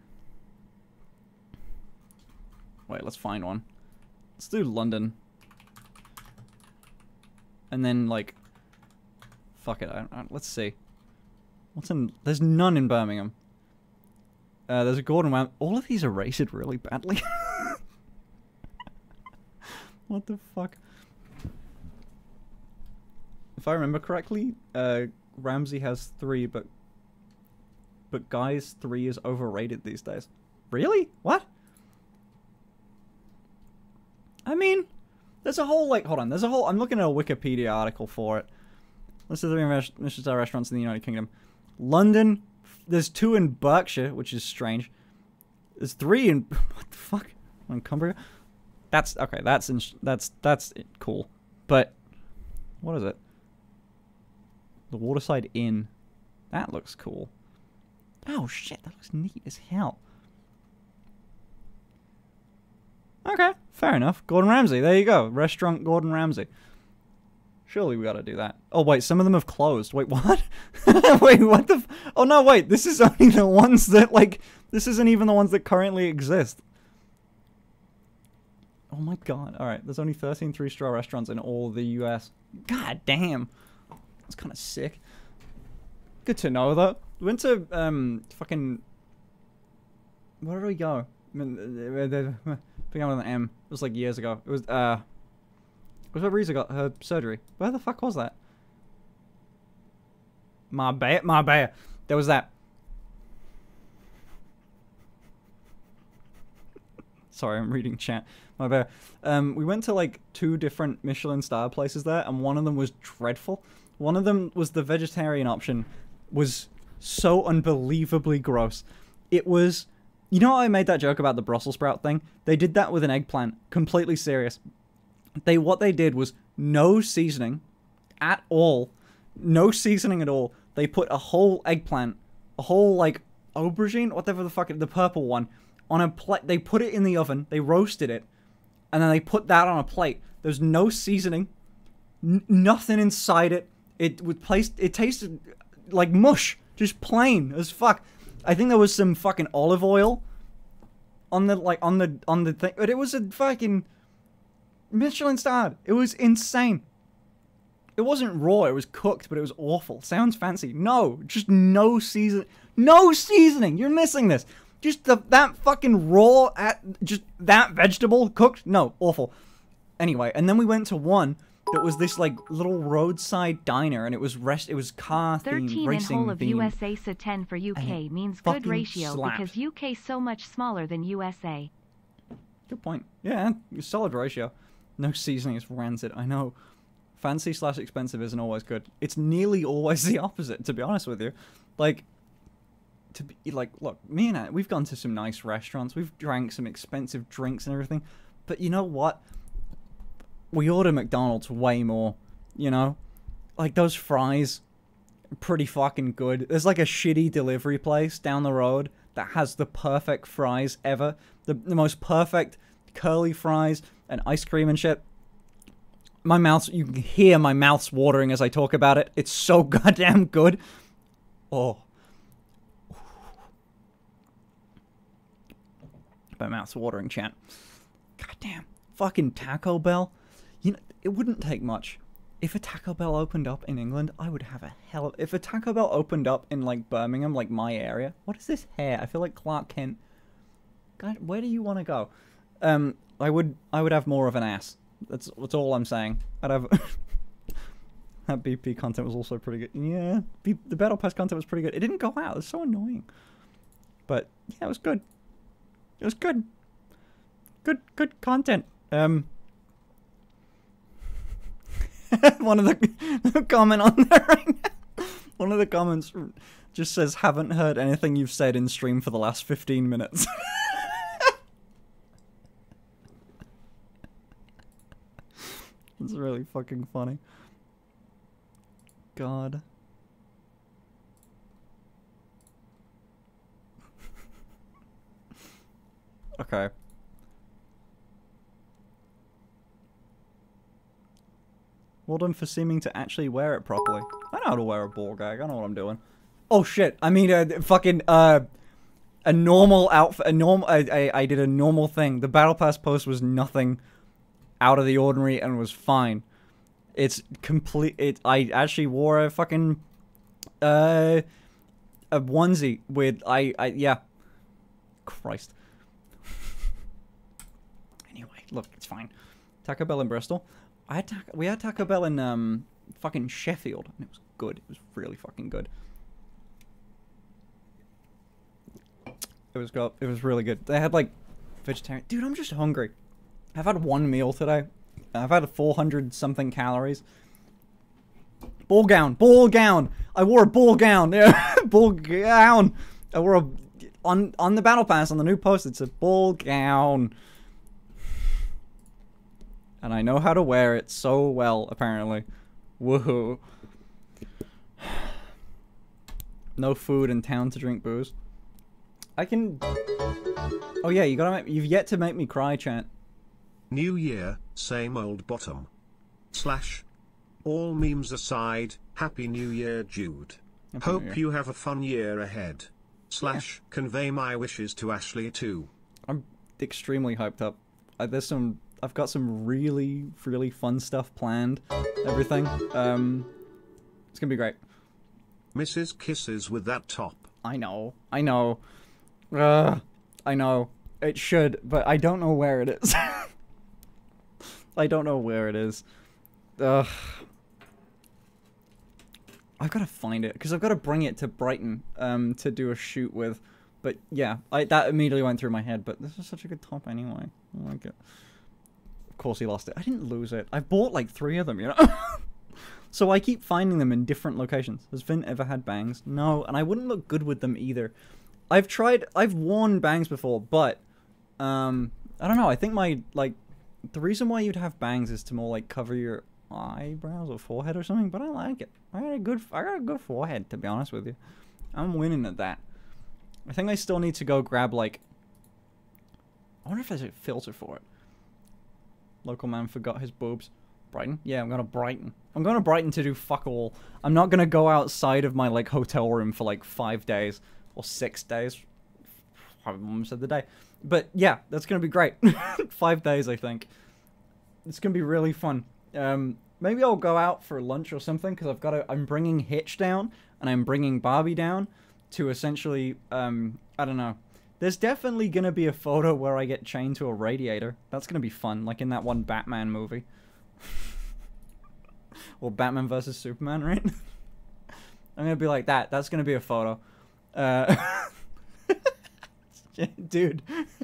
Wait, let's find one. Let's do London. And then, like... Fuck it, I, I, let's see. What's in... There's none in Birmingham. Uh, there's a Gordon Ramsay. All of these are rated really badly. What the fuck? If I remember correctly, uh, Ramsay has three, but but Guy's three is overrated these days. Really? What? I mean, there's there's a whole, like, hold on, there's a whole, I'm looking at a Wikipedia article for it. List of three Michelin-star restaurants in the United Kingdom. London, there's two in Berkshire, which is strange. There's three in, what the fuck? In Cumbria? That's, okay, that's, in, that's, that's cool. But, what is it? The Waterside Inn. That looks cool. Oh shit, that looks neat as hell. Okay, fair enough. Gordon Ramsay, there you go. Restaurant Gordon Ramsay. Surely we gotta do that. Oh wait, some of them have closed. Wait, what? Wait, what the f- Oh no, wait, this is only the ones that, like, this isn't even the ones that currently exist. Oh my god. Alright, there's only thirteen three-star restaurants in all the U S. God damn. That's kind of sick. Good to know, though. We went to, um, fucking... Where did we go? Began with an M. It was like years ago. It was, uh... It was where Reza got her surgery. Where the fuck was that? Marbella? Marbella. There was that. Sorry, I'm reading chat. Marbella. Um, we went to like two different Michelin star places there, and one of them was dreadful. One of them was the vegetarian option. Was so unbelievably gross. It was... You know how I made that joke about the Brussels sprout thing? They did that with an eggplant. Completely serious. They what they did was no seasoning at all. No seasoning at all. They put a whole eggplant, a whole like aubergine, whatever the fuck, the purple one, on a plate. They put it in the oven. They roasted it, and then they put that on a plate. There's no seasoning, n nothing inside it. It would place. It tasted like mush, just plain as fuck. I think there was some fucking olive oil on the like on the on the thing, but it was a fucking Michelin starred. It was insane. It wasn't raw, it was cooked, but it was awful. Sounds fancy. No, just no season, no seasoning. You're missing this. Just the, that fucking raw, at just that vegetable cooked. No, awful. Anyway, and then we went to one that was this like little roadside diner, and it was rest. It was car themed, thirteen racing in whole of themed. U S A, so ten for U K means good fucking ratio slapped. because U K so much smaller than U S A. Good point. Yeah, solid ratio. No seasoning is rancid. I know. Fancy slash expensive isn't always good. It's nearly always the opposite, to be honest with you. Like, to be like, look, me and I, we've gone to some nice restaurants. We've drank some expensive drinks and everything. But you know what? We order McDonald's way more. You know, like those fries, pretty fucking good. There's like a shitty delivery place down the road that has the perfect fries ever. The the most perfect curly fries and ice cream and shit. My mouth's, you can hear my mouth's watering as I talk about it. It's so goddamn good. Oh. My mouth's watering, chat. Goddamn. Fucking Taco Bell. You know, it wouldn't take much. If a Taco Bell opened up in England, I would have a hell of... If a Taco Bell opened up in, like, Birmingham, like my area... What is this hair? I feel like Clark Kent. God, where do you want to go? Um, I would... I would have more of an ass. That's, that's all I'm saying. I'd have... That B P content was also pretty good. Yeah, B the Battle Pass content was pretty good. It didn't go out. It was so annoying. But, yeah, it was good. It was good. Good, good content. Um... One of the, the comment on there right now. One of the comments just says, haven't heard anything you've said in stream for the last fifteen minutes. It's really fucking funny. God. Okay. Well done for seeming to actually wear it properly. I know how to wear a ball gag. I know what I'm doing. Oh shit! I mean, uh, fucking uh, a normal outfit. A normal. I, I I did a normal thing. The Battle Pass post was nothing out of the ordinary and was fine. It's complete. It. I actually wore a fucking uh a onesie with I I yeah. Christ. Anyway, look, it's fine. Taco Bell in Bristol. I had taco, we had Taco Bell in um fucking Sheffield, and it was good. It was really fucking good. It was good. It was really good. They had like vegetarian. Dude, I'm just hungry. I've had one meal today, I've had four hundred something calories. Ball gown, ball gown. I wore a ball gown. Yeah, ball gown. I wore a on on the battle pass on the new post. It's a ball gown, and I know how to wear it so well. Apparently, woohoo. No food in town to drink booze. I can. Oh yeah, you gotta. Make... You've yet to make me cry, chat. New year, same old bottom. Slash. All memes aside, Happy New Year, Jude. Happy Hope New Year. you have a fun year ahead. Slash. Yeah. Convey my wishes to Ashley too. I'm extremely hyped up. I, there's some. I've got some really, really fun stuff planned. Everything. Um, it's gonna be great. Missus Kisses with that top. I know. I know. Uh, I know. It should, but I don't know where it is. I don't know where it is. Ugh. I've got to find it, because I've got to bring it to Brighton um, to do a shoot with. But yeah, I, that immediately went through my head, but this is such a good top anyway. I like it. Of course he lost it. I didn't lose it. I bought like three of them, you know? So I keep finding them in different locations. Has Vin ever had bangs? No, and I wouldn't look good with them either. I've tried, I've worn bangs before, but, um, I don't know, I think my, like, the reason why you'd have bangs is to more, like, cover your eyebrows or forehead or something, but I like it. I got a good, I got a good forehead, to be honest with you. I'm winning at that. I think I still need to go grab, like, I wonder if there's a filter for it. Local man forgot his boobs. Brighton? Yeah, I'm going to Brighton. I'm going to Brighton to do fuck all. I'm not going to go outside of my, like, hotel room for, like, five days. Or six days. I almost said the day. But, yeah, that's going to be great. Five days, I think. It's going to be really fun. Um, maybe I'll go out for lunch or something, because I've got to... I'm bringing Hitch down, and I'm bringing Barbie down to essentially, um, I don't know. There's definitely going to be a photo where I get chained to a radiator. That's going to be fun, like in that one Batman movie. Or Batman versus Superman, right? I'm going to be like that. That's going to be a photo. Uh, dude.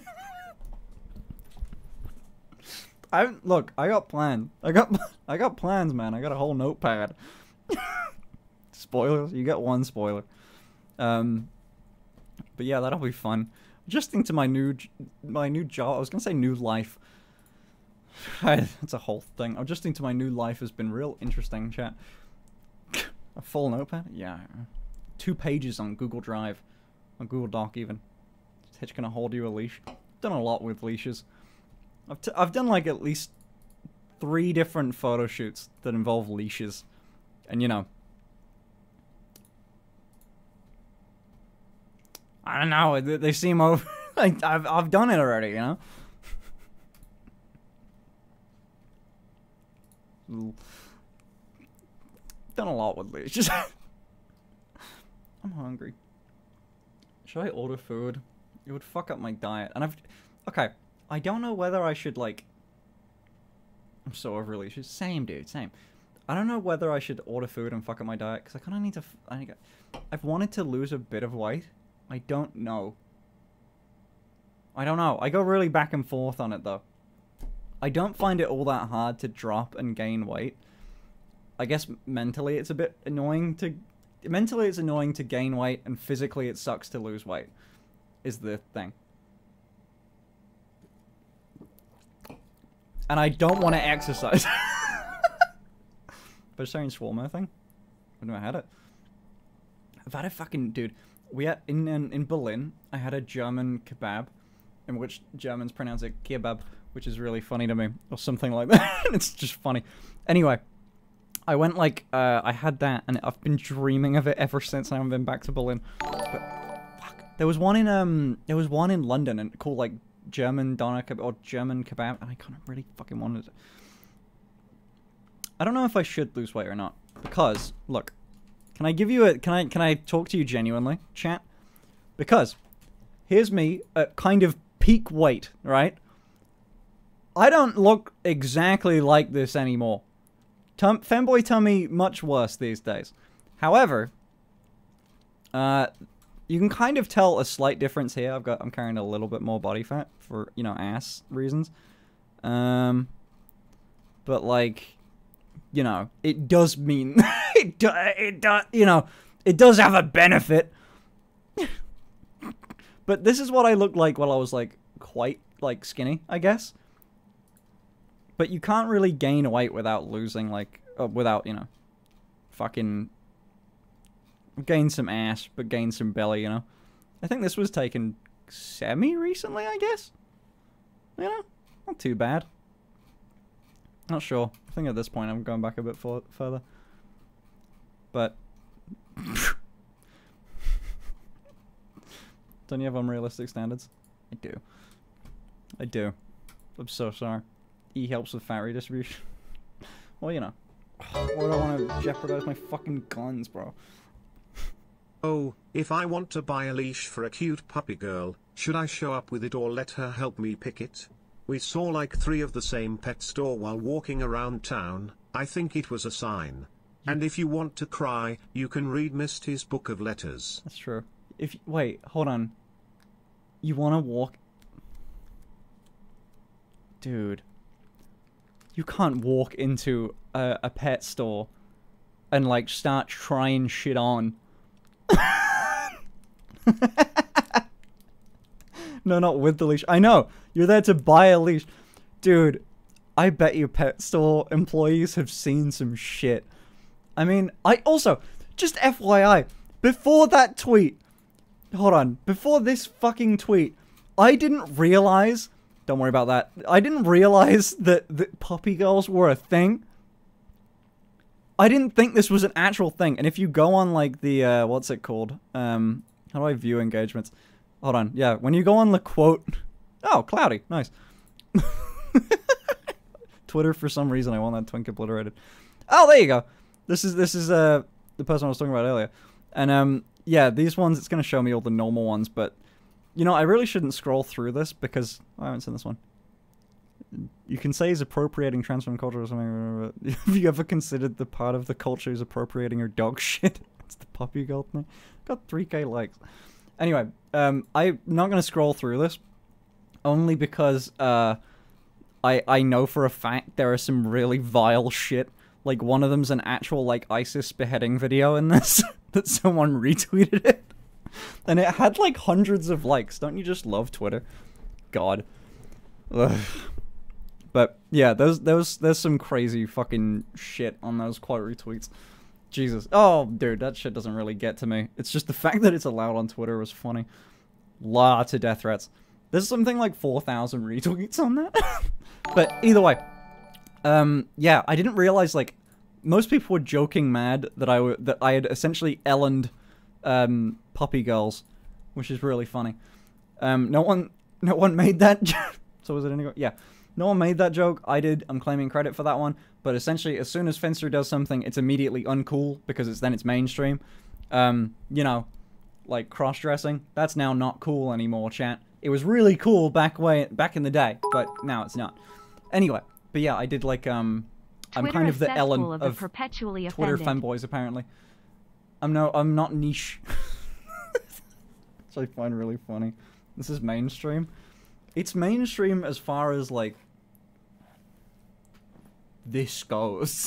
I look, I got plans. I got I got plans, man. I got a whole notepad. Spoilers. You get one spoiler. Um But yeah, that'll be fun. Adjusting to my new my new job. I was going to say new life. That's a whole thing. Adjusting to my new life has been real interesting, chat. A full notepad? Yeah. Two pages on Google Drive. On Google Doc, even. Is Hitch gonna hold you a leash? I've done a lot with leashes. I've, t I've done, like, at least three different photo shoots that involve leashes. And, you know. I don't know. They, they seem over... like, I've, I've done it already, you know? Done a lot with leashes. I'm hungry. Should I order food? It would fuck up my diet. And I've... Okay. I don't know whether I should, like... I'm so over leashes. Same, dude. Same. I don't know whether I should order food and fuck up my diet. Because I kind of need to... F I need to... I've wanted to lose a bit of weight. I don't know. I don't know. I go really back and forth on it, though. I don't find it all that hard to drop and gain weight. I guess mentally it's a bit annoying to... Mentally it's annoying to gain weight, and physically it sucks to lose weight. Is the thing. And I don't want to exercise. Vegetarian shawarma thing? I've never had it. I've had a fucking... Dude, we had... In, in, in Berlin, I had a German kebab, in which Germans pronounce it kebab, which is really funny to me. Or something like that. It's just funny. Anyway... I went, like, uh, I had that, and I've been dreaming of it ever since I haven't been back to Berlin. But, fuck. There was one in, um, there was one in London, and called, like, German doner kebab, or German kebab, and I kind of really fucking wanted it. I don't know if I should lose weight or not, because, look, can I give you a, can I, can I talk to you genuinely, chat? Because, here's me, at kind of peak weight, right? I don't look exactly like this anymore. Tum Femboy tummy, much worse these days. However, uh, you can kind of tell a slight difference here. I've got, I'm carrying a little bit more body fat for, you know, ass reasons. Um, but like, you know, it does mean it do, it does, you know, it does have a benefit. But this is what I looked like while I was like quite like skinny, I guess. But you can't really gain weight without losing like uh, without, you know, fucking gain some ass, but gain some belly, you know. I think this was taken semi-recently, I guess? You know? Not too bad. Not sure. I think at this point I'm going back a bit for further. But... Don't you have unrealistic standards? I do. I do. I'm so sorry. E helps with fat redistribution. Well, you know. Why do I want to jeopardize my fucking guns, bro? Oh, if I want to buy a leash for a cute puppy girl, should I show up with it or let her help me pick it? We saw like three of the same pet store while walking around town. I think it was a sign. And if you want to cry, you can read Misty's book of letters. That's true. If wait, hold on. You want to walk... Dude. You can't walk into a, a pet store and like start trying shit on. No, not with the leash. I know. You're there to buy a leash. Dude, I bet you pet store employees have seen some shit. I mean, I also, just F Y I, before that tweet, hold on, before this fucking tweet, I didn't realize, don't worry about that, I didn't realize that, that puppy girls were a thing. I didn't think this was an actual thing, and if you go on, like, the, uh, what's it called? Um, how do I view engagements? Hold on, yeah, when you go on the quote, oh, cloudy, nice. Twitter, for some reason, I want that twink obliterated. Oh, there you go. This is, this is, uh, the person I was talking about earlier. And, um, yeah, these ones, it's gonna show me all the normal ones, but, you know, I really shouldn't scroll through this, because, oh, I haven't seen this one. You can say he's appropriating transform culture or something. Have you ever considered the part of the culture is appropriating her dog shit? It's the puppy girl thing. Got three K likes. Anyway, um, I'm not gonna scroll through this, only because, uh, I, I know for a fact there are some really vile shit. Like, one of them's an actual, like, ISIS beheading video in this, that someone retweeted it. And it had, like, hundreds of likes. Don't you just love Twitter? God. Ugh. But, yeah, there's, there's, there's some crazy fucking shit on those quote retweets. Jesus. Oh, dude, that shit doesn't really get to me. It's just the fact that it's allowed on Twitter was funny. Lots of death threats. There's something like four thousand retweets on that. But, either way. Um, yeah, I didn't realize, like, most people were joking mad that I, w that I had essentially Ellened, um, puppy girls, which is really funny. Um, no one, no one made that joke. So was it any, yeah. No one made that joke, I did, I'm claiming credit for that one, but essentially, as soon as Finster does something, it's immediately uncool, because it's then it's mainstream. Um, you know, like, cross-dressing, that's now not cool anymore, chat. It was really cool back way, back in the day, but now it's not. Anyway. But yeah, I did like, um, I'm Twitter kind of the Ellen of, the of perpetually Twitter offended. fanboys, apparently. I'm no, I'm not niche. Which I find really funny. This is mainstream. It's mainstream as far as, like, this goes.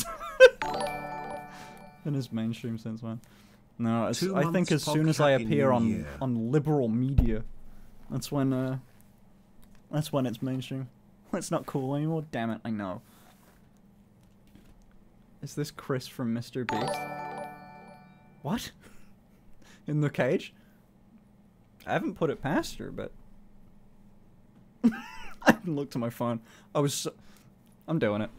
And it's mainstream since when? No, it's, I think as soon as I appear on, on liberal media, that's when, uh, that's when it's mainstream. It's not cool anymore. Damn it, I know. Is this Chris from Mister Beast? What? In the cage? I haven't put it past her, but... I didn't look to my phone. I was so... I'm doing it.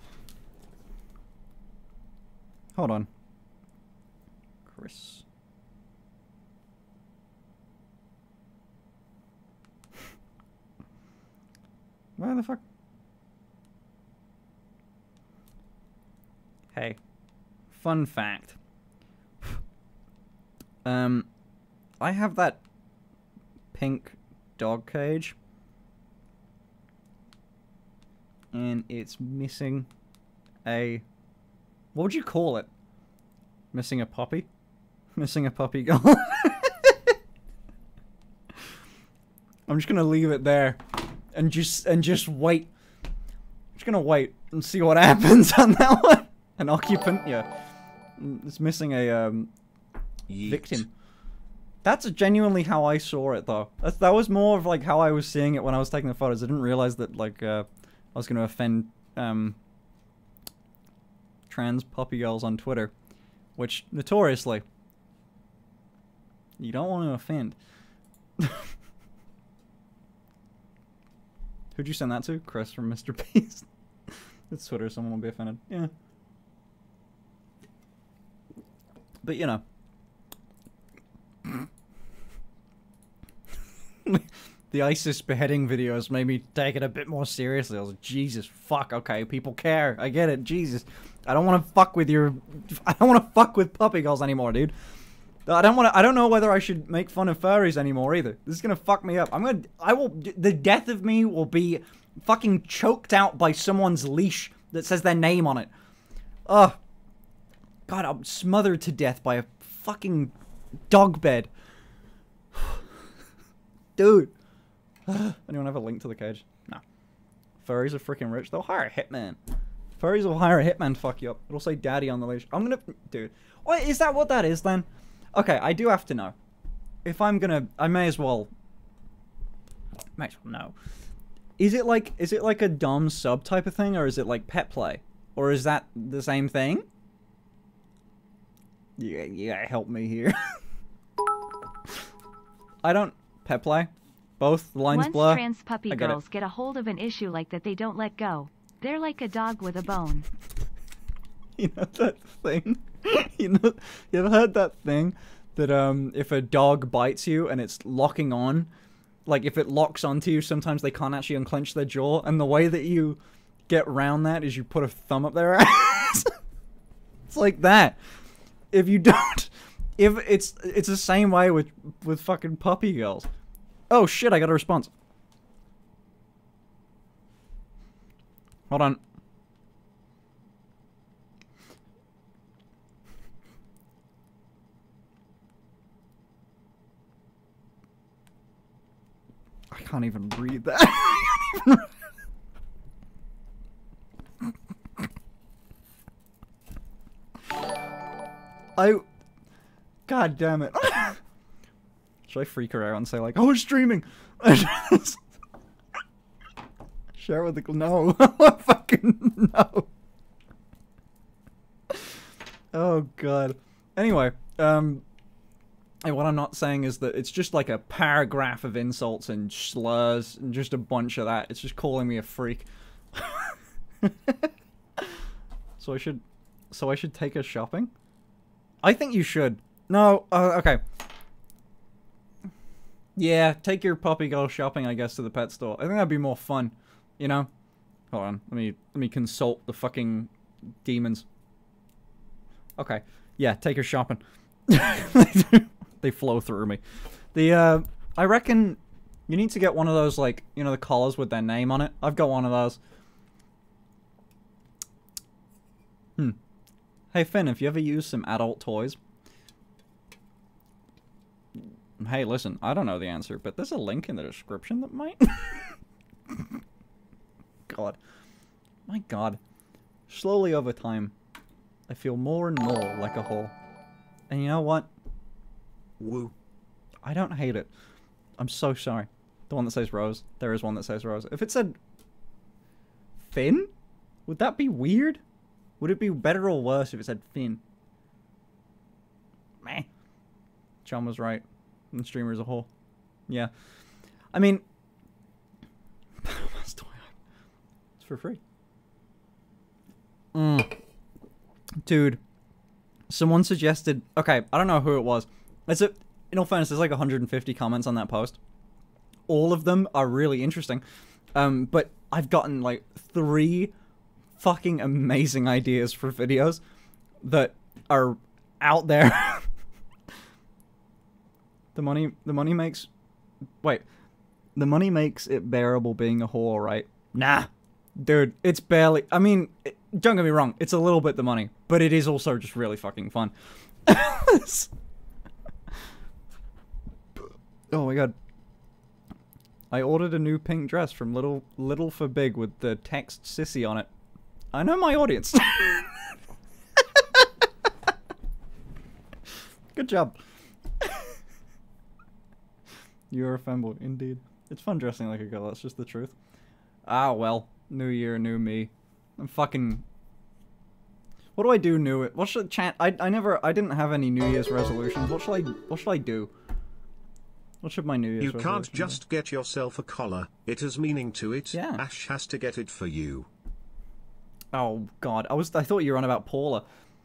Hold on. Chris. Where the fuck? Hey, fun fact. Um, I have that pink dog cage, and it's missing a, what would you call it? Missing a puppy? Missing a puppy girl. I'm just gonna leave it there, and just and just wait. I'm just gonna wait. and see what happens on that one. An occupant, yeah. It's missing a um, victim. That's genuinely how I saw it, though. That's, that was more of like how I was seeing it when I was taking the photos. I didn't realize that like uh, I was going to offend um, trans puppy girls on Twitter, which notoriously you don't want to offend. Who'd you send that to? Chris from Mister Beast. It's Twitter. Someone will be offended. Yeah. But, you know. The ISIS beheading videos made me take it a bit more seriously. I was like, Jesus, fuck, okay, people care. I get it, Jesus. I don't want to fuck with your... I don't want to fuck with puppy girls anymore, dude. I don't want to... I don't know whether I should make fun of furries anymore, either. This is gonna fuck me up. I'm gonna... I will... The death of me will be fucking choked out by someone's leash that says their name on it. Ugh. God, I'm smothered to death by a fucking dog bed. Dude. Anyone have a link to the cage? No. Furries are freaking rich. They'll hire a hitman. Furries will hire a hitman to fuck you up. It'll say daddy on the leash. I'm gonna... Dude. What, is that what that is, then? Okay, I do have to know. If I'm gonna... I may as well... May as well know. Is it like... Is it like a dom sub type of thing? Or is it like pet play? Or is that the same thing? Yeah, you gotta help me here. I don't... Pet play? Both lines Once blur. trans puppy get girls it. get a hold of an issue like that, they don't let go. They're like a dog with a bone. You know that thing? You know, you ever heard that thing that um, if a dog bites you and it's locking on, like if it locks onto you, sometimes they can't actually unclench their jaw, and the way that you get around that is you put a thumb up their ass. It's like that. If you don't, if it's it's the same way with with fucking puppy girls. Oh shit! I got a response. Hold on. I can't even read that. I... God damn it. Should I freak her out and say like, I was streaming? Share it with the... No. Fucking no. Oh god. Anyway, um... and what I'm not saying is that it's just like a paragraph of insults and slurs and just a bunch of that. It's just calling me a freak. So I should... So I should take her shopping? I think you should. No, uh, okay. Yeah, take your puppy girl shopping, I guess, to the pet store. I think that'd be more fun, you know? Hold on, let me let me consult the fucking demons. Okay, yeah, take her shopping. They flow through me. The uh, I reckon you need to get one of those, like, you know, the collars with their name on it. I've got one of those. Hmm. Hey Finn, have you ever used some adult toys? Hey, listen, I don't know the answer, but there's a link in the description that might. God. My god. Slowly over time, I feel more and more like a whore. And you know what? Woo. I don't hate it. I'm so sorry. The one that says Rose. There is one that says Rose. If it said Finn, would that be weird? Would it be better or worse if it said Finn? Meh. John was right. The streamer as a whole. Yeah. I mean... it's for free. Mm. Dude. Someone suggested... Okay, I don't know who it was. It's a, in all fairness, there's like one hundred fifty comments on that post. All of them are really interesting. Um, but I've gotten like three fucking amazing ideas for videos that are out there. The money, the money makes... Wait. The money makes it bearable being a whore, right? Nah. Dude, it's barely... I mean, it, don't get me wrong. It's a little bit the money. But it is also just really fucking fun. Oh my god. I ordered a new pink dress from Little Little for Big with the text sissy on it. I know my audience. Good job. You're a fanboy, indeed. It's fun dressing like a girl, that's just the truth. Ah, well. New year, new me. I'm fucking... What do I do new? What should I chat? I, I never... I didn't have any New Year's resolutions. What should I... What should I do? What should my New Year's You resolution can't just be? get yourself a collar. It has meaning to it. Yeah. Ash has to get it for you. Oh, God. I was... I thought you were on about Paula.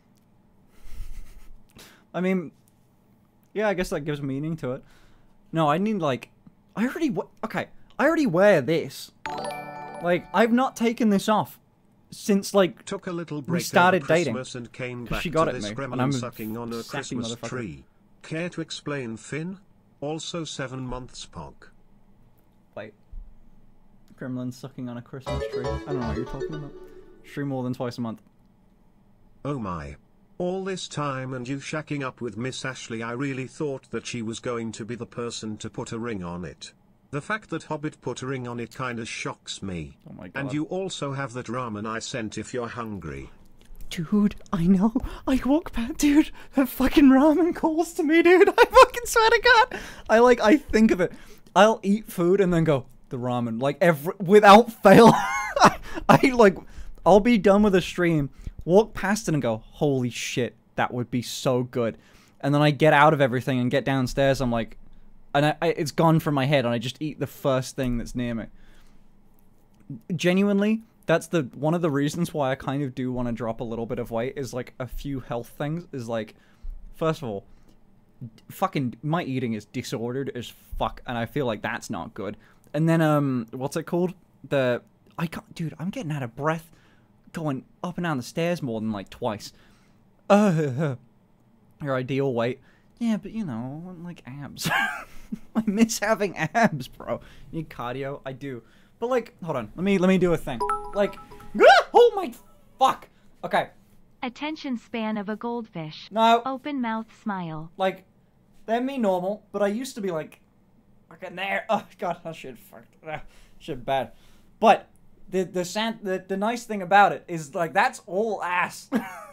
I mean... Yeah, I guess that gives meaning to it. No, I need, like... I already... w Okay. I already wear this. Like, I've not taken this off since, like, Took a little break we started over dating. Christmas and came back She got to it this me, and gremlin I'm a sucking on a sassy Christmas motherfucker. tree. Care to explain, Finn? Also seven months, Pog. Wait. Gremlin sucking on a Christmas tree. I don't know what you're talking about. Tree more than twice a month. Oh my. All this time and you shacking up with Miss Ashley, I really thought that she was going to be the person to put a ring on it. The fact that Hobbit put a ring on it kinda shocks me. Oh my God. And you also have that ramen I sent if you're hungry. Dude, I know. I walk past, dude. That fucking ramen calls to me, dude. I fucking swear to God. I like, I think of it. I'll eat food and then go, the ramen. Like, every, without fail. I, I, like, I'll be done with a stream, walk past it and go, holy shit, that would be so good. And then I get out of everything and get downstairs, I'm like, and I, I, it's gone from my head and I just eat the first thing that's near me. Genuinely, that's the one of the reasons why I kind of do want to drop a little bit of weight is like a few health things is like, first of all, fucking my eating is disordered as fuck and I feel like that's not good. And then um what's it called? The I can't dude, I'm getting out of breath going up and down the stairs more than like twice. Uh your ideal weight. Yeah, but you know, I want like abs. I miss having abs, bro. You need cardio? I do. But like, hold on. Let me let me do a thing. Like, oh my fuck. Okay. Attention span of a goldfish. No. Open mouth smile. Like, they're me normal, but I used to be like, fucking there. Oh god, that shit fucked. Ah, shit bad. But the the sant the the nice thing about it is like that's all ass.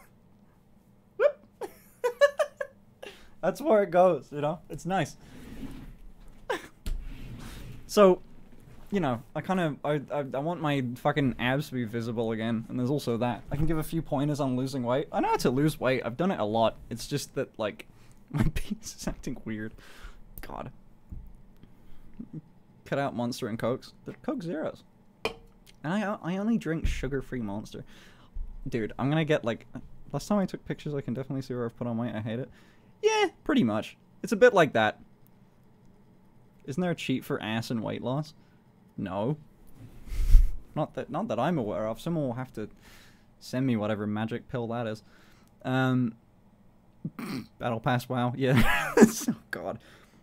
That's where it goes, you know? It's nice. So, you know, I kind of, I, I, I want my fucking abs to be visible again, and there's also that. I can give a few pointers on losing weight. I know how to lose weight, I've done it a lot. It's just that, like, my penis is acting weird. God. Cut out Monster and Cokes. They're Coke Zeros. And I, I only drink sugar-free Monster. Dude, I'm gonna get, like, last time I took pictures, I can definitely see where I've put on weight. I hate it. Yeah, pretty much. It's a bit like that. Isn't there a cheat for ass and weight loss? No. Not that not that I'm aware of. Someone will have to send me whatever magic pill that is. Um Battle Pass, wow. Yeah. Oh god.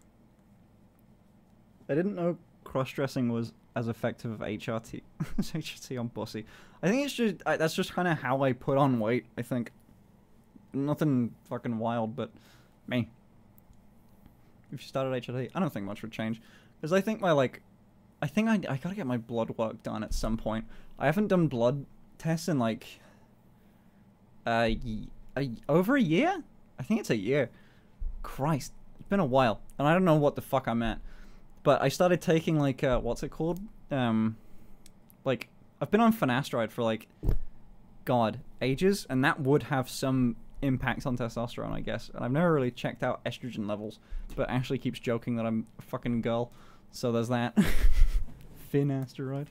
I didn't know cross-dressing was as effective of H R T as H R T on Bossy. I think it's just I, that's just kind of how I put on weight, I think. Nothing fucking wild, but me. If you started H R T, I don't think much would change. Because I think my, like... I think I, I gotta get my blood work done at some point. I haven't done blood tests in, like... Uh, a, over a year? I think it's a year. Christ. It's been a while. And I don't know what the fuck I'm at. But I started taking, like, uh, what's it called? Um, like, I've been on finasteride for, like... God, ages. And that would have some... impact on testosterone, I guess. And I've never really checked out estrogen levels, but Ashley keeps joking that I'm a fucking girl, so there's that. Finn asteroid.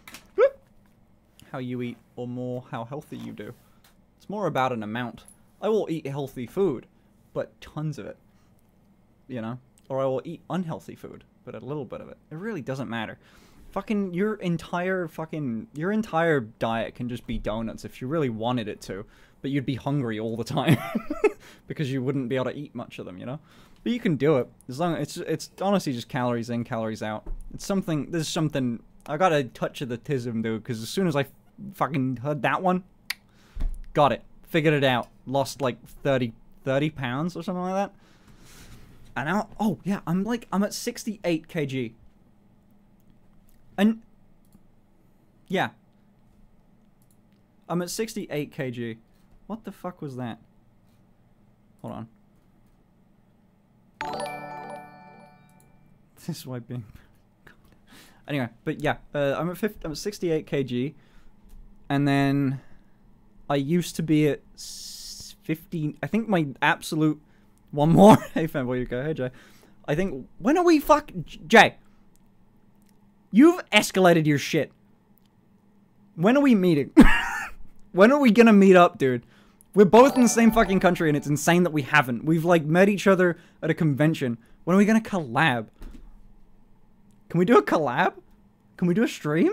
How you eat, or more how healthy you do. It's more about an amount. I will eat healthy food, but tons of it. You know? Or I will eat unhealthy food, but a little bit of it. It really doesn't matter. Fucking your entire fucking your entire diet can just be donuts if you really wanted it to, but you'd be hungry all the time because you wouldn't be able to eat much of them, you know. But you can do it as long as it's it's honestly just calories in, calories out. It's something. There's something. I got a touch of the tism, dude, because as soon as I fucking heard that one, got it, figured it out, lost like thirty, thirty pounds or something like that. And now, oh yeah, I'm like I'm at sixty-eight kilograms. And, yeah. I'm at sixty-eight kilograms. What the fuck was that? Hold on. This is why being... Anyway, but yeah, uh, I'm at fifty, I'm at sixty-eight kilograms, and then I used to be at fifteen. I think my absolute one more. Hey, fanboy, you go. Hey, Jay. I think when are we fuck Jay? You've escalated your shit. When are we meeting? When are we gonna meet up, dude? We're both in the same fucking country, and it's insane that we haven't. We've like met each other at a convention. When are we gonna collab? Can we do a collab? Can we do a stream?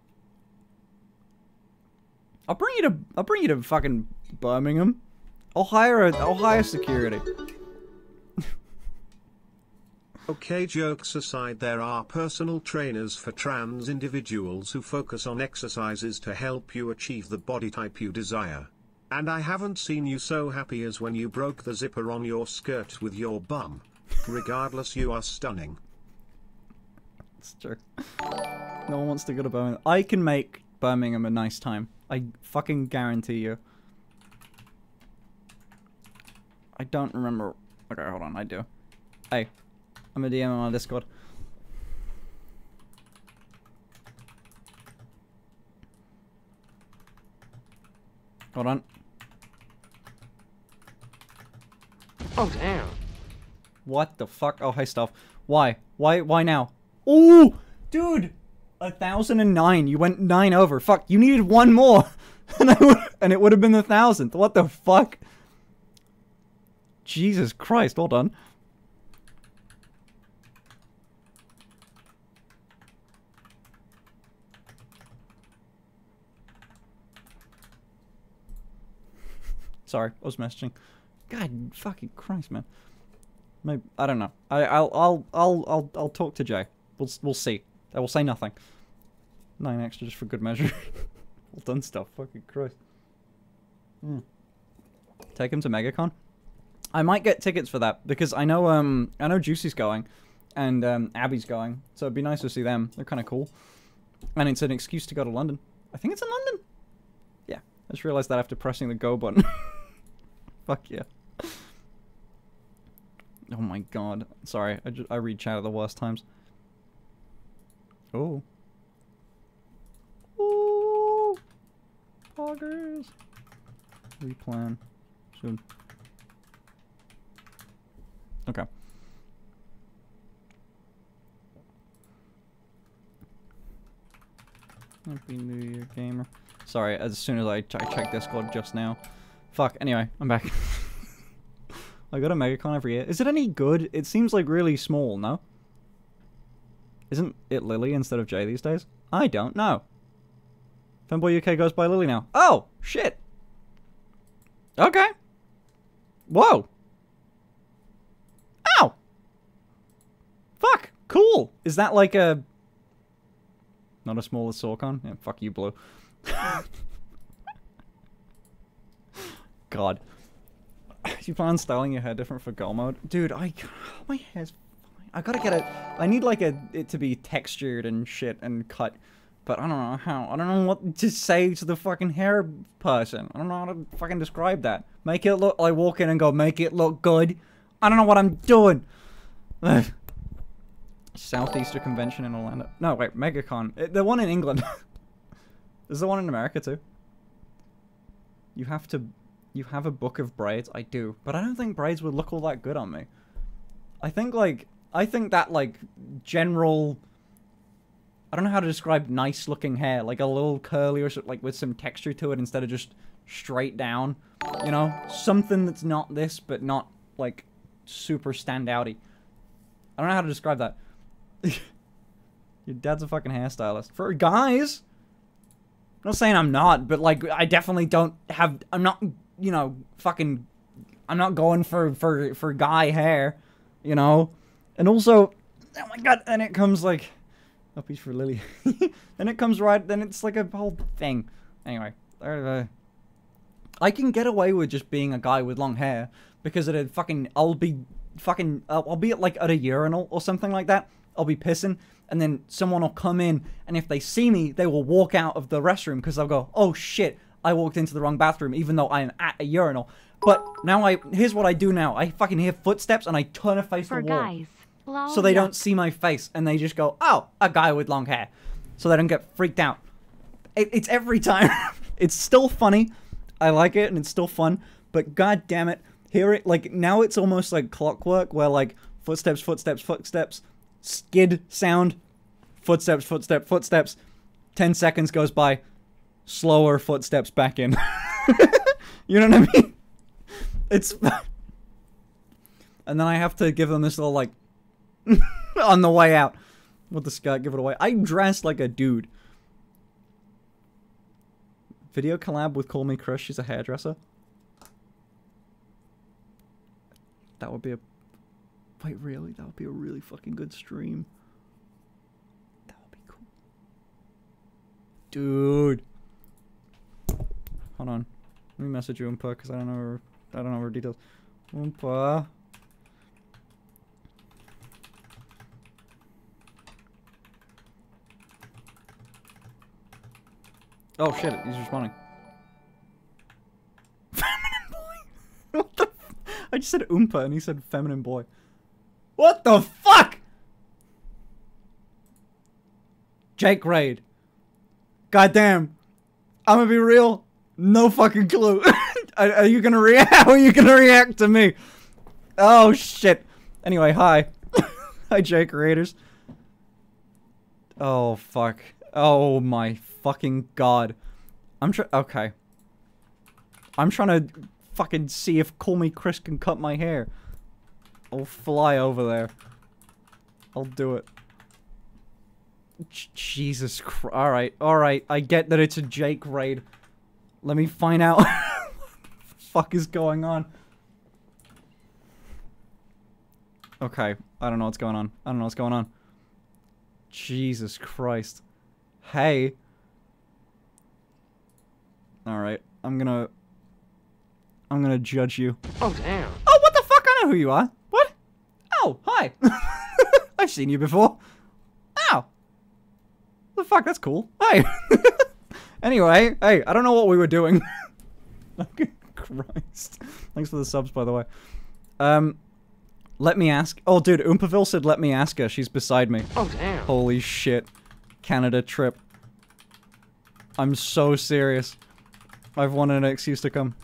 I'll bring you to I'll bring you to fucking Birmingham. I'll hire a I'll hire security. Okay, jokes aside, there are personal trainers for trans individuals who focus on exercises to help you achieve the body type you desire. And I haven't seen you so happy as when you broke the zipper on your skirt with your bum. Regardless, you are stunning. It's true. No one wants to go to Birmingham. I can make Birmingham a nice time. I fucking guarantee you. I don't remember. Okay, hold on. I do. Hey, I'm a D M on my Discord. Hold on. Oh, damn. What the fuck? Oh, hey, stuff. Why? Why? Why now? Ooh, dude, a thousand and nine. You went nine over. Fuck, you needed one more, and I would, and it would have been the thousandth. What the fuck? Jesus Christ! Hold on. Sorry, I was messaging. God fucking Christ, man. Maybe, I don't know. I, I'll, I'll, I'll, I'll, I'll talk to Jay. We'll, we'll see. I will say nothing. Nine extra just for good measure. Well done stuff. Fucking Christ. Mm. Take him to MegaCon. I might get tickets for that because I know, um, I know Juicy's going, and um, Abby's going. So it'd be nice to see them. They're kind of cool, and it's an excuse to go to London. I think it's in London. Yeah, I just realized that after pressing the go button. Fuck yeah. Oh my god. Sorry, I, just, I read chat at the worst times. Oh. Ooh. Poggers. Replan. Soon. Okay. Happy New Year, gamer. Sorry, as soon as I, ch I checked Discord just now. Fuck, anyway, I'm back. I go to MegaCon every year. Is it any good? It seems like really small, no? Isn't it Lily instead of Jay these days? I don't know. Fanboy U K goes by Lily now. Oh, shit. Okay. Whoa. Ow. Fuck. Cool. Is that like a... Not a small as Sorcon? Yeah, fuck you, Blue. God. You plan on styling your hair different for girl mode? Dude, I... My hair's fine. I gotta get it... I need, like, a it to be textured and shit and cut. But I don't know how. I don't know what to say to the fucking hair person. I don't know how to fucking describe that. Make it look... I walk in and go, make it look good. I don't know what I'm doing. Southeaster Convention in Orlando. No, wait. MegaCon. The one in England. Is there one in America, too? You have to... You have a book of braids? I do. But I don't think braids would look all that good on me. I think, like... I think that, like, general... I don't know how to describe nice-looking hair. Like, a little curly or something, like, with some texture to it instead of just straight down. You know? Something that's not this, but not, like, super stand-outy. I don't know how to describe that. Your dad's a fucking hairstylist. For guys! I'm not saying I'm not, but, like, I definitely don't have... I'm not... You know, fucking, I'm not going for, for, for guy hair, you know? And also, oh my god, and it comes like, oh, piece for Lily. Then it comes right, then it's like a whole thing. Anyway, uh, I can get away with just being a guy with long hair, because at a fucking, I'll be fucking, I'll, I'll be at like, at a urinal or something like that. I'll be pissing, and then someone will come in, and if they see me, they will walk out of the restroom, because they'll go, oh shit, I walked into the wrong bathroom, even though I am at a urinal. But now I, here's what I do now. I fucking hear footsteps and I turn a face For the wall. guys. Lol, So they yeah. don't see my face and they just go, oh, a guy with long hair. So they don't get freaked out. It, it's every time. It's still funny. I like it and it's still fun. But god damn it. Hear it, like, now it's almost like clockwork where, like, footsteps, footsteps, footsteps, skid sound, footsteps, footsteps, footsteps, ten seconds goes by, slower footsteps back in. You know what I mean? It's... And then I have to give them this little, like, on the way out. With the skirt, give it away. I'm dressed like a dude. Video collab with Call Me Chris, she's a hairdresser. That would be a... Wait, really? That would be a really fucking good stream. That would be cool. Dude. Hold on. Let me message you, Oompa, because I don't know her, I don't know her details. Oompa. Oh shit, he's responding. Feminine boy? What the f- I just said Oompa and he said feminine boy. What the fuck? Jake Raid. Goddamn. I'm gonna be real. No fucking clue. are, are you gonna react? How are you gonna react to me? Oh shit. Anyway, hi. Hi, Jake Raiders. Oh fuck. Oh my fucking god. I'm try- okay. I'm trying to fucking see if Call Me Chris can cut my hair. I'll fly over there. I'll do it. J Jesus Christ. Alright, alright. I get that it's a Jake raid. Let me find out what the fuck is going on. Okay. I don't know what's going on. I don't know what's going on. Jesus Christ. Hey. Alright. I'm gonna... I'm gonna judge you. Oh, damn. Oh, what the fuck? I know who you are. What? Oh, hi. I've seen you before. Ow. The fuck? That's cool. Hey. Anyway, hey, I don't know what we were doing. Christ. Thanks for the subs, by the way. Um, let me ask... Oh, dude, Oompaville said let me ask her. She's beside me. Oh, damn. Holy shit. Canada trip. I'm so serious. I've wanted an excuse to come.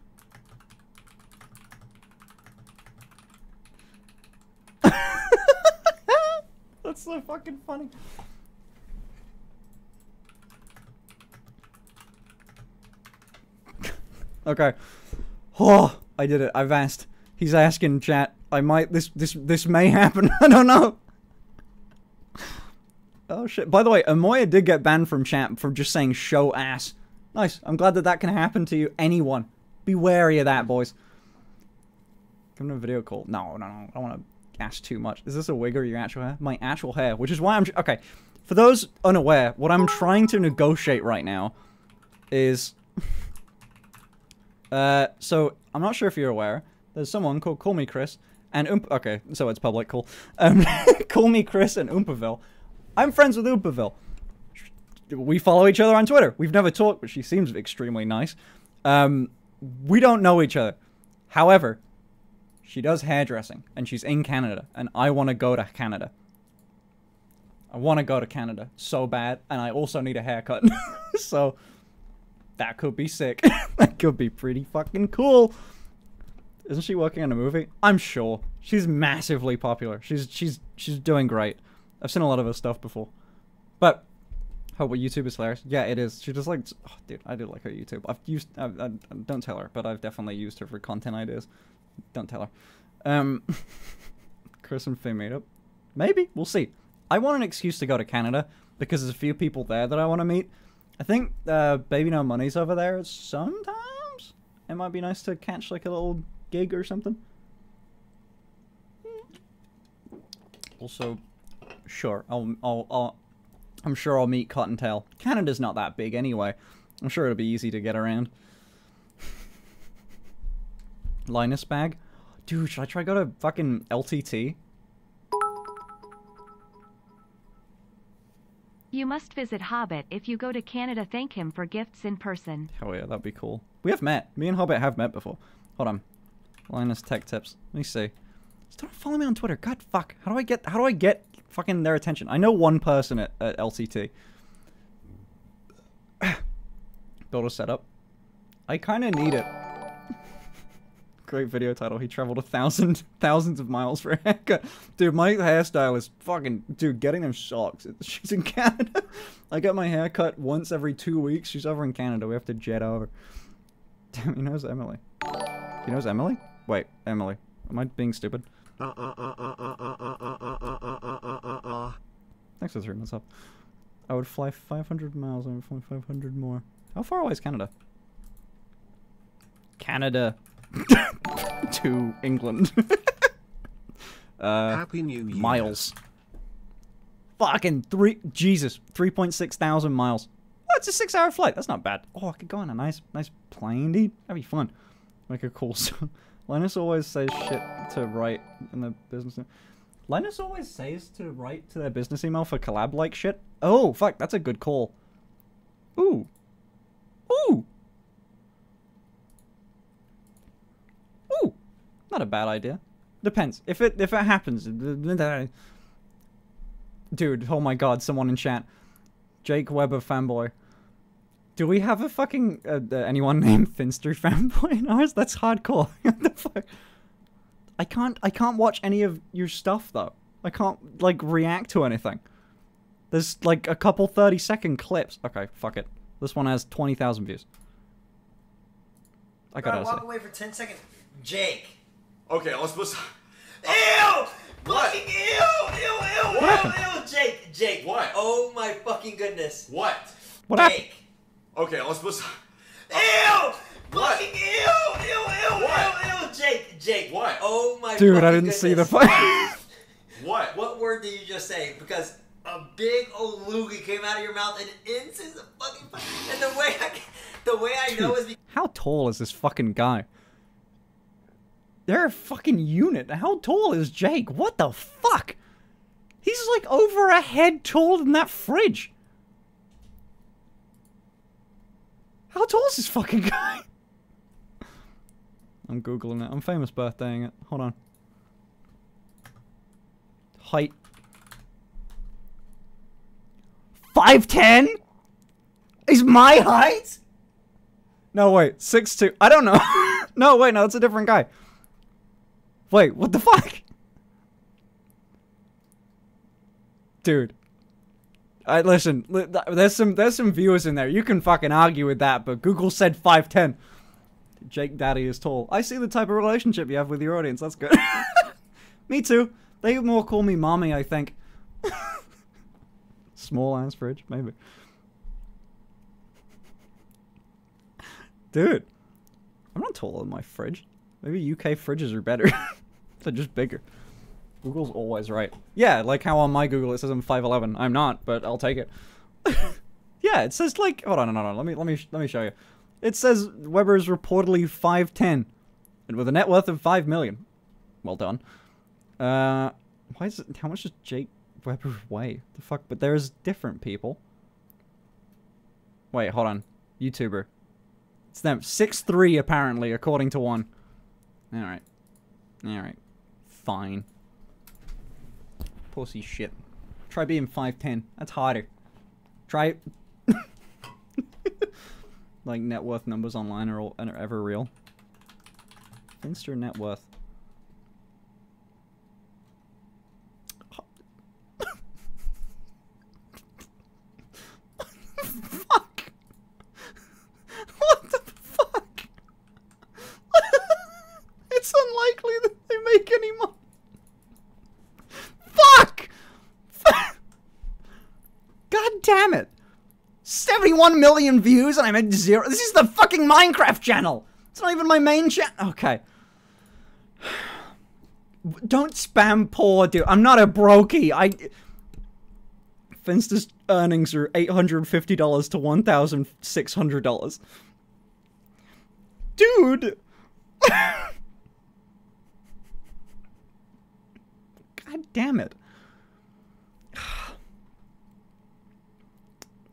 That's so fucking funny. Okay. Oh, I did it. I've asked. He's asking chat. I might, this, this, this may happen. I don't know. Oh shit. By the way, Amoya did get banned from chat for just saying show ass. Nice. I'm glad that that can happen to you. Anyone. Be wary of that, boys. Come to a video call. No, no, no. I don't want to ask too much. Is this a wig or your actual hair? My actual hair. Which is why I'm... Okay. For those unaware, what I'm trying to negotiate right now is... uh, so, I'm not sure if you're aware. There's someone called Call Me Chris and Oomp... Okay, so it's public. Cool. Um, Call Me Chris and Oompaville. I'm friends with Oompaville. We follow each other on Twitter. We've never talked, but she seems extremely nice. Um, we don't know each other. However, she does hairdressing, and she's in Canada, and I want to go to Canada. I want to go to Canada so bad, and I also need a haircut. So, that could be sick. That could be pretty fucking cool. Isn't she working on a movie? I'm sure. She's massively popular. She's she's she's doing great. I've seen a lot of her stuff before. But, oh, what YouTube is hilarious. Yeah, it is. She just like, oh, dude, I do like her YouTube. I've used, I, I, don't tell her, but I've definitely used her for content ideas. Don't tell her. Um, Chris and Faye made up. Maybe. We'll see. I want an excuse to go to Canada because there's a few people there that I want to meet. I think uh, Baby No Money's over there sometimes. It might be nice to catch like a little gig or something. Also, sure, I'll, I'll, I'll, I'm sure I'll meet Cottontail. Canada's not that big anyway. I'm sure it'll be easy to get around. Linus bag? Dude, should I try go to fucking L T T? You must visit Hobbit if you go to Canada. Thank him for gifts in person. Hell yeah, that'd be cool. We have met. Me and Hobbit have met before. Hold on. Linus Tech Tips. Let me see. Stop following me on Twitter. God fuck. How do I get how do I get fucking their attention? I know one person at, at L C T. Build a setup. I kinda need it. Great video title. He traveled a thousand thousands of miles for a haircut. Dude, my hairstyle is fucking dude, getting them sucks. She's in Canada. I get my hair cut once every two weeks. She's over in Canada. We have to jet over. Damn, he knows Emily. He knows Emily? Wait, Emily. Am I being stupid? Uh, uh, uh, uh, uh, uh, uh, uh, uh, uh, uh, uh, uh, uh. Thanks for three months up. I would fly five hundred miles. I would fly five hundred more. How far away is Canada? Canada. To England. uh, Happy New Year. Miles. Fucking three. Jesus. three point six thousand miles. Oh, it's a six hour flight. That's not bad. Oh, I could go on a nice, nice plane, dude. That'd be fun. Make a cool song. Linus always says shit to write in the business. Linus always says to write to their business email for collab like shit. Oh, fuck. That's a good call. Ooh. Ooh. Ooh. Not a bad idea. Depends. If it if it happens. Dude, oh my god, someone in chat. Jake Weber fanboy. Do we have a fucking uh, uh, anyone named Finster fanboy? No, that's hardcore. What the fuck? I can't I can't watch any of your stuff though. I can't like react to anything. There's like a couple thirty second clips. Okay, fuck it. This one has twenty thousand views. I gotta walk say. away for ten seconds. Jake. Okay, I was supposed to... Ew! What? Fucking ew! Ew! Ew! What ew! happened? Ew! Jake! Jake! What? Oh my fucking goodness! What? What Jake. happened? Okay, I was supposed to... Ew! What? Fucking ew! Ew! Ew! What? Ew! Ew! Jake! Jake! What? Oh my Dude, fucking I didn't see the goodness. fight. What? What word did you just say? Because a big old loogie came out of your mouth and it's a fucking... And the way I... The way I know is because... How tall is this fucking guy? They're a fucking unit. How tall is Jake? What the fuck? He's like over a head taller than that fridge. How tall is this fucking guy? I'm googling it. I'm famous birthdaying it. Hold on. Height. five ten? Is my height? No, wait. six two. I don't know. No, wait. No, it's a different guy. Wait, what the fuck? Dude. Alright, listen. Li there's some there's some viewers in there. You can fucking argue with that, but Google said five ten. Jake Daddy is tall. I see the type of relationship you have with your audience. That's good. Me too. They more call me mommy, I think. Small ass fridge, maybe. Dude. I'm not taller than my fridge. Maybe U K fridges are better. They're just bigger. Google's always right. Yeah, like how on my Google it says I'm five eleven. I'm not, but I'll take it. Yeah, it says like... Hold on, hold on. Let me, let me, let me show you. It says Weber is reportedly five ten. And with a net worth of five million. Well done. Uh, why is it... How much does Jake Weber weigh? The fuck? But there's different people. Wait, hold on. YouTuber. It's them. six three apparently, according to one. Alright. Alright. Fine. Pussy shit. Try being five ten. That's harder. Try... Like, net worth numbers online are, all, are ever real. Finster net worth. Fuck! What the fuck? It's unlikely that they make any money. Fuck! God damn it! seventy-one million views and I'm at zero. This is the fucking Minecraft channel! It's not even my main channel. Okay. Don't spam poor, dude. I'm not a brokey. I... Finster's earnings are eight hundred fifty dollars to one thousand six hundred dollars. Dude! God damn it.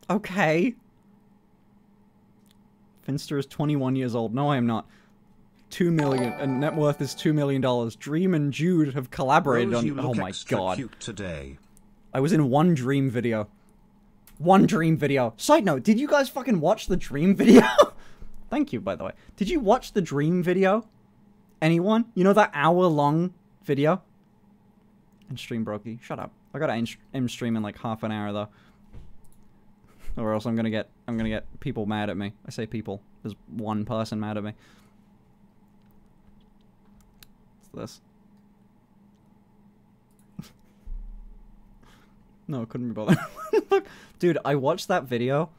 Okay. Finster is twenty-one years old. No, I am not. Two million, and net worth is two million dollars. Dream and Jude have collaborated Rose, on. you look Oh my extra god! cute today. I was in one Dream video. One Dream video. Side note: did you guys fucking watch the Dream video? Thank you, by the way. Did you watch the Dream video? Anyone? You know that hour-long video? And stream brokey. Shut up. I gotta end, end stream in like half an hour though, or else I'm gonna get I'm gonna get people mad at me. I say people. There's one person mad at me. What's this? No, couldn't be bothered. Look, dude, I watched that video.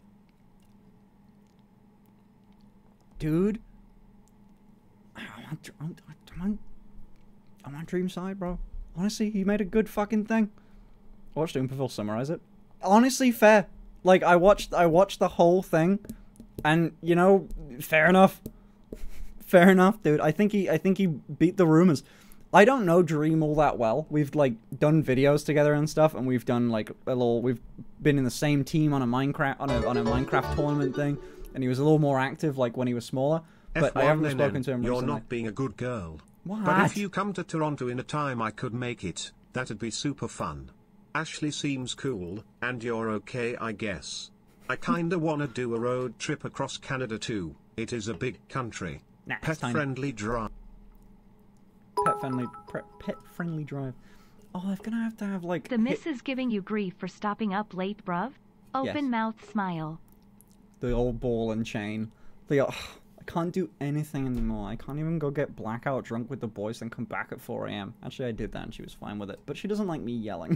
Dude, I want, I want, I want, I want Dream Side, bro. Honestly, he made a good fucking thing. I watched Oompaville summarize it. Honestly, fair. Like, I watched, I watched the whole thing, and you know, fair enough. Fair enough, dude. I think he, I think he beat the rumors. I don't know Dream all that well. We've like done videos together and stuff, and we've done like a little. We've been in the same team on a Minecraft on a on a Minecraft tournament thing, and he was a little more active like when he was smaller. But I haven't spoken to him You're recently. not being a good girl. What? But if you come to Toronto in a time I could make it, that'd be super fun. Ashley seems cool, and you're okay, I guess. I kinda wanna do a road trip across Canada too. It is a big country. Nah, it's Pet tiny. friendly drive. Pet friendly, pet friendly drive. Oh, I'm gonna have to have like. The miss is giving you grief for stopping up late, bruv. Open Yes. mouth smile. The old ball and chain. The. Uh, I can't do anything anymore. I can't even go get blackout drunk with the boys and come back at four A M Actually, I did that and she was fine with it. But she doesn't like me yelling.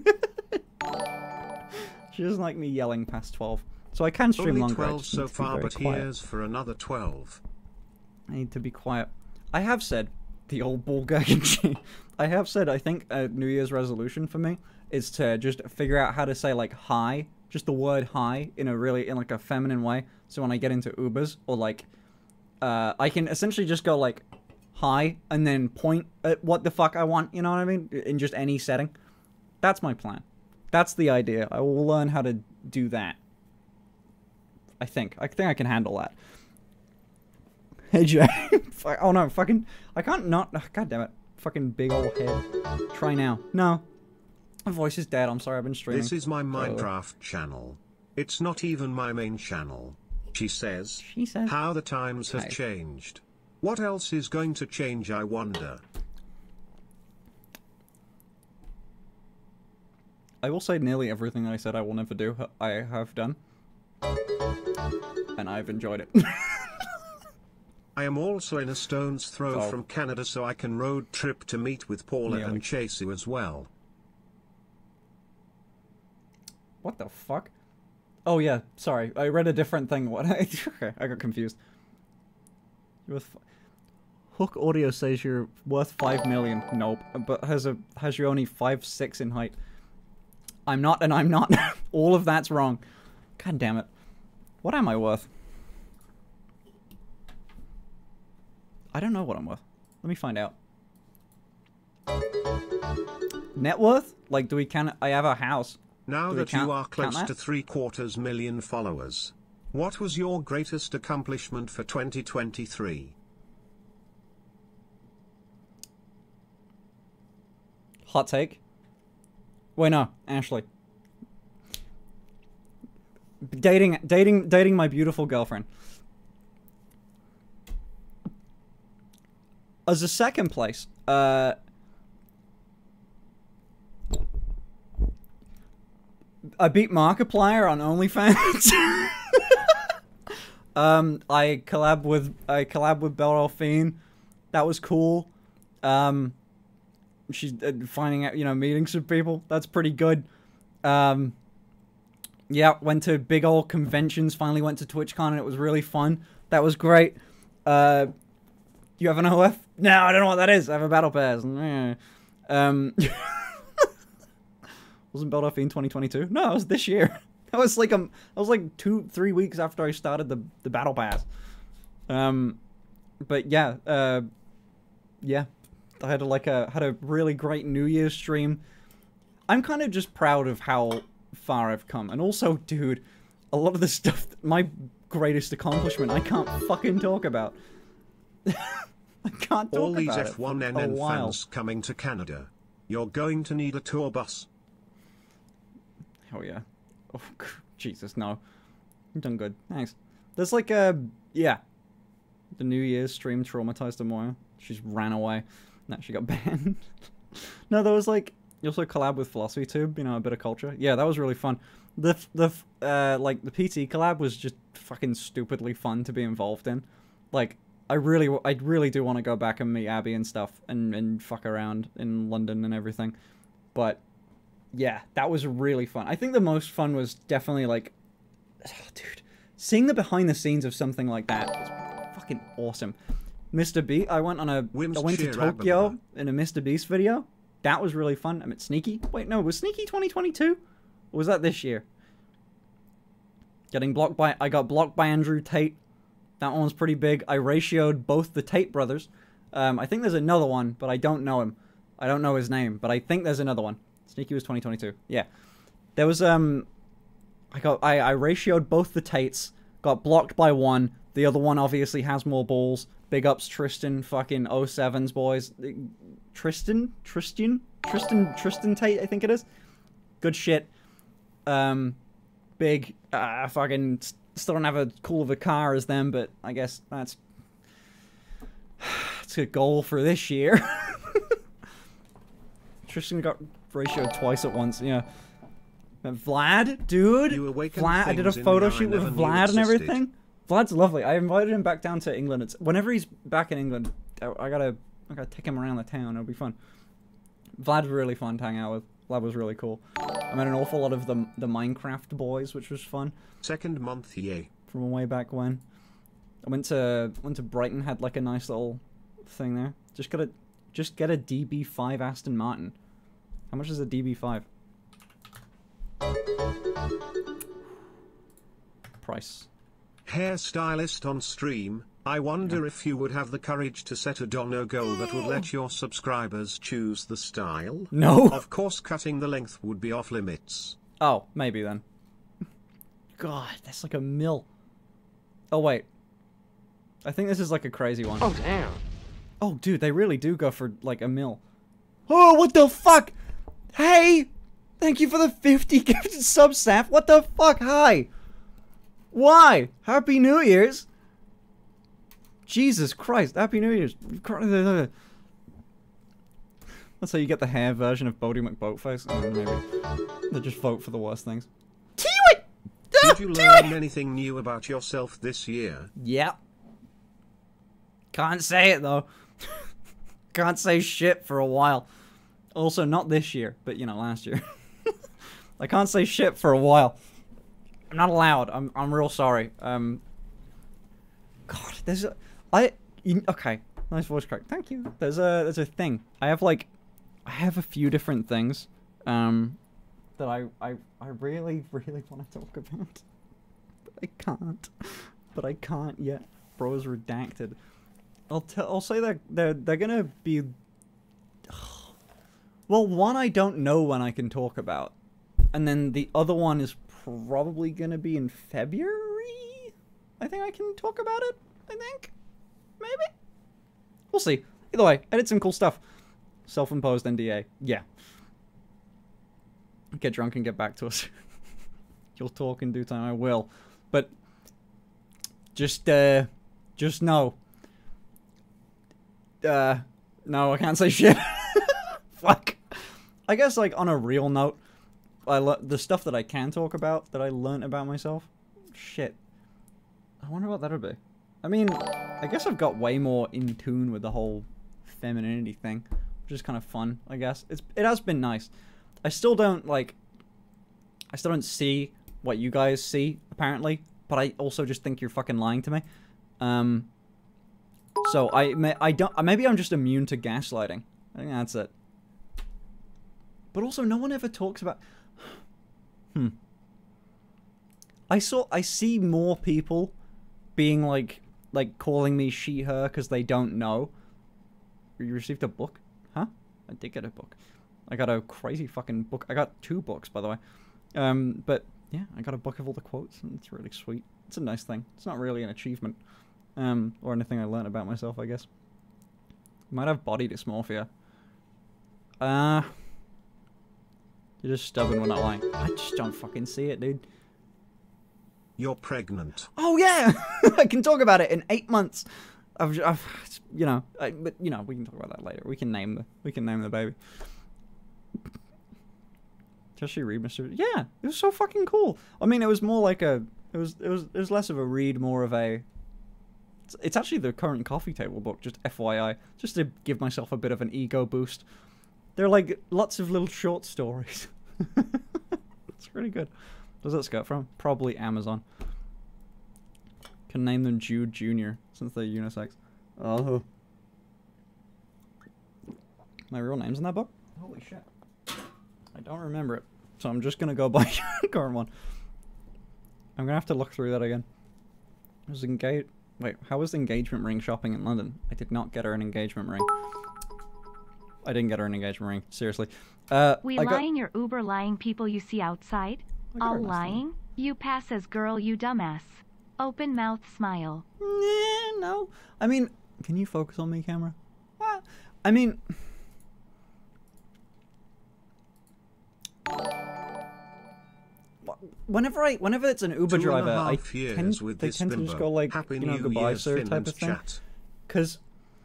She doesn't like me yelling past twelve. So I can stream Only longer. I twelve just need so to be far, very but quiet. here's for another twelve. I need to be quiet. I have said, the old ball gherkin chain. I have said, I think a New Year's resolution for me is to just figure out how to say like hi, just the word hi in a really, in like a feminine way. So when I get into Ubers or like, uh, I can essentially just go like, hi, and then point at what the fuck I want, you know what I mean? In just any setting. That's my plan. That's the idea. I will learn how to do that. I think. I think I can handle that. Hey, Jay. Oh, no. Fucking... I can't not... Oh, God damn it. Fucking big old head. Try now. No. My voice is dead. I'm sorry. I've been streaming. This is my Minecraft oh. channel. It's not even my main channel. She says, she says how the times have okay. changed. What else is going to change, I wonder? I will say nearly everything I said I will never do, I have done. And I've enjoyed it. I am also in a stone's throw oh. from Canada, so I can road trip to meet with Paula nearly. and chase you as well. What the fuck? Oh yeah, sorry. I read a different thing. What? Okay, I got confused. You're worth Hook Audio says you're worth five million. Nope, but has a has you only five six in height. I'm not, and I'm not. All of that's wrong. God damn it. What am I worth? I don't know what I'm worth. Let me find out. Net worth? Like, do we count? I have a house. Now do that count, you are close that? to three quarters million followers, what was your greatest accomplishment for twenty twenty-three? Hot take? Wait, no, Ashley. Dating, dating, dating my beautiful girlfriend. As a second place, uh... I beat Markiplier on OnlyFans. um, I collab with, I collab with Belle Delphine. That was cool. Um... She's uh, finding out, you know, meeting some people. That's pretty good. Um, yeah, went to big old conventions. Finally went to TwitchCon and it was really fun. That was great. Uh, you have an O F? No, I don't know what that is. I have a battle pass. Um, wasn't Belle Delphine twenty twenty-two? No, it was this year. That was like um, I was like two, three weeks after I started the the battle pass. Um, but yeah, uh, yeah. I had a, like a had a really great New Year's stream. I'm kind of just proud of how far I've come. And also, dude, a lot of the stuff, my greatest accomplishment, I can't fucking talk about. I can't talk All these about F one it N for a N while. fans coming to Canada. You're going to need a tour bus. Hell yeah. Oh, Jesus, no. I'm done good. Thanks. There's like a... Yeah. The New Year's stream traumatized Amoya. She's ran away. Now she got banned. No, there was like... You also collab with Philosophy Tube, you know, a bit of culture. Yeah, that was really fun. The, the, uh, like, the P T collab was just fucking stupidly fun to be involved in. Like, I really, I really do want to go back and meet Abby and stuff, and, and fuck around in London and everything. But, yeah, that was really fun. I think the most fun was definitely, like, oh, dude, seeing the behind the scenes of something like that was fucking awesome. Mister B, I went on a, Whims I went to cheer Tokyo Abba. in a Mister Beast video. That was really fun. I met Sneaky. Wait, no, was Sneaky twenty twenty-two? Or was that this year? Getting blocked by, I got blocked by Andrew Tate. That one was pretty big. I ratioed both the Tate brothers. Um, I think there's another one, but I don't know him. I don't know his name, but I think there's another one. Sneaky was twenty twenty-two. Yeah. There was, um... I got, I, I ratioed both the Tates. Got blocked by one. The other one obviously has more balls. Big ups Tristan, fucking oh sevens, boys. Tristan? Tristan? Tristan, Tristan Tate, I think it is. Good shit. Um, big, uh, fucking... Still don't have a cool of a car as them, but I guess that's... It's a goal for this year. Tristan got ratioed twice at once, yeah. But Vlad, dude! You awakened Vlad, I did a things in photo me I shoot with never knew Vlad and existed. everything. Vlad's lovely. I invited him back down to England. It's whenever he's back in England, I, I gotta, I gotta take him around the town. It'll be fun. Vlad's really fun to hang out with. Vlad was really cool. I met an awful lot of the the Minecraft boys, which was fun. Second month, yay. From way back when. I went to went to Brighton, had like a nice little thing there. Just gotta, just get a D B five Aston Martin. How much is a D B five? Price. Hairstylist on stream, I wonder Yeah. if you would have the courage to set a dono goal that would let your subscribers choose the style? No. Of course cutting the length would be off limits. Oh, maybe then. God, that's like a mil. Oh, wait. I think this is like a crazy one. Oh, damn. Oh, dude, they really do go for like a mil. Oh, what the fuck? Hey! Thank you for the fifty gifted sub, Saf. What the fuck? Hi. Why? Happy New Year's. Jesus Christ. Happy New Year's. That's how you get the hair version of Bodie McBoatface. Oh, maybe. They just vote for the worst things. Kiwi! Did you learn anything new about yourself this year? Yeah. Can't say it, though. Can't say shit for a while. Also, not this year, but, you know, last year. I can't say shit for a while. I'm not allowed. I'm I'm real sorry. Um. God, there's a... I... You, okay. Nice voice crack. Thank you. There's a, there's a thing. I have, like... I have a few different things. Um... That I, I, I really, really want to talk about. But I can't. But I can't yet. Bro is redacted. I'll tell. I'll say that they're they're gonna be. Well, one I don't know when I can talk about, and then the other one is probably gonna be in February. I think I can talk about it. I think, maybe. We'll see. Either way, I did some cool stuff. Self-imposed N D A. Yeah. Get drunk and get back to us. You'll talk in due time. I will, but just uh, just know. Uh, no, I can't say shit. Fuck. I guess, like, on a real note, I le the stuff that I can talk about, that I learnt about myself, shit. I wonder what that would be. I mean, I guess I've got way more in tune with the whole femininity thing, which is kind of fun, I guess. It's It has been nice. I still don't, like, I still don't see what you guys see, apparently, but I also just think you're fucking lying to me. Um... So I may I don't maybe I'm just immune to gaslighting. I think that's it. But also, no one ever talks about. Hmm. I saw I see more people being like like calling me she her because they don't know. You received a book, huh? I did get a book. I got a crazy fucking book. I got two books, by the way. Um, but yeah, I got a book of all the quotes, and it's really sweet. It's a nice thing. It's not really an achievement, um, or anything I learned about myself, I guess. Might have body dysmorphia. Uh, you're just stubborn when not lying. I just don't fucking see it, dude. You're pregnant. Oh yeah, I can talk about it in eight months. I've, I've you know, I, but you know, we can talk about that later. We can name the, we can name the baby. Does she read Mister Yeah, it was so fucking cool. I mean, it was more like a, it was, it was, it was less of a read, more of a. It's, it's actually the current coffee table book, just F Y I, just to give myself a bit of an ego boost. They're like lots of little short stories. It's really good. Where's that skirt from? Probably Amazon. Can name them Jude Junior since they're unisex. Oh. My real name's in that book? Holy shit. I don't remember it. So I'm just gonna go buy the current one. I'm gonna have to look through that again. I was engaged. Wait, how was the engagement ring shopping in London? I did not get her an engagement ring. I didn't get her an engagement ring. Seriously. Uh, we I got... lying your uber lying people you see outside? All lying? You pass as girl, you dumbass. Open mouth smile. Yeah, no. I mean, can you focus on me, camera? Well, I mean... Whenever I, whenever it's an Uber Two driver, and a I half years tend, with they this tend to just bimbo. go like, Happy you know, New goodbye, Year's, sir, type Finland's of thing. chat. Because,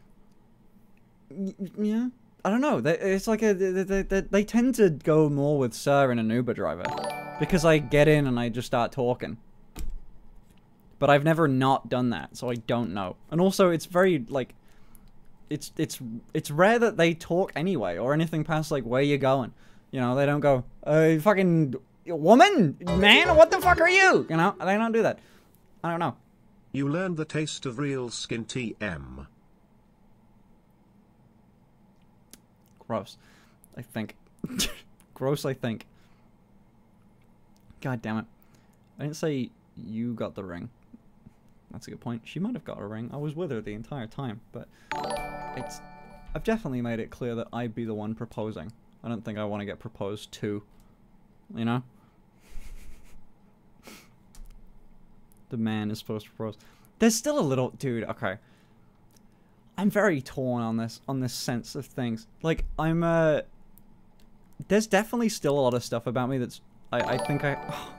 yeah, I don't know. They, it's like a, they, they, they, they tend to go more with sir and an Uber driver, because I get in and I just start talking. But I've never not done that, so I don't know. And also, it's very like, it's it's it's rare that they talk anyway or anything past like where you going. You know, they don't go, uh, fucking woman, man, what the fuck are you? You know, they don't do that. I don't know. You learned the taste of real skin T M. Gross. I think. Gross, I think. God damn it. I didn't say you got the ring. That's a good point. She might have got a ring. I was with her the entire time, but it's... I've definitely made it clear that I'd be the one proposing. I don't think I want to get proposed to. You know? The man is supposed to propose. There's still a little... Dude, okay. I'm very torn on this, on this sense of things. Like, I'm, uh... There's definitely still a lot of stuff about me that's... I, I think I... Oh.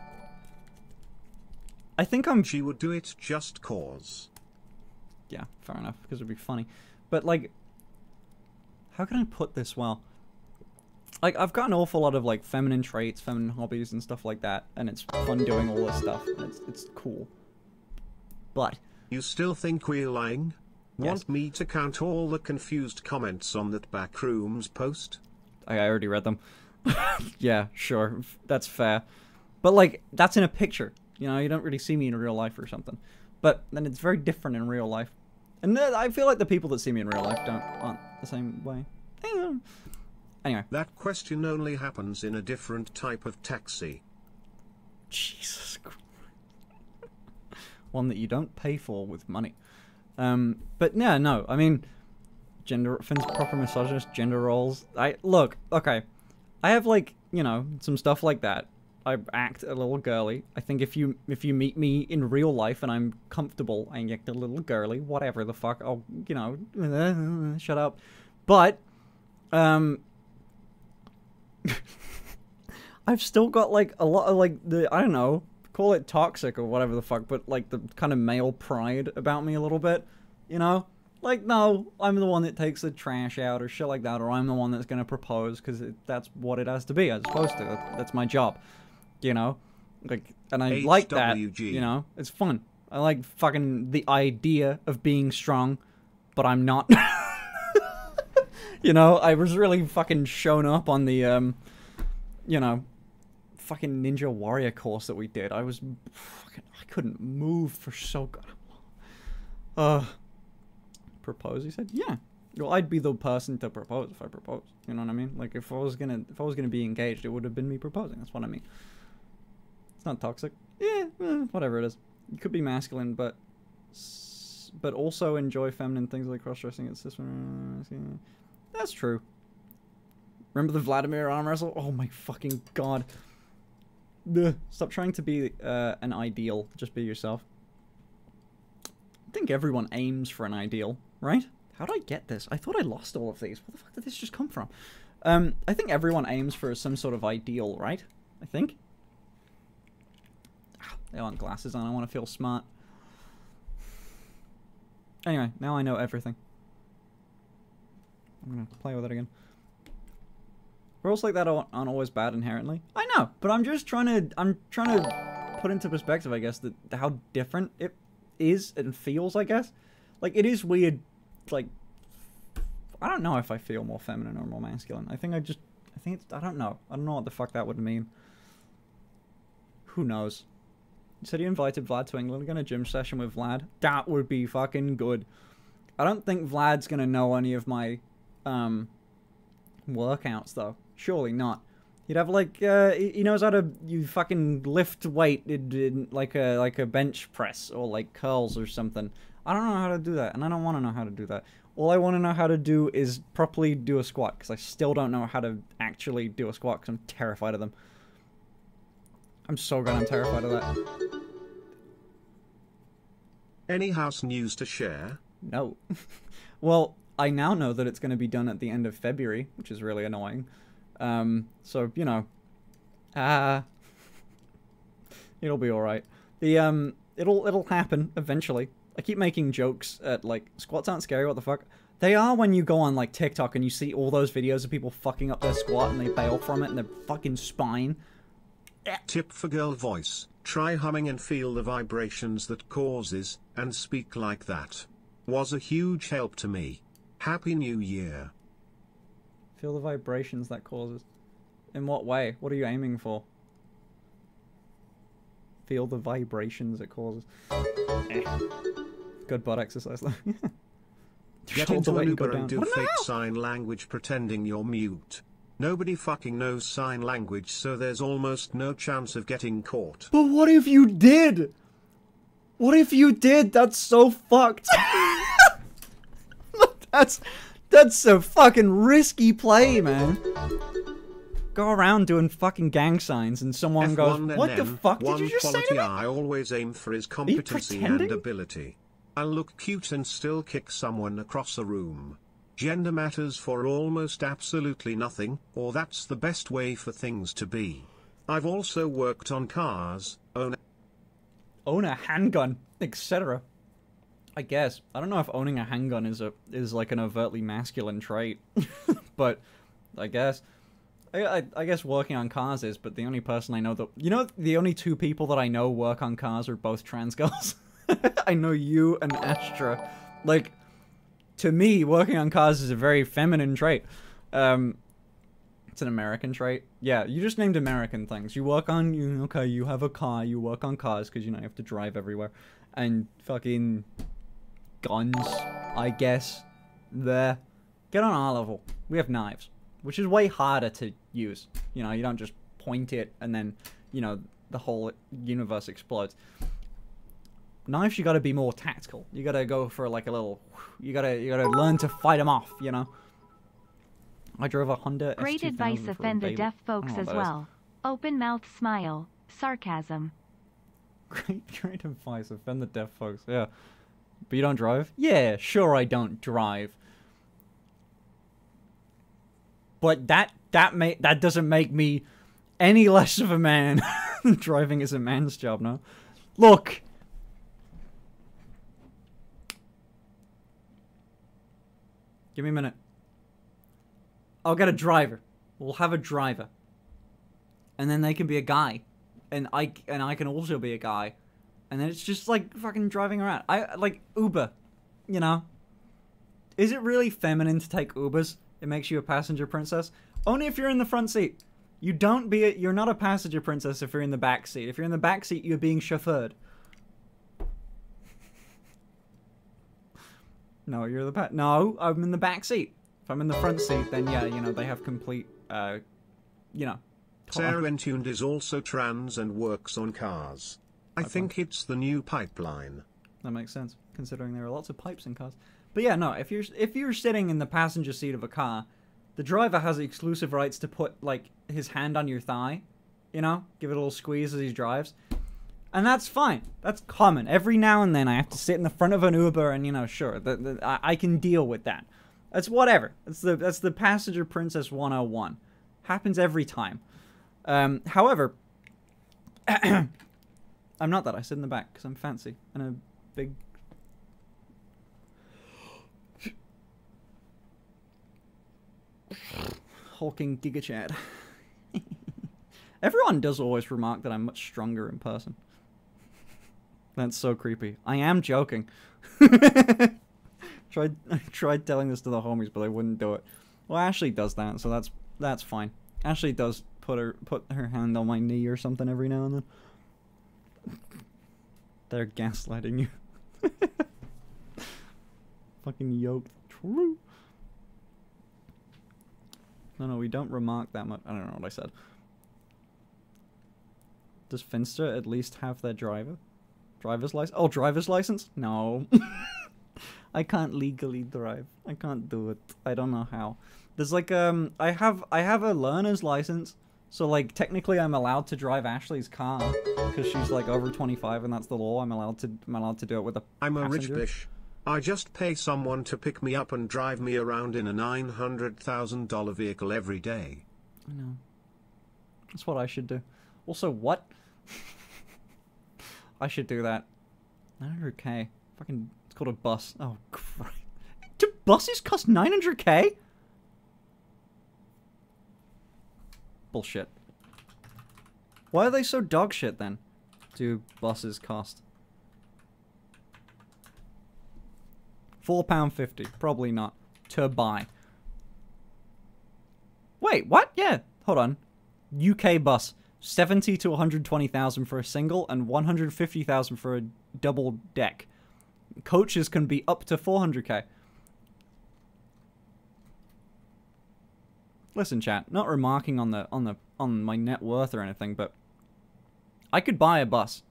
I think I'm... She would do it just cause. Yeah, fair enough, because it'd be funny. But, like... How can I put this well? Like, I've got an awful lot of, like, feminine traits, feminine hobbies, and stuff like that. And it's fun doing all this stuff. And it's, it's cool. But... You still think we're lying? Yes. Want me to count all the confused comments on that Backrooms post? I already read them. Yeah, sure. That's fair. But, like, that's in a picture. You know, you don't really see me in real life or something. But then it's very different in real life. And I feel like the people that see me in real life don't aren't the same way. Anyway. That question only happens in a different type of taxi. Jesus Christ. One that you don't pay for with money. Um, but yeah, no, I mean, gender, Finn's proper misogynist, gender roles. I, look, okay. I have, like, you know, some stuff like that. I act a little girly. I think if you if you meet me in real life and I'm comfortable, I act a little girly. Whatever the fuck. I'll, you know, shut up. But, um, I've still got, like, a lot of, like, the, I don't know, call it toxic or whatever the fuck, but, like, the kind of male pride about me a little bit, you know? Like, no, I'm the one that takes the trash out or shit like that, or I'm the one that's gonna propose, because that's what it has to be. I'm supposed to. That's, that's my job. You know? Like, and I H W G. like that, you know? It's fun. I like fucking the idea of being strong, but I'm not. You know, I was really fucking shown up on the, um, you know, fucking Ninja Warrior course that we did. I was fucking, I couldn't move for so good. Uh, propose, he said? Yeah. Well, I'd be the person to propose if I proposed. You know what I mean? Like, if I was gonna, if I was gonna be engaged, it would have been me proposing. That's what I mean. It's not toxic. Yeah, eh, whatever it is. You could be masculine, but, but also enjoy feminine things like cross-dressing. It's this one. That's true. Remember the Vladimir arm wrestle? Oh my fucking god. Ugh. Stop trying to be uh, an ideal. Just be yourself. I think everyone aims for an ideal, right? How did I get this? I thought I lost all of these. Where the fuck did this just come from? Um, I think everyone aims for some sort of ideal, right? I think. They want glasses on. I want to feel smart. Anyway, now I know everything. I'm gonna play with it again. Rules like that aren't always bad inherently. I know, but I'm just trying to. I'm trying to put into perspective, I guess, that how different it is and feels. I guess, like it is weird. Like, I don't know if I feel more feminine or more masculine. I think I just. I think it's. I don't know. I don't know what the fuck that would mean. Who knows? You said you invited Vlad to England. Gonna gym session with Vlad. That would be fucking good. I don't think Vlad's gonna know any of my um workouts though. Surely not. He'd have like uh he knows how to you fucking lift weight in, in like a like a bench press or like curls or something. I don't know how to do that, and I don't want to know how to do that. All I want to know how to do is properly do a squat, because I still don't know how to actually do a squat because I'm terrified of them. I'm so glad I'm terrified of that. Any house news to share? No. Well, I now know that it's going to be done at the end of February, which is really annoying. Um, so, you know. Ah. It'll be alright. The, um, it'll, it'll happen eventually. I keep making jokes at, like, squats aren't scary, what the fuck? They are when you go on, like, TikTok and you see all those videos of people fucking up their squat and they bail from it and their fucking spine. Tip for girl voice. Try humming and feel the vibrations that causes, and speak like that. Was a huge help to me. Happy New Year. Feel the vibrations that causes. In what way? What are you aiming for? Feel the vibrations it causes. Eh. Good butt exercise though. Get into an Uber and do fake sign language pretending you're mute. Nobody fucking knows sign language, so there's almost no chance of getting caught. But what if you did? What if you did? That's so fucked. that's that's a fucking risky play, man. Go around doing fucking gang signs and someone F goes, one N N, what the fuck did you just say to me? I always aim for his competency and ability. I'll look cute and still kick someone across a room. Gender matters for almost absolutely nothing, or that's the best way for things to be. I've also worked on cars, own, own a handgun, et cetera. I guess. I don't know if owning a handgun is a is like an overtly masculine trait, but I guess. I, I, I guess working on cars is, but the only person I know that... You know, the only two people that I know work on cars are both trans girls. I know you and Astra. Like... To me, working on cars is a very feminine trait. Um, it's an American trait. Yeah, you just named American things. You work on, you okay, you have a car, you work on cars, because, you know, you have to drive everywhere. And fucking guns, I guess. There. Get on our level. We have knives, which is way harder to use. You know, you don't just point it and then, you know, the whole universe explodes. Knives, you gotta be more tactical. You gotta go for like a little... You gotta you gotta learn to fight them off, you know? I drove a Honda Great S two thousand advice offend the deaf folks as well. Open mouth smile. Sarcasm. Great, great advice. Offend the deaf folks, yeah. But you don't drive? Yeah, sure I don't drive. But that that may that doesn't make me any less of a man. Driving is a man's job, no? Look! Give me a minute. I'll get a driver. We'll have a driver. And then they can be a guy. And I, and I can also be a guy. And then it's just like fucking driving around. I like Uber, you know? Is it really feminine to take Ubers? It makes you a passenger princess? Only if you're in the front seat. You don't be a, you're not a passenger princess if you're in the back seat. If you're in the back seat, you're being chauffeured. No, you're the pa- No, I'm in the back seat. If I'm in the front seat, then yeah, you know, they have complete, uh, you know. Sarah Entuned is also trans and works on cars. I Pipeline. think it's the new pipeline. That makes sense, considering there are lots of pipes in cars. But yeah, no, if you're if you're sitting in the passenger seat of a car, the driver has exclusive rights to put, like, his hand on your thigh You know, give it a little squeeze as he drives. And that's fine. That's common. Every now and then I have to sit in the front of an Uber and, you know, sure, the, the, I, I can deal with that. That's whatever. That's the, that's the Passenger Princess one oh one. Happens every time. Um, however, I'm not that. I sit in the back because I'm fancy and a big... hulking Giga Chad. Everyone does always remark that I'm much stronger in person. That's so creepy. I am joking. tried I tried telling this to the homies, but they wouldn't do it. Well, Ashley does that, so that's that's fine. Ashley does put her put her hand on my knee or something every now and then. They're gaslighting you. Fucking yoked. True. No, no, we don't remark that much. I don't know what I said. Does Finster at least have their driver? Driver's license? Oh, driver's license? No. I can't legally drive. I can't do it. I don't know how. There's like, um, I have, I have a learner's license. So, like, technically I'm allowed to drive Ashley's car. Because she's, like, over twenty-five and that's the law. I'm allowed to, I'm allowed to do it with a I'm a passenger. rich bish. I just pay someone to pick me up and drive me around in a nine hundred thousand dollar vehicle every day. I know. That's what I should do. Also, what? I should do that. nine hundred K. Fucking, it's called a bus. Oh, Christ. Do buses cost nine hundred K? Bullshit. Why are they so dog shit then? Do buses cost? four pounds fifty. Probably not. To buy. Wait, what? Yeah. Hold on. U K bus. seventy to one hundred twenty thousand for a single and one hundred fifty thousand for a double deck. Coaches can be up to four hundred K. Listen, chat, not remarking on the on the on my net worth or anything, but I could buy a bus.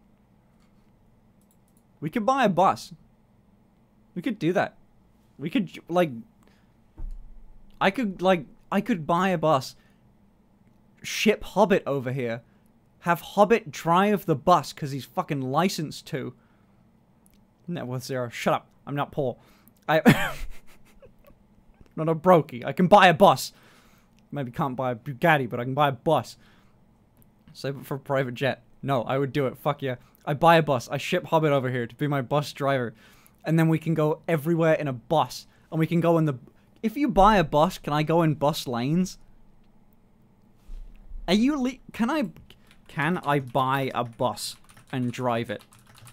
We could buy a bus. We could do that. We could like I could like I could buy a bus. Ship Hobbit over here. Have Hobbit drive the bus because he's fucking licensed to. Net worth zero. Shut up. I'm not poor. I not a brokey. I can buy a bus. Maybe can't buy a Bugatti, but I can buy a bus. Save it for a private jet. No, I would do it. Fuck yeah. I buy a bus. I ship Hobbit over here to be my bus driver. And then we can go everywhere in a bus. And we can go in the... If you buy a bus, can I go in bus lanes? Are you le- Can I... Can I buy a bus and drive it?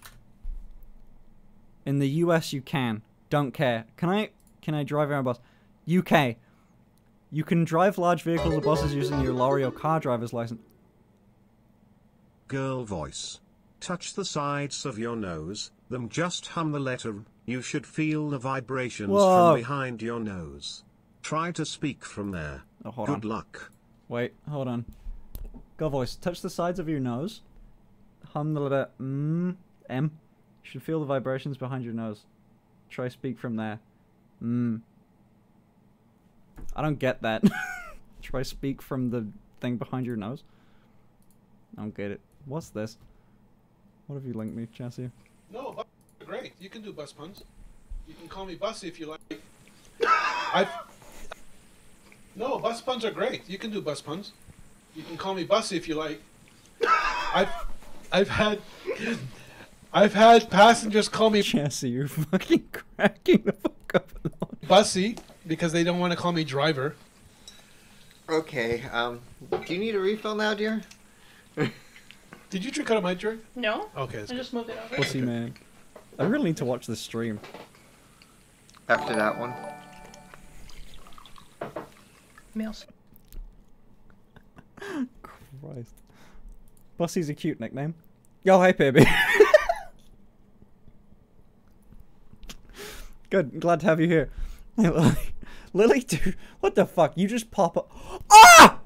In the U S you can. Don't care. Can I... Can I drive around a bus? U K. You can drive large vehicles or buses using your lorry or car driver's license. Girl voice. Touch the sides of your nose, them just hum the letter. You should feel the vibrations Whoa. from behind your nose. Try to speak from there. Oh, hold Good on. luck. Wait, hold on. Go voice. Touch the sides of your nose. Hum the letter mm, M. You should feel the vibrations behind your nose. Try speak from there. Mm. I don't get that. Try speak from the thing behind your nose. I don't get it. What's this? What have you linked me, Chassis? No, bus are great. You can do bus puns. You can call me Bussy if you like. I've... No, bus puns are great. You can do bus puns. You can call me Bussy if you like. I've, I've had, I've had passengers call me Chassis, you're fucking cracking the fuck up. Bussy because they don't want to call me driver. Okay, um, do you need a refill now, dear? Did you drink out of my drink? No. Okay, I that's good. just moved it over. Pussy man. I really need to watch this stream. After that one. Meals. Christ. Bussy's a cute nickname. Yo, hey, baby. Good, glad to have you here. Hey, Lily. Lily, dude, what the fuck? You just pop up. Ah!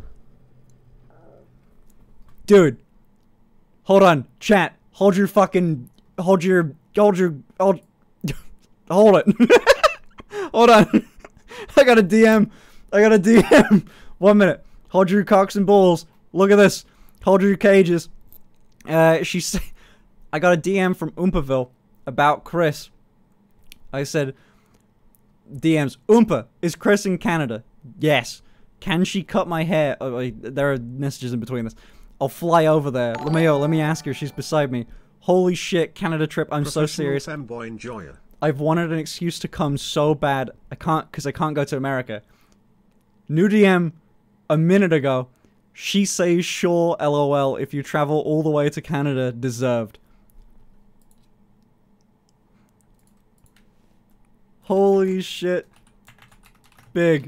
Dude. Hold on, chat. Hold your fucking. Hold your. Hold your. Hold. Hold it. Hold on. I got a D M. I got a D M. One minute. Hold your cocks and balls. Look at this. Hold your cages. Uh, she said, I got a D M from Oompaville about Chris. I said, D Ms, Oompa, is Chris in Canada? Yes. Can she cut my hair? Oh, wait, there are messages in between this. I'll fly over there. Let me, oh, let me ask her. She's beside me. Holy shit, Canada trip. I'm so serious. Femboy enjoyer. I've wanted an excuse to come so bad. I can't, because I can't go to America. New D M a minute ago. She says sure, lol, if you travel all the way to Canada, deserved. Holy shit. Big.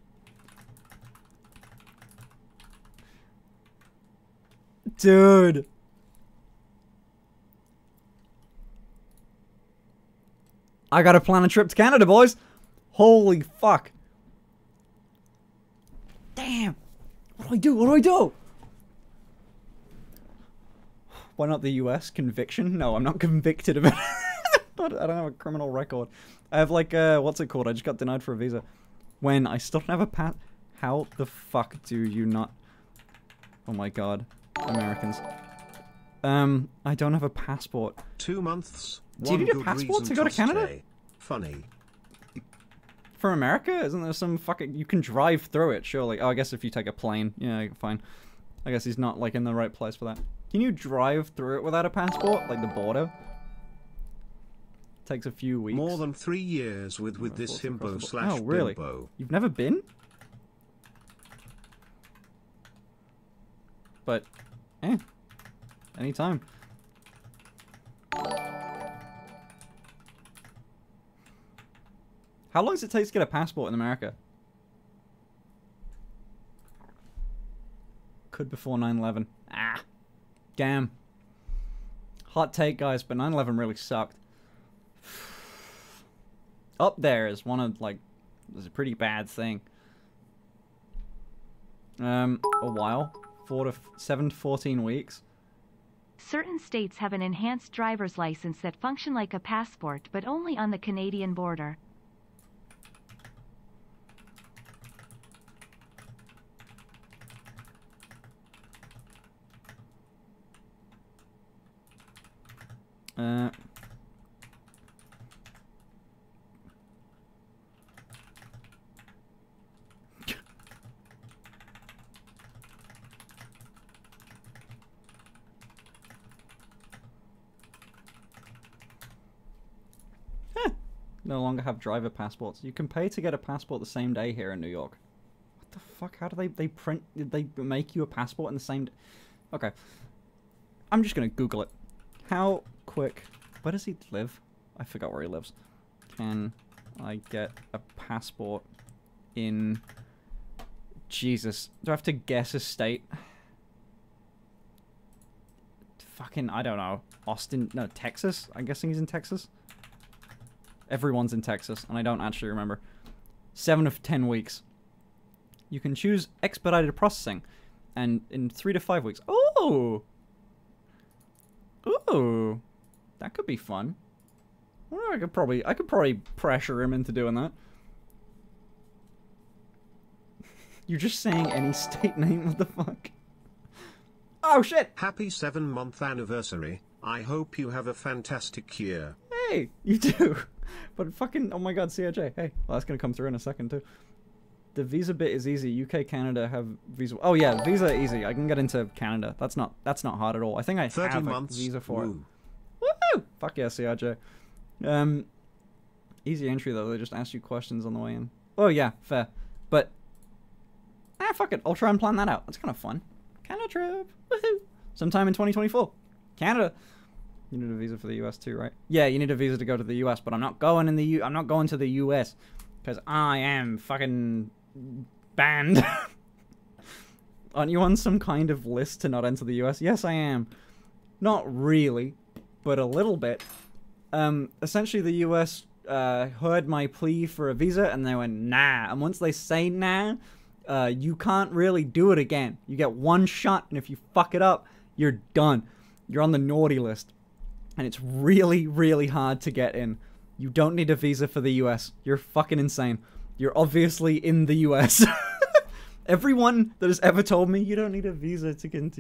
Dude. I gotta plan a trip to Canada, boys. Holy fuck. Damn. What do I do? What do I do? Why not the U S? Conviction? No, I'm not convicted of it. I don't have a criminal record. I have like, uh, what's it called? I just got denied for a visa. When I still don't have a pat. How the fuck do you not? Oh my god. Americans. Um, I don't have a passport. Two months. Do you need a passport to go to Canada? Stay. Funny. For America? Isn't there some fucking... You can drive through it, surely. Oh, I guess if you take a plane. Yeah, fine. I guess he's not, like, in the right place for that. Can you drive through it without a passport? Like the border? Takes a few weeks. More than three years with, with this himbo slash Oh, really? bimbo. You've never been? But, eh. Anytime. How long does it take to get a passport in America? Could before nine eleven. Ah. Damn. Hot take, guys, but nine eleven really sucked. Up there is one of, like, is a pretty bad thing. Um, a while. Four to, seven to fourteen weeks. Certain states have an enhanced driver's license that function like a passport, but only on the Canadian border. Uh... No longer have driver passports. You can pay to get a passport the same day here in New York. What the fuck? How do they they print? Did they make you a passport in the same? D okay, I'm just gonna Google it. How quick? Where does he live? I forgot where he lives. Can I get a passport in? Jesus, do I have to guess a state? Fucking, I don't know. Austin? No, Texas. I'm guessing he's in Texas. Everyone's in Texas, and I don't actually remember. Seven of ten weeks. You can choose expedited processing, and in three to five weeks. Oh, ooh, that could be fun. Well, I could probably, I could probably pressure him into doing that. You're just saying any state name. What the fuck? Oh shit! Happy seven month anniversary. I hope you have a fantastic year. Hey, you do. But fucking, oh my god, C R J, hey. Well, that's gonna come through in a second, too. The visa bit is easy. U K, Canada have visa... Oh, yeah, visa easy. I can get into Canada. That's not that's not hard at all. I think I have a visa for woo. it. Woo! Fuck yeah, C R J. Um, easy entry, though. They just ask you questions on the way in. Oh, yeah, fair. But, ah, fuck it. I'll try and plan that out. That's kind of fun. Canada trip. Woohoo! Sometime in twenty twenty-four. Canada. You need a visa for the U S too, right? Yeah, you need a visa to go to the U S, but I'm not going in the U. I'm not going to the U S because I am fucking banned. Aren't you on some kind of list to not enter the U S? Yes, I am. Not really, but a little bit. Um, essentially, the U S uh, heard my plea for a visa, and they went nah. And once they say nah, uh, you can't really do it again. You get one shot, and if you fuck it up, you're done. You're on the naughty list. And it's really, really hard to get in. You don't need a visa for the U S. You're fucking insane. You're obviously in the U S. Everyone that has ever told me you don't need a visa to get into...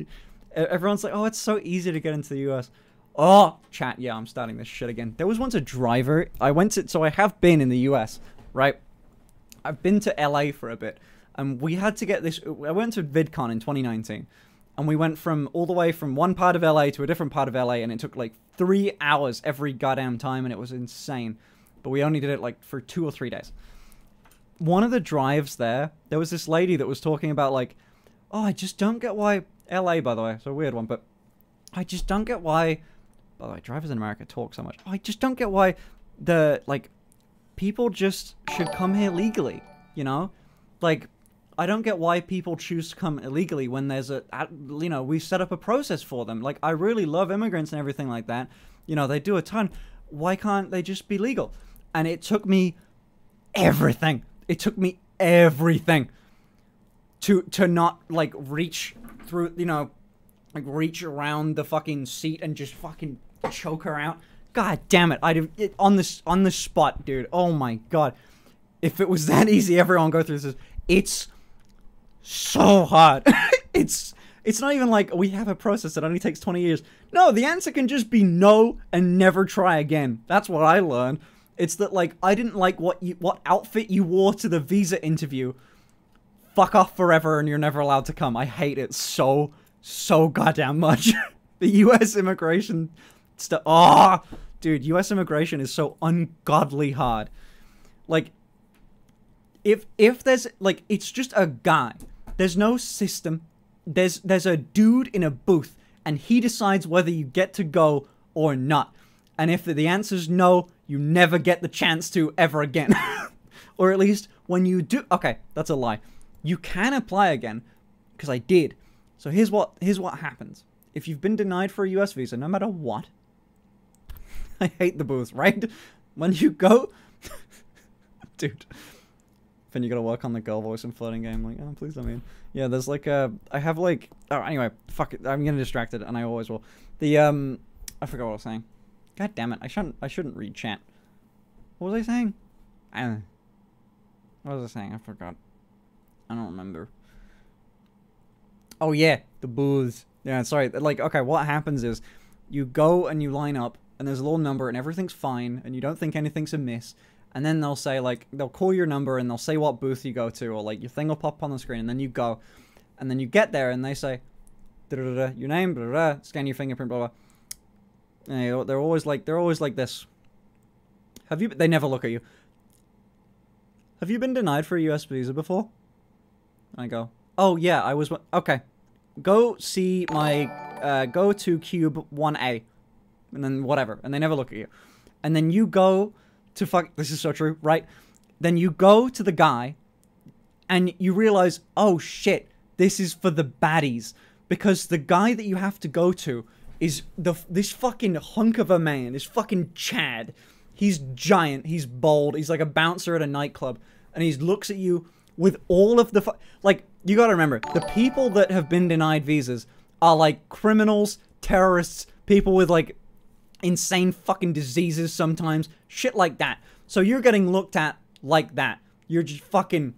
Everyone's like, oh, it's so easy to get into the U S. Oh, chat, yeah, I'm starting this shit again. There was once a driver. I went to, so I have been in the U S, right? I've been to L A for a bit. And we had to get this, I went to VidCon in twenty nineteen. And we went from, all the way from one part of L A to a different part of L A. And it took like three hours every goddamn time. And it was insane. But we only did it like for two or three days. One of the drives there, there was this lady that was talking about like, oh, I just don't get why, L A by the way, it's a weird one, but I just don't get why, by the way, drivers in America talk so much. Oh, I just don't get why the, like, people just should come here legally, you know? Like, I don't get why people choose to come illegally when there's a, you know, we set up a process for them. Like, I really love immigrants and everything like that. You know, they do a ton. Why can't they just be legal? And it took me everything. It took me everything to to not, like, reach through, you know, like, reach around the fucking seat and just fucking choke her out. God damn it. I'd it, on this on the spot, dude. Oh my god. If it was that easy, everyone go through this. It's so hard. it's it's not even like we have a process that only takes twenty years. No, the answer can just be no and never try again. That's what I learned. It's that, like, I didn't like what you what outfit you wore to the visa interview. Fuck off forever and you're never allowed to come. I hate it so, so goddamn much. The U S immigration stuff. Oh, dude, U S immigration is so ungodly hard. Like, if if there's, like, it's just a guy. There's no system. There's there's a dude in a booth, and he decides whether you get to go or not. And if the answer's no, you never get the chance to ever again. Or at least when you do. Okay, that's a lie. You can apply again, because I did. So here's what here's what happens. If you've been denied for a U S visa, no matter what, I hate the booth, right? When you go, dude, then you gotta work on the girl voice and flirting game. Like, oh, please, I mean, yeah, there's like a, I have like, oh, anyway, fuck it, I'm getting distracted, and I always will. The um, I forgot what I was saying. God damn it, I shouldn't, I shouldn't read chat. What was I saying? I don't know. What was I saying? I forgot. I don't remember. Oh yeah, the booths. Yeah, sorry. Like, okay, what happens is you go and you line up, and there's a little number, and everything's fine, and you don't think anything's amiss. And then they'll say, like, they'll call your number, and they'll say what booth you go to, or, like, your thing will pop up on the screen, and then you go. And then you get there, and they say, da-da-da-da, your name, da-da-da, scan your fingerprint, blah, blah. And they're always like, they're always like this. Have you, they never look at you. Have you been denied for a U S visa before? And I go, oh, yeah, I was, okay. Go see my, uh, go to cube one A. And then whatever. And they never look at you. And then you go to fuck, this is so true, right? Then you go to the guy, and you realize, oh shit, this is for the baddies. Because the guy that you have to go to is the this fucking hunk of a man, this fucking Chad. He's giant, he's bold, he's like a bouncer at a nightclub. And he looks at you with all of the fu- like, you gotta remember, the people that have been denied visas are like criminals, terrorists, people with like insane fucking diseases sometimes, shit like that. So you're getting looked at like that. You're just fucking,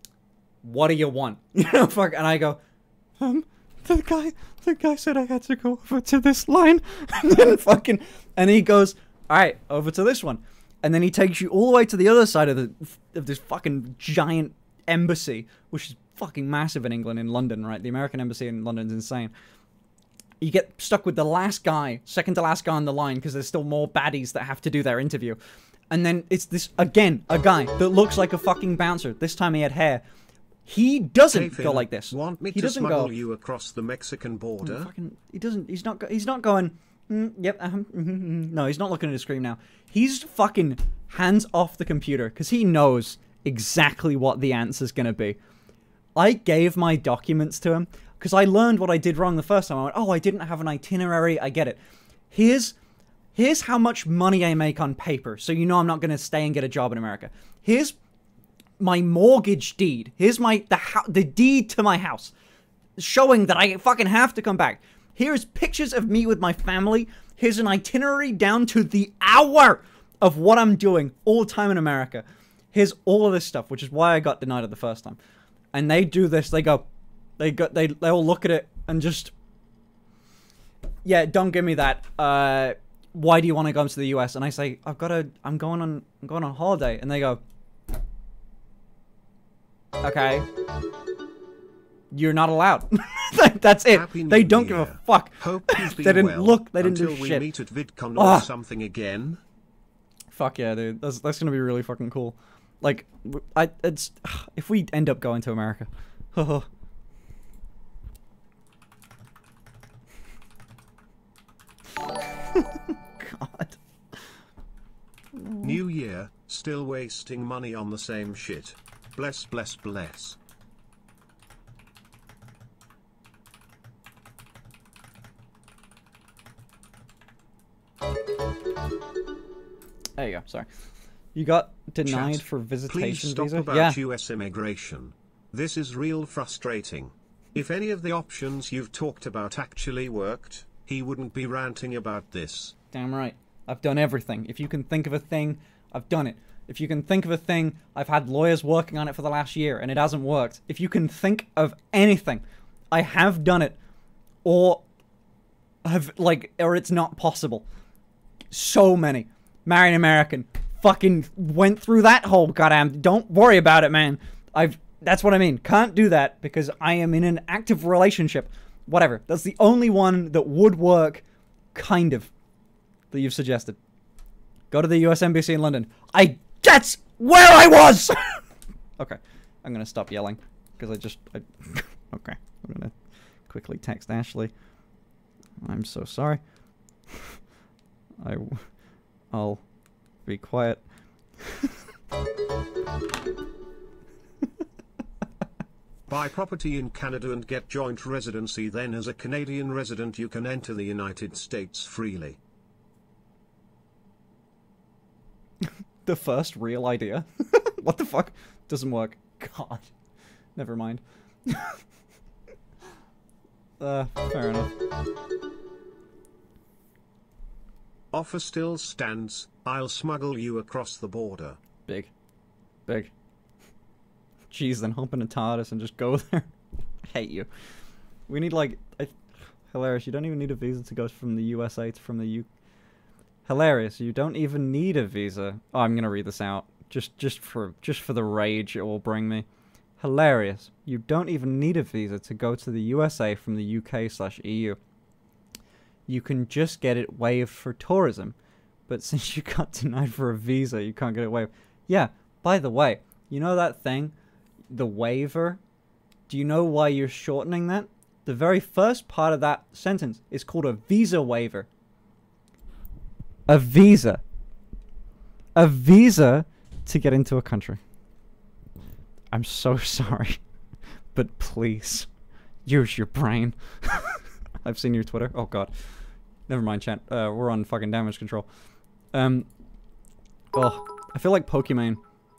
what do you want? You know, fuck, and I go, um, the guy, the guy said I had to go over to this line, and then fucking, and he goes, alright, over to this one. And then he takes you all the way to the other side of the, of this fucking giant embassy, which is fucking massive in England, in London, right? The American embassy in London's insane. You get stuck with the last guy, second to last guy on the line, because there's still more baddies that have to do their interview. And then it's this, again, a guy that looks like a fucking bouncer. This time he had hair. He doesn't Hey, Finn, go like this. Want me he to doesn't smuggle go, you across the Mexican border? Oh, fucking, he doesn't, he's not, he's not going, mm, yep, uh -huh, mm -hmm. No, he's not looking at his screen now. He's fucking hands off the computer, because he knows exactly what the answer's gonna be. I gave my documents to him, because I learned what I did wrong the first time. I went, oh, I didn't have an itinerary, I get it. Here's, here's how much money I make on paper, so you know I'm not gonna stay and get a job in America. Here's my mortgage deed. Here's my, the, the deed to my house, showing that I fucking have to come back. Here's pictures of me with my family. Here's an itinerary down to the hour of what I'm doing all the time in America. Here's all of this stuff, which is why I got denied it the first time. And they do this, they go, they go, they, they all look at it and just, yeah, don't give me that. Uh, why do you want to go to the U S? And I say, I've got to, I'm going on, I'm going on holiday. And they go, okay. You're not allowed. That's it. Happy They New don't give a Year. fuck. Hope you've They been didn't well look, they didn't do until we shit. meet at VidCon Ah. or something again. Fuck yeah, dude. That's, that's gonna be really fucking cool. Like, w- I, it's, if we end up going to America. God. New Year, still wasting money on the same shit. Bless, bless, bless. There you go, sorry. You got denied Chat, for Please visitation stop visa? about Yeah. U S immigration. This is real frustrating. If any of the options you've talked about actually worked, he wouldn't be ranting about this. Damn right. I've done everything. If you can think of a thing, I've done it. If you can think of a thing, I've had lawyers working on it for the last year and it hasn't worked. If you can think of anything, I have done it. Or have, like, or it's not possible. So many. Married an American. Fucking went through that whole goddamn... Don't worry about it, man. I've... That's what I mean. Can't do that because I am in an active relationship. Whatever. That's the only one that would work, kind of, that you've suggested. Go to the U S Embassy in London. I... That's where I was! Okay. I'm gonna stop yelling. Because I just... I, okay. I'm gonna quickly text Ashley. I'm so sorry. I... I'll be quiet. Buy property in Canada and get joint residency, then as a Canadian resident you can enter the United States freely. The first real idea. What the fuck? Doesn't work. God. Never mind. uh, fair enough. Offer still stands, I'll smuggle you across the border. Big. Big. Jeez, then hop in a TARDIS and just go there. I hate you. We need, like... I, hilarious, you don't even need a visa to go from the U S A to from the U... Hilarious, you don't even need a visa. Oh, I'm gonna read this out. Just, just for, just for the rage it will bring me. Hilarious, you don't even need a visa to go to the U S A from the U K slash E U. You can just get it waived for tourism. But since you got denied for a visa, you can't get it waived. Yeah, by the way, you know that thing? The waiver? Do you know why you're shortening that? The very first part of that sentence is called a visa waiver. A visa. A visa to get into a country. I'm so sorry. But please, use your brain. I've seen your Twitter. Oh god. Never mind, chat. Uh, we're on fucking damage control. Um. Oh, I feel like Pokemon.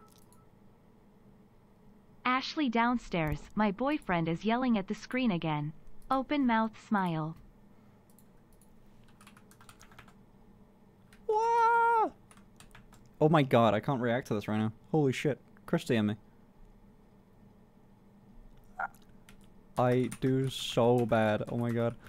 Ashley downstairs, my boyfriend is yelling at the screen again. Open mouth smile. Wah! Oh my god, I can't react to this right now. Holy shit. Christy and me. I do so bad. Oh my god.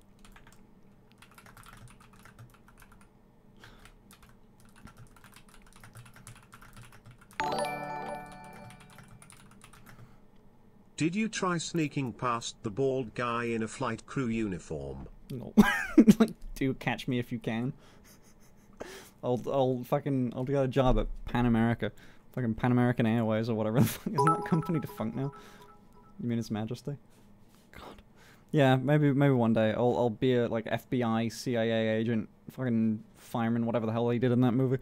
Did you try sneaking past the bald guy in a flight crew uniform? No. Like, do catch me if you can. I'll, I'll fucking, I'll get a job at Pan America. Fucking Pan American Airways or whatever the fuck. Isn't that company defunct now? You mean His Majesty? God. Yeah, maybe, maybe one day I'll, I'll be a, like, F B I, C I A agent, fucking fireman, whatever the hell they did in that movie.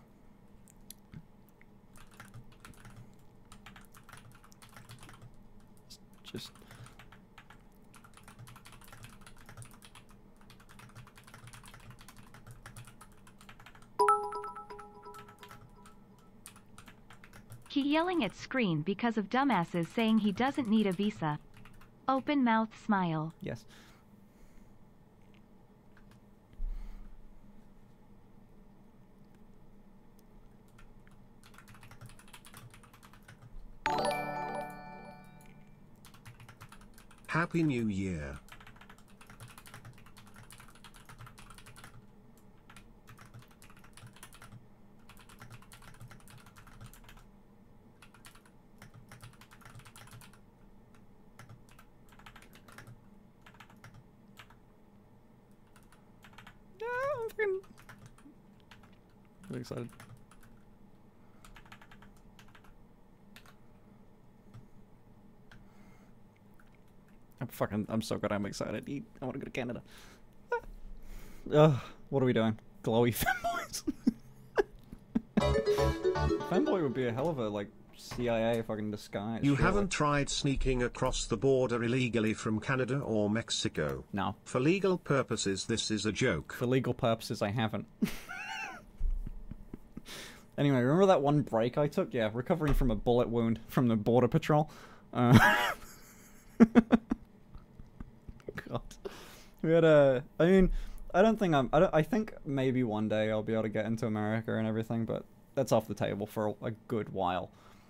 Just... He yelling at screen because of dumbasses saying he doesn't need a visa. Open mouth smile. Yes. Happy New Year. fucking... Really excited. I'm fucking... I'm so good I'm excited. I want to go to Canada. Ugh, what are we doing? Glowy femboys? Femboy would be a hell of a, like, C I A fucking disguise. You surely. haven't tried sneaking across the border illegally from Canada or Mexico? No. For legal purposes, this is a joke. For legal purposes, I haven't. Anyway, remember that one break I took? Yeah, recovering from a bullet wound from the Border Patrol. Uh, God. We had a... I mean, I don't think I'm... I, don't, I think maybe one day I'll be able to get into America and everything, but that's off the table for a, a good while.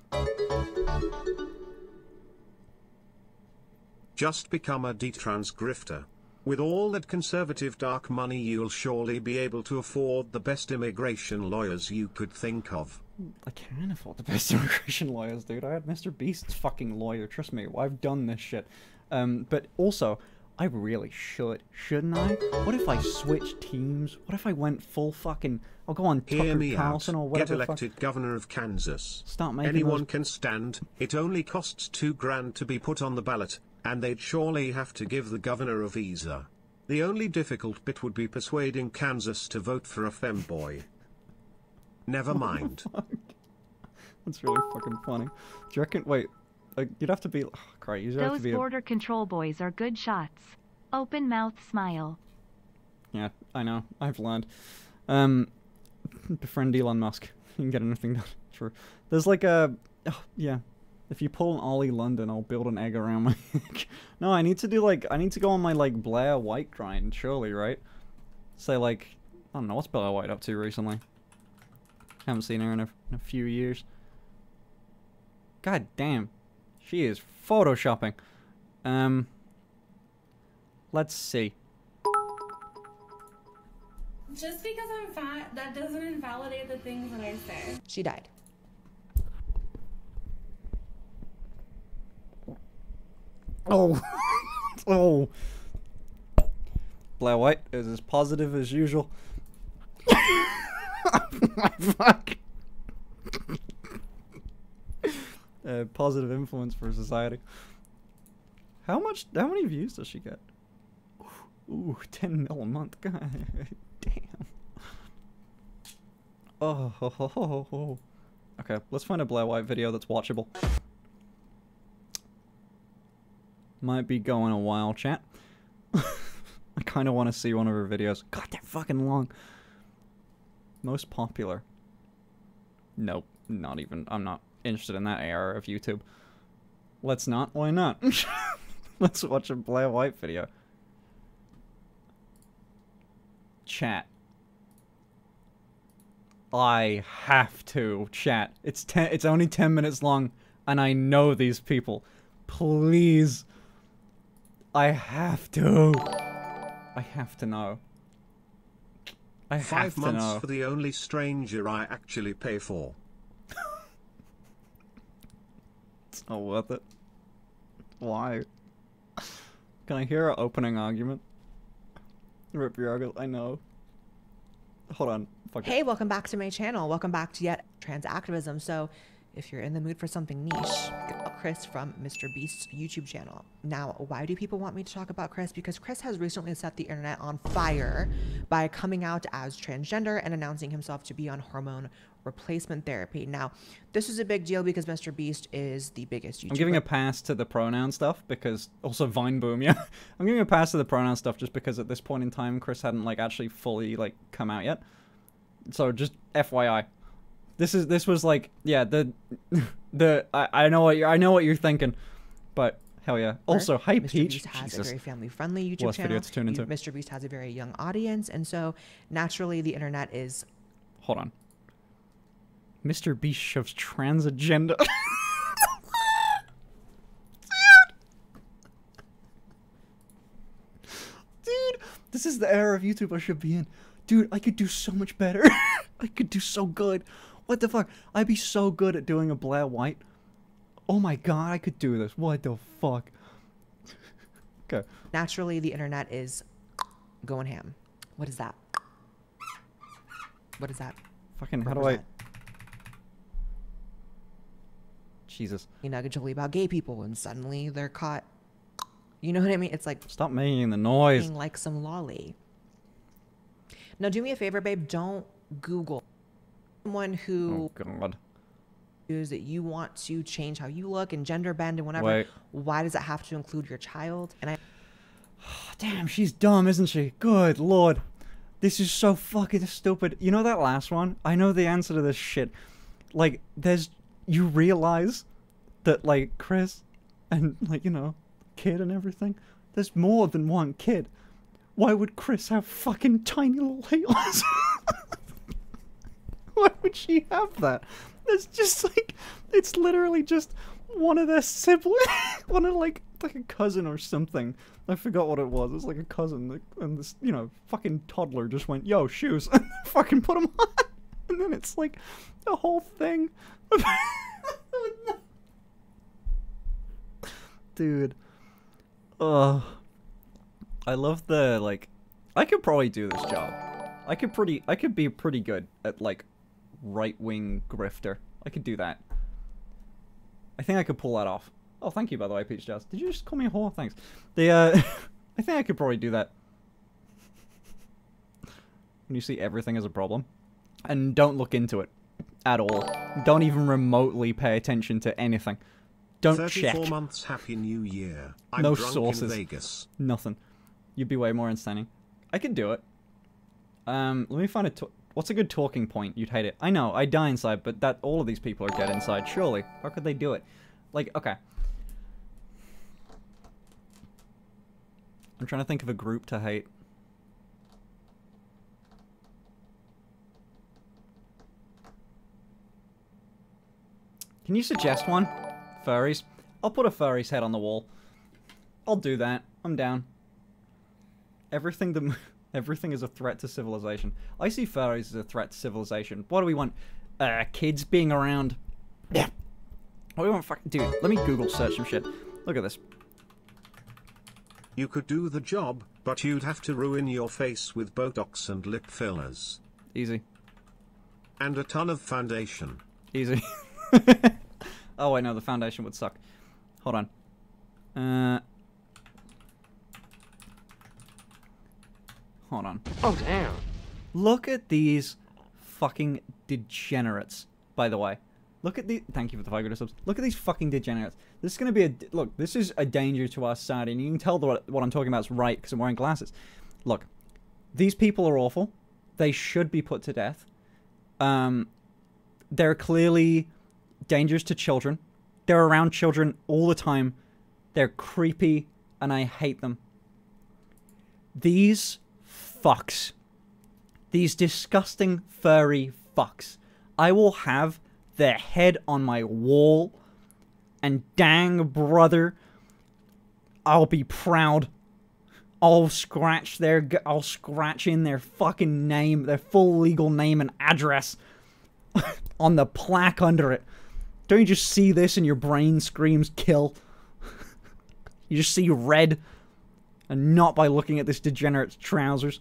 Just become a detrans grifter. With all that conservative dark money, you'll surely be able to afford the best immigration lawyers you could think of. I can afford the best immigration lawyers, dude. I had Mister Beast's fucking lawyer, trust me. I've done this shit. Um, but also, I really should, shouldn't I? What if I switched teams? What if I went full fucking... I'll go on Hear Tucker me Carlson out. or whatever. Get elected governor of Kansas. Start making Anyone those... can stand. It only costs two grand to be put on the ballot, and they'd surely have to give the governor a visa. The only difficult bit would be persuading Kansas to vote for a femboy. Never mind. That's really fucking funny. Do you reckon... Wait, uh, you'd have to be... Oh, great, you'd have Those to be a... border control boys are good shots. Open mouth smile. Yeah, I know. I've learned. Um, befriend Elon Musk. You can get anything done. True. There's like a... Oh, yeah. If you pull an Ollie London, I'll build an egg around my egg. No, I need to do like... I need to go on my like Blair White grind, surely, right? Say like... I don't know, what's Blair White up to recently? Haven't seen her in a, in a few years. God damn. She is photoshopping. Um... Let's see. Just because I'm fat, that doesn't invalidate the things that I say. She died. Oh. Oh. Blair White is as positive as usual. Fuck. Uh, positive influence for society. How much, how many views does she get? Ooh, ten mil a month. God damn. Oh, ho, ho, ho, ho. Okay, let's find a Blair White video that's watchable. Might be going a while, chat. I kind of want to see one of her videos. God, they're fucking long. Most popular. Nope, not even. I'm not interested in that era of YouTube. Let's not. Why not? Let's watch a Blair White video. Chat. I have to chat. It's ten. It's only ten minutes long, and I know these people. Please. I have to. I have to know. I have Five to months know. for the only stranger I actually pay for. It's not worth it. Why? Can I hear our opening argument? Rip your argument. I know. Hold on. Fuck Hey, it. welcome back to my channel. Welcome back to yet trans activism. So, if you're in the mood for something niche, get out Chris from Mister Beast's YouTube channel. Now, why do people want me to talk about Chris? Because Chris has recently set the internet on fire by coming out as transgender and announcing himself to be on hormone replacement therapy. Now, this is a big deal because Mister Beast is the biggest YouTuber. I'm giving a pass to the pronoun stuff because also Vine Boom, yeah. I'm giving a pass to the pronoun stuff just because at this point in time Chris hadn't like actually fully like come out yet. So just F Y I. This is this was like yeah the the I, I know what you're I know what you're thinking, but hell yeah. Also, hi Mister Peach. Beast has Jesus. a very family-friendly YouTube Worst channel. video to tune into. You- Mister Beast has a very young audience, and so naturally the internet is. Hold on. Mister Beast shoves trans agenda. Dude, this is the era of YouTube I should be in. Dude, I could do so much better. I could do so good. What the fuck? I'd be so good at doing a Blair White. Oh my god, I could do this. What the fuck? Okay. Naturally, the internet is going ham. What is that? What is that? Fucking, how What do was I... that? Jesus. You negatively about gay people, and suddenly they're caught. You know what I mean? It's like Stop making the noise. being like some lolly. Now, do me a favor, babe. Don't Google someone who Oh, God. is that you want to change how you look and gender bend and whatever. Wait. Why does it have to include your child? And I. Damn, she's dumb, isn't she? Good lord. This is so fucking stupid. You know that last one? I know the answer to this shit. Like, there's... You realize that, like, Chris and, like, you know, kid and everything, there's more than one kid. Why would Chris have fucking tiny little haters? Why would she have that? It's just, like, it's literally just one of their siblings. One of, like, like a cousin or something. I forgot what it was. It was like a cousin, and this, you know, fucking toddler just went, yo, shoes, and fucking put them on. And then it's like a whole thing. Dude. Ugh. I love the, like, I could probably do this job. I could pretty, I could be pretty good at, like, right-wing grifter. I could do that. I think I could pull that off. Oh, thank you, by the way, Peach Jazz. Did you just call me a whore? Thanks. The, uh, I think I could probably do that. When you see everything as a problem. And don't look into it. At all. Don't even remotely pay attention to anything. Don't check. thirty-four months, Happy New Year. I'm No drunk sources. in Vegas. Nothing. You'd be way more insane. I could do it. Um, let me find a... To What's a good talking point? You'd hate it. I know, I die inside, but that all of these people are dead inside. Surely. How could they do it? Like, okay. I'm trying to think of a group to hate. Can you suggest one? Furries? I'll put a furry's head on the wall. I'll do that. I'm down. Everything that... Everything is a threat to civilization. I see furries as a threat to civilization. What do we want? Uh, kids being around... Yeah. What do we want? Fucking... Dude, let me Google search some shit. Look at this. You could do the job, but you'd have to ruin your face with Botox and lip fillers. Easy. And a ton of foundation. Easy. Oh, I know, the foundation would suck. Hold on. Uh... Hold on. Oh, damn. Look at these fucking degenerates, by the way. Look at the... Thank you for the five good subs. Look at these fucking degenerates. This is going to be a... Look, this is a danger to our society, and you can tell that what I'm talking about is right because I'm wearing glasses. Look, these people are awful. They should be put to death. Um, they're clearly dangerous to children. They're around children all the time. They're creepy, and I hate them. These... fucks. These disgusting furry fucks. I will have their head on my wall, and dang brother, I'll be proud. I'll scratch their, I'll scratch in their fucking name, their full legal name and address on the plaque under it. Don't you just see this and your brain screams kill? You just see red, and not by looking at this degenerate's trousers.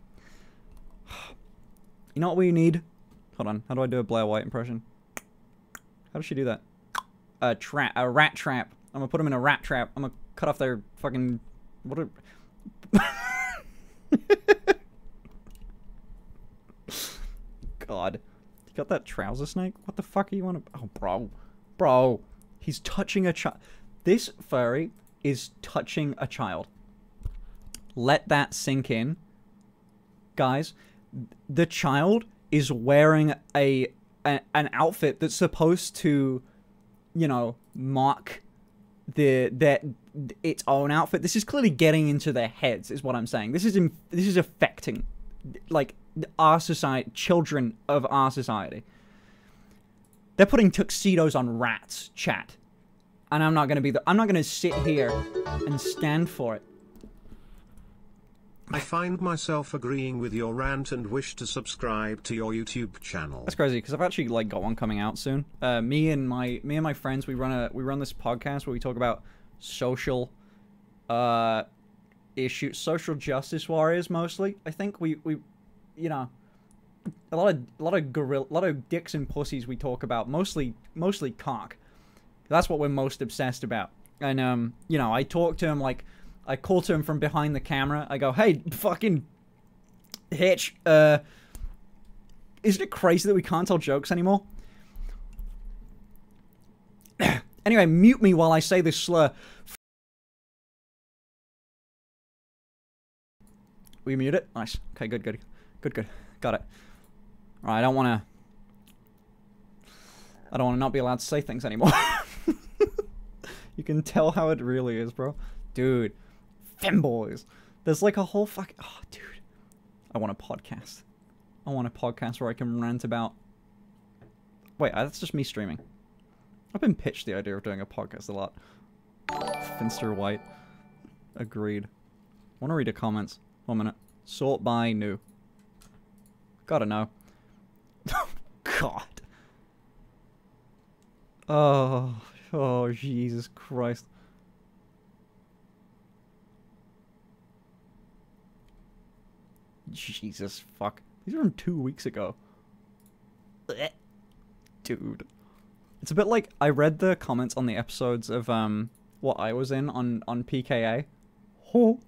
You know what we need? Hold on. How do I do a Blair White impression? How does she do that? A trap. A rat trap. I'm gonna put them in a rat trap. I'm gonna cut off their fucking... What are... God. You got that trouser snake? What the fuck are you on? Oh, bro. Bro. He's touching a child. This furry is touching a child. Let that sink in. Guys, the child is wearing a, a an outfit that's supposed to, you know, mock the their its own outfit. This is clearly getting into their heads, is what I'm saying. This is in, this is affecting, like, our society, children of our society. They're putting tuxedos on rats, chat, and I'm not gonna be the. I'm not gonna sit here and stand for it. I find myself agreeing with your rant and wish to subscribe to your YouTube channel. That's crazy because I've actually like got one coming out soon. Uh, me and my me and my friends we run a we run this podcast where we talk about social uh issues, social justice warriors mostly. I think we we you know a lot of a lot of gorilla, a lot of dicks and pussies we talk about, mostly mostly cock. That's what we're most obsessed about. And um, you know, I talk to him like, I call to him from behind the camera. I go, hey, fucking Hitch, uh, isn't it crazy that we can't tell jokes anymore? Anyway, mute me while I say this slur. We mute it? Nice. Okay, good, good. Good, good. Got it. Alright, I don't want to... I don't want to not be allowed to say things anymore. You can tell how it really is, bro. Dude. Femboys. There's like a whole fuck... Oh, dude. I want a podcast. I want a podcast where I can rant about... Wait, that's just me streaming. I've been pitched the idea of doing a podcast a lot. Finster White. Agreed. Want to read the comments. One minute. Sort by new. Gotta know. God. Oh. Oh, Jesus Christ. Jesus fuck. These are from two weeks ago. Dude. It's a bit like, I read the comments on the episodes of, um, what I was in on, on P K A. Oh.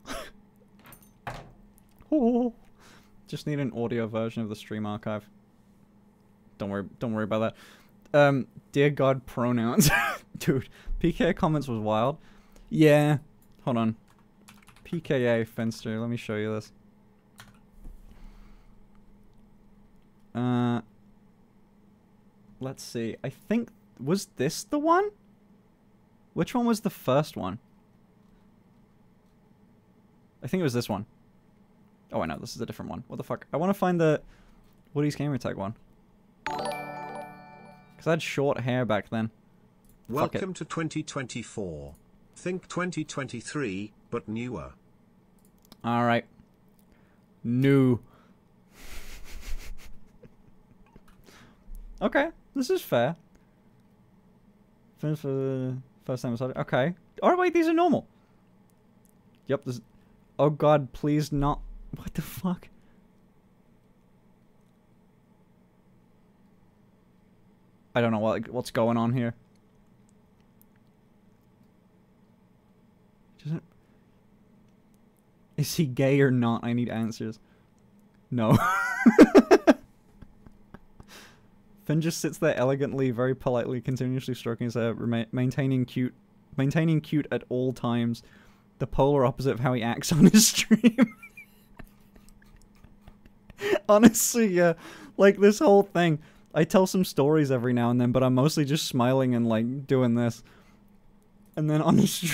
Oh. Just need an audio version of the stream archive. Don't worry, don't worry about that. Um, dear God, pronouns. Dude, P K A comments was wild. Yeah. Hold on. P K A Finster, let me show you this. Uh, let's see. I think, was this the one? Which one was the first one? I think it was this one. Oh, I know, this is a different one. What the fuck? I want to find the Woody's Gamertag one. Because I had short hair back then. Welcome to twenty twenty-four. Think twenty twenty-three, but newer. Alright. New. Okay, this is fair. First, uh, first time I saw it. Okay. Oh, wait, these are normal. Yep, this... Oh god, please not... What the fuck? I don't know what what's going on here. Doesn't... Is he gay or not? I need answers. No. Finn just sits there elegantly, very politely, continuously stroking his hair, maintaining cute, maintaining cute at all times. The polar opposite of how he acts on his stream. Honestly, yeah. Like, this whole thing. I tell some stories every now and then, but I'm mostly just smiling and, like, doing this. And then on the stream...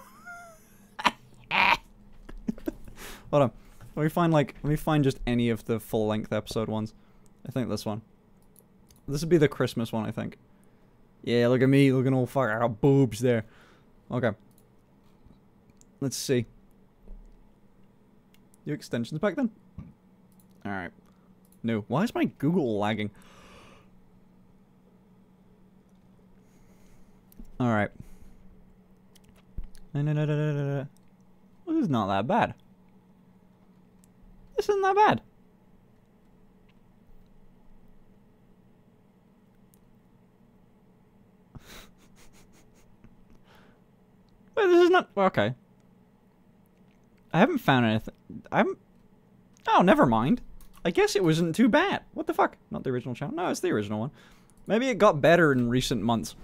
Hold on. Let me find, like, let me find just any of the full-length episode ones. I think this one. This would be the Christmas one, I think. Yeah, look at me, looking all fuck, I got boobs there. Okay. Let's see. New extensions back then? Alright. No. Why is my Google lagging? Alright. No, no, no, no, no, no. Well, this is not that bad. This isn't that bad. Wait, this is not... Okay. I haven't found anything... I haven't... Oh, never mind. I guess it wasn't too bad. What the fuck? Not the original channel. No, it's the original one. Maybe it got better in recent months.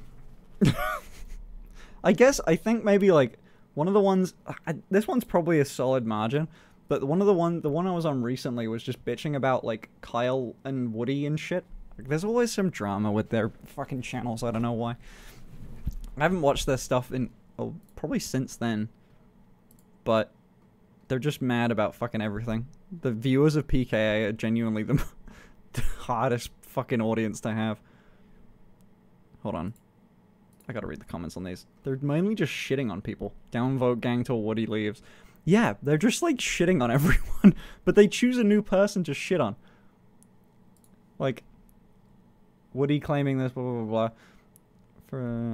I guess, I think maybe, like, one of the ones... I, this one's probably a solid margin, but one of the one... The one I was on recently was just bitching about, like, Kyle and Woody and shit. Like, there's always some drama with their fucking channels. I don't know why. I haven't watched their stuff in... Oh, probably since then. But... They're just mad about fucking everything. The viewers of P K A are genuinely the, the hardest fucking audience to have. Hold on. I gotta read the comments on these. They're mainly just shitting on people. Downvote gang till Woody leaves. Yeah, they're just like shitting on everyone. But they choose a new person to shit on. Like, Woody claiming this, blah, blah, blah, blah. For... Uh,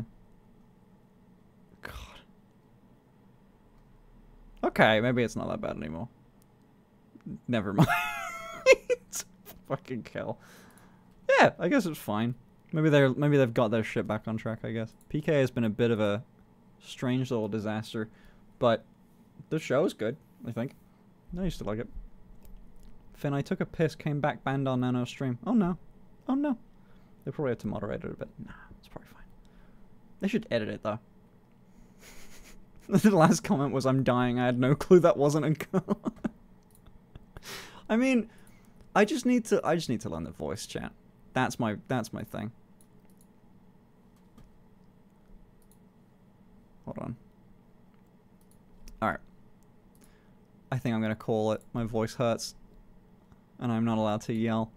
Okay, maybe it's not that bad anymore. Never mind. Fucking kill. Yeah, I guess it's fine. Maybe they're maybe they've got their shit back on track, I guess. P K has been a bit of a strange little disaster, but the show is good, I think. I used to like it. Finn, I took a piss, came back, banned on Nano stream. Oh no. Oh no. They probably had to moderate it a bit. Nah, it's probably fine. They should edit it though. The last comment was, I'm dying, I had no clue that wasn't a girl. I mean, I just need to I just need to learn the voice chat. That's my that's my thing. Hold on. Alright. I think I'm gonna call it. My voice hurts. And I'm not allowed to yell.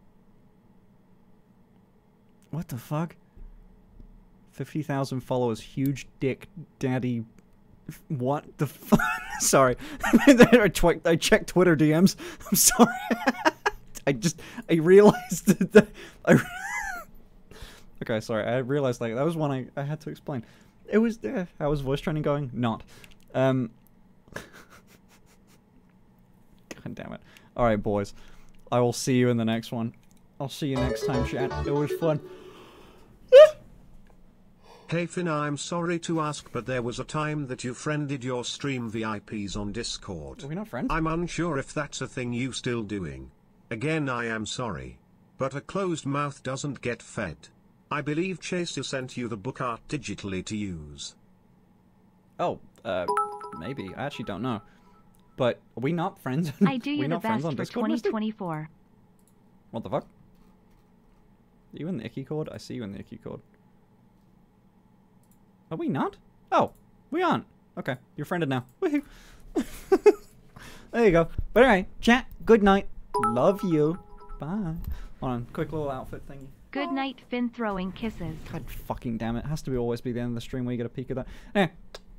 What the fuck? fifty thousand followers, huge dick daddy. What the fuck? Sorry. I, tw I checked Twitter D Ms. I'm sorry. I just, I realized that I okay, sorry. I realized like that was one I, I had to explain. It was, uh, how was voice training going? Not. Um. God damn it. Alright, boys. I will see you in the next one. I'll see you next time, chat. It was fun. Hey Finn, I'm sorry to ask, but there was a time that you friended your stream V I Ps on Discord. Are we not friends? I'm unsure if that's a thing you still doing. Again, I am sorry. But a closed mouth doesn't get fed. I believe Chaser sent you the book art digitally to use. Oh, uh, maybe. I actually don't know. But are we not friends? I do you the best for twenty twenty-four. What the fuck? Are you in the icky cord? I see you in the icky cord. Are we not? Oh, we aren't. Okay, you're friended now. Woohoo! There you go. But anyway, chat, good night. Love you. Bye. Hold on, quick little outfit thingy. Good night, Finn throwing kisses. God fucking damn it. Has to be always be the end of the stream where you get a peek of that. Anyway,